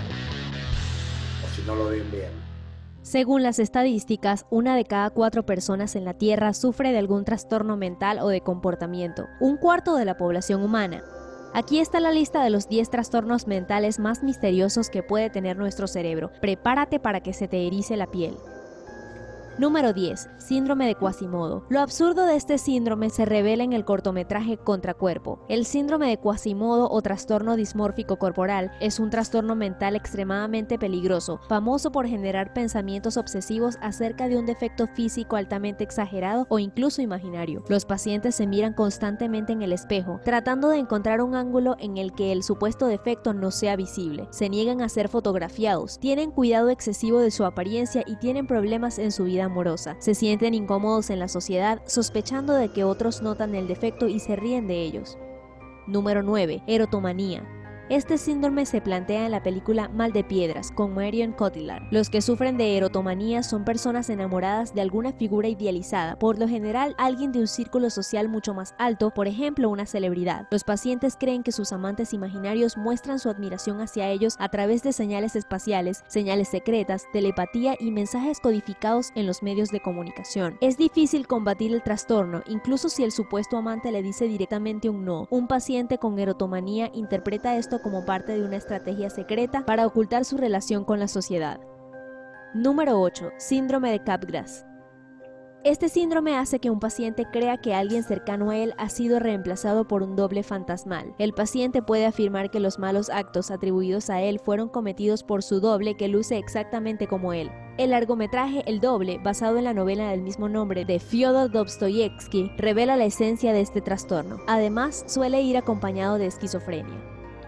Speaker 1: O si no lo ven bien.
Speaker 6: Según las estadísticas, una de cada cuatro personas en la Tierra sufre de algún trastorno mental o de comportamiento, un cuarto de la población humana. Aquí está la lista de los diez trastornos mentales más misteriosos que puede tener nuestro cerebro. Prepárate para que se te erice la piel. Número diez. Síndrome de Quasimodo. Lo absurdo de este síndrome se revela en el cortometraje Contracuerpo. El síndrome de Quasimodo o trastorno dismórfico corporal es un trastorno mental extremadamente peligroso, famoso por generar pensamientos obsesivos acerca de un defecto físico altamente exagerado o incluso imaginario. Los pacientes se miran constantemente en el espejo, tratando de encontrar un ángulo en el que el supuesto defecto no sea visible. Se niegan a ser fotografiados, tienen cuidado excesivo de su apariencia y tienen problemas en su vida amorosa. Se sienten incómodos en la sociedad, sospechando de que otros notan el defecto y se ríen de ellos. Número nueve. Erotomanía. Este síndrome se plantea en la película Mal de Piedras, con Marion Cotillard. Los que sufren de erotomanía son personas enamoradas de alguna figura idealizada, por lo general alguien de un círculo social mucho más alto, por ejemplo una celebridad. Los pacientes creen que sus amantes imaginarios muestran su admiración hacia ellos a través de señales espaciales, señales secretas, telepatía y mensajes codificados en los medios de comunicación. Es difícil combatir el trastorno, incluso si el supuesto amante le dice directamente un no. Un paciente con erotomanía interpreta esto como parte de una estrategia secreta para ocultar su relación con la sociedad. Número ocho. Síndrome de Capgras. Este síndrome hace que un paciente crea que alguien cercano a él ha sido reemplazado por un doble fantasmal. El paciente puede afirmar que los malos actos atribuidos a él fueron cometidos por su doble que luce exactamente como él. El largometraje El Doble, basado en la novela del mismo nombre de Fyodor Dostoyevsky, revela la esencia de este trastorno. Además, suele ir acompañado de esquizofrenia.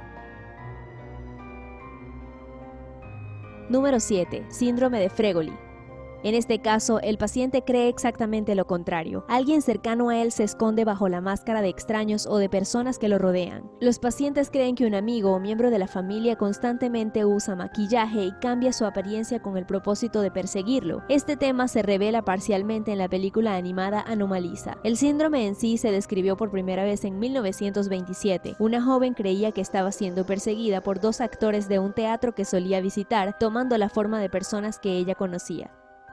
Speaker 6: Número siete. Síndrome de Fregoli. En este caso, el paciente cree exactamente lo contrario. Alguien cercano a él se esconde bajo la máscara de extraños o de personas que lo rodean. Los pacientes creen que un amigo o miembro de la familia constantemente usa maquillaje y cambia su apariencia con el propósito de perseguirlo. Este tema se revela parcialmente en la película animada Anomalisa. El síndrome en sí se describió por primera vez en mil novecientos veintisiete. Una joven creía que estaba siendo perseguida por dos actores de un teatro que solía visitar, tomando la forma de personas que ella conocía.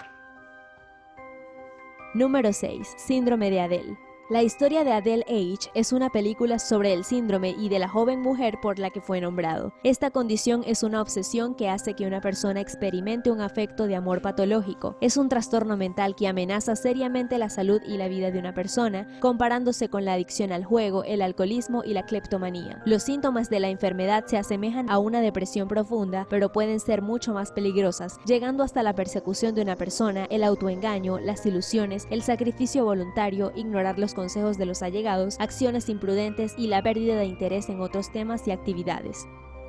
Speaker 6: Número seis. Síndrome de Adele. La historia de Adele H es una película sobre el síndrome y de la joven mujer por la que fue nombrado. Esta condición es una obsesión que hace que una persona experimente un afecto de amor patológico. Es un trastorno mental que amenaza seriamente la salud y la vida de una persona, comparándose con la adicción al juego, el alcoholismo y la cleptomanía. Los síntomas de la enfermedad se asemejan a una depresión profunda, pero pueden ser mucho más peligrosas, llegando hasta la persecución de una persona, el autoengaño, las ilusiones, el sacrificio voluntario, ignorar los consejos de los allegados, acciones imprudentes y la pérdida de interés en otros temas y actividades.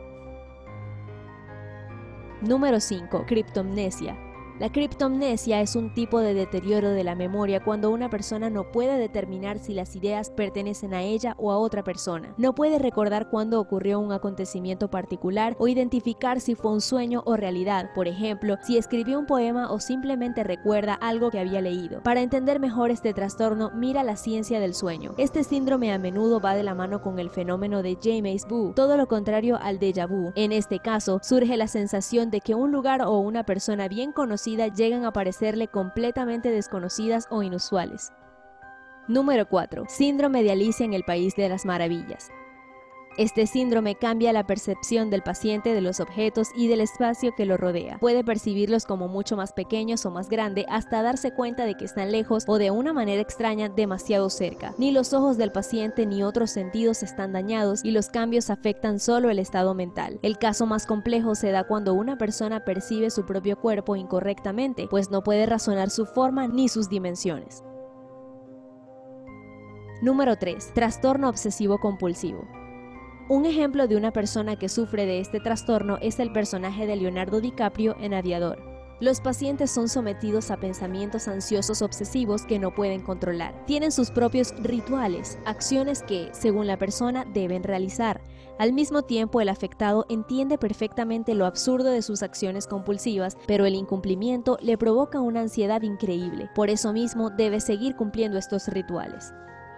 Speaker 6: Número cinco. Criptomnesia. La criptomnesia es un tipo de deterioro de la memoria cuando una persona no puede determinar si las ideas pertenecen a ella o a otra persona. No puede recordar cuándo ocurrió un acontecimiento particular o identificar si fue un sueño o realidad, por ejemplo, si escribió un poema o simplemente recuerda algo que había leído. Para entender mejor este trastorno, mira la ciencia del sueño. Este síndrome a menudo va de la mano con el fenómeno de James-Boo, todo lo contrario al déjà vu. En este caso, surge la sensación de que un lugar o una persona bien conocida llegan a parecerle completamente desconocidas o inusuales. Número cuatro. Síndrome de Alicia en el País de las Maravillas. Este síndrome cambia la percepción del paciente de los objetos y del espacio que lo rodea. Puede percibirlos como mucho más pequeños o más grandes hasta darse cuenta de que están lejos o de una manera extraña demasiado cerca. Ni los ojos del paciente ni otros sentidos están dañados y los cambios afectan solo el estado mental. El caso más complejo se da cuando una persona percibe su propio cuerpo incorrectamente, pues no puede razonar su forma ni sus dimensiones. Número tres. Trastorno obsesivo compulsivo. Un ejemplo de una persona que sufre de este trastorno es el personaje de Leonardo DiCaprio en Aviador. Los pacientes son sometidos a pensamientos ansiosos obsesivos que no pueden controlar. Tienen sus propios rituales, acciones que, según la persona, deben realizar. Al mismo tiempo, el afectado entiende perfectamente lo absurdo de sus acciones compulsivas, pero el incumplimiento le provoca una ansiedad increíble. Por eso mismo, debe seguir cumpliendo estos rituales.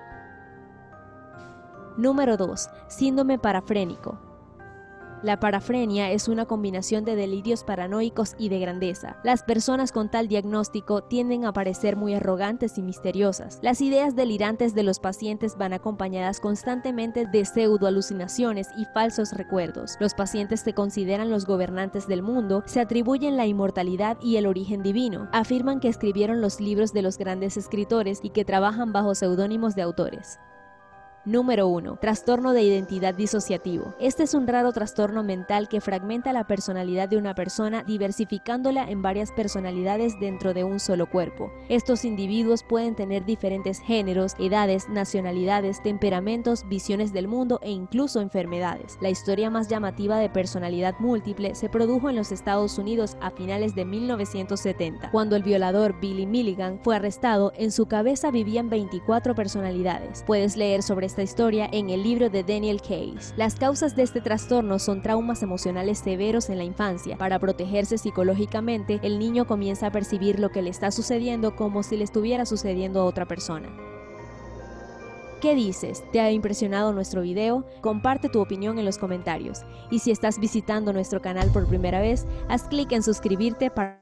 Speaker 6: Número dos. Síndrome parafrénico. La parafrenia es una combinación de delirios paranoicos y de grandeza. Las personas con tal diagnóstico tienden a parecer muy arrogantes y misteriosas. Las ideas delirantes de los pacientes van acompañadas constantemente de pseudoalucinaciones y falsos recuerdos. Los pacientes se consideran los gobernantes del mundo, se atribuyen la inmortalidad y el origen divino, afirman que escribieron los libros de los grandes escritores y que trabajan bajo seudónimos de autores. Número uno. Trastorno de identidad disociativo. Este es un raro trastorno mental que fragmenta la personalidad de una persona, diversificándola en varias personalidades dentro de un solo cuerpo. Estos individuos pueden tener diferentes géneros, edades, nacionalidades, temperamentos, visiones del mundo e incluso enfermedades. La historia más llamativa de personalidad múltiple se produjo en los Estados Unidos a finales de mil novecientos setenta. Cuando el violador Billy Milligan fue arrestado, en su cabeza vivían veinticuatro personalidades. Puedes leer sobre esta historia en el libro de Daniel Case. Las causas de este trastorno son traumas emocionales severos en la infancia. Para protegerse psicológicamente, el niño comienza a percibir lo que le está sucediendo como si le estuviera sucediendo a otra persona. ¿Qué dices? ¿Te ha impresionado nuestro video? Comparte tu opinión en los comentarios. Y si estás visitando nuestro canal por primera vez, haz clic en suscribirte para...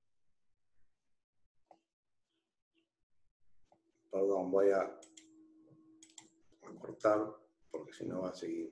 Speaker 1: Perdón, voy a cortar porque si no va a seguir.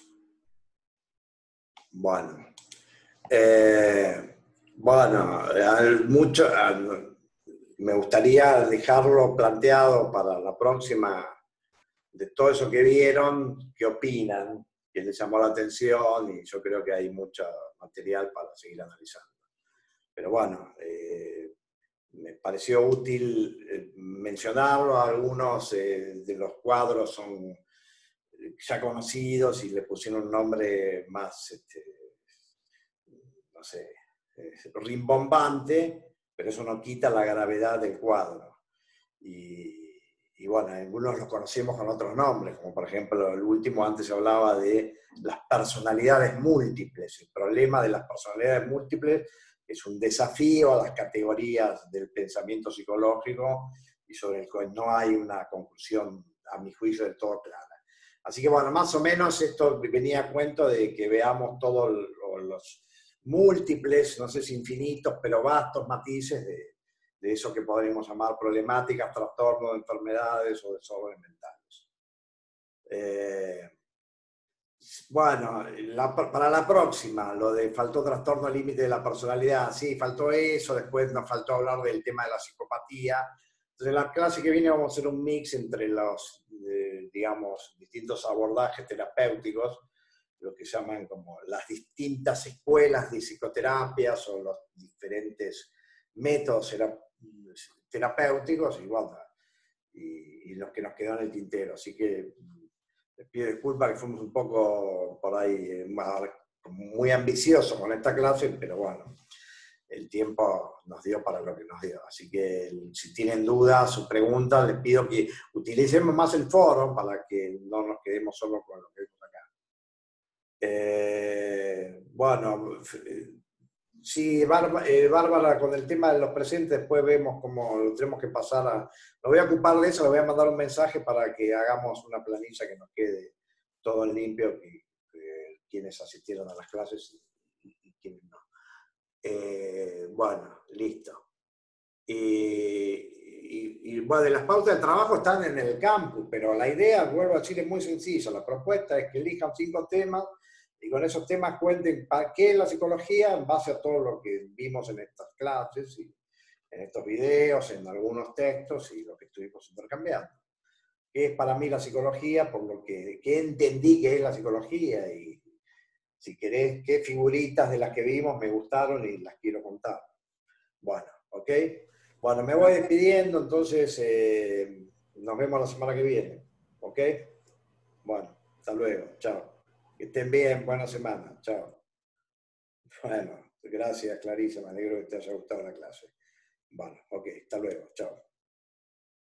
Speaker 1: Bueno, eh, bueno, al, mucho, al, me gustaría dejarlo planteado para la próxima, de todo eso que vieron, qué opinan, qué les llamó la atención, y yo creo que hay mucho material para seguir analizando. Pero bueno, eh, me pareció útil eh, mencionarlo. Algunos eh, de los cuadros son ya conocidos y le pusieron un nombre más, este, no sé, eh, rimbombante, pero eso no quita la gravedad del cuadro. Y, y bueno, algunos los conocemos con otros nombres, como por ejemplo el último, antes se hablaba de las personalidades múltiples. El problema de las personalidades múltiples es un desafío a las categorías del pensamiento psicológico y sobre el cual no hay una conclusión, a mi juicio, del todo clara. Así que bueno, más o menos esto venía a cuento de que veamos todos los múltiples, no sé si infinitos, pero vastos matices de, de eso que podríamos llamar problemáticas, trastornos, enfermedades o desórdenes mentales. Eh, Bueno, la, para la próxima, lo de faltó trastorno límite de la personalidad, sí, faltó eso, después nos faltó hablar del tema de la psicopatía. Entonces, en la clase que viene vamos a hacer un mix entre los, eh, digamos, distintos abordajes terapéuticos, lo que llaman como las distintas escuelas de psicoterapias o los diferentes métodos terapéuticos y, bueno, y, y los que nos quedó en el tintero. Así que les pido disculpas que fuimos un poco por ahí muy ambiciosos con esta clase, pero bueno, el tiempo nos dio para lo que nos dio. Así que si tienen dudas o preguntas, les pido que utilicemos más el foro para que no nos quedemos solo con lo que vemos acá. Eh, bueno, sí, Bárbara, eh, Bárbara, con el tema de los presentes, después vemos cómo lo tenemos que pasar a... Lo voy a ocupar de eso, le voy a mandar un mensaje para que hagamos una planilla que nos quede todo en limpio, que, que quienes asistieron a las clases y, y quienes no. Eh, bueno, listo. Y, y, y bueno, de las pautas de trabajo están en el campus, pero la idea, vuelvo a decir, es muy sencilla. La propuesta es que elijan cinco temas y con esos temas cuenten para qué es la psicología en base a todo lo que vimos en estas clases, y en estos videos, en algunos textos y lo que estuvimos intercambiando. ¿Qué es para mí la psicología? Por lo que, que entendí que es la psicología, y si querés, qué figuritas de las que vimos me gustaron y las quiero contar. Bueno, ¿ok? Bueno, me voy despidiendo, entonces eh, nos vemos la semana que viene. ¿Ok? Bueno, hasta luego. Chao. Que estén bien. Buena semana. Chao. Bueno, gracias, Clarisa. Me alegro que te haya gustado la clase. Bueno, ok. Hasta luego. Chao.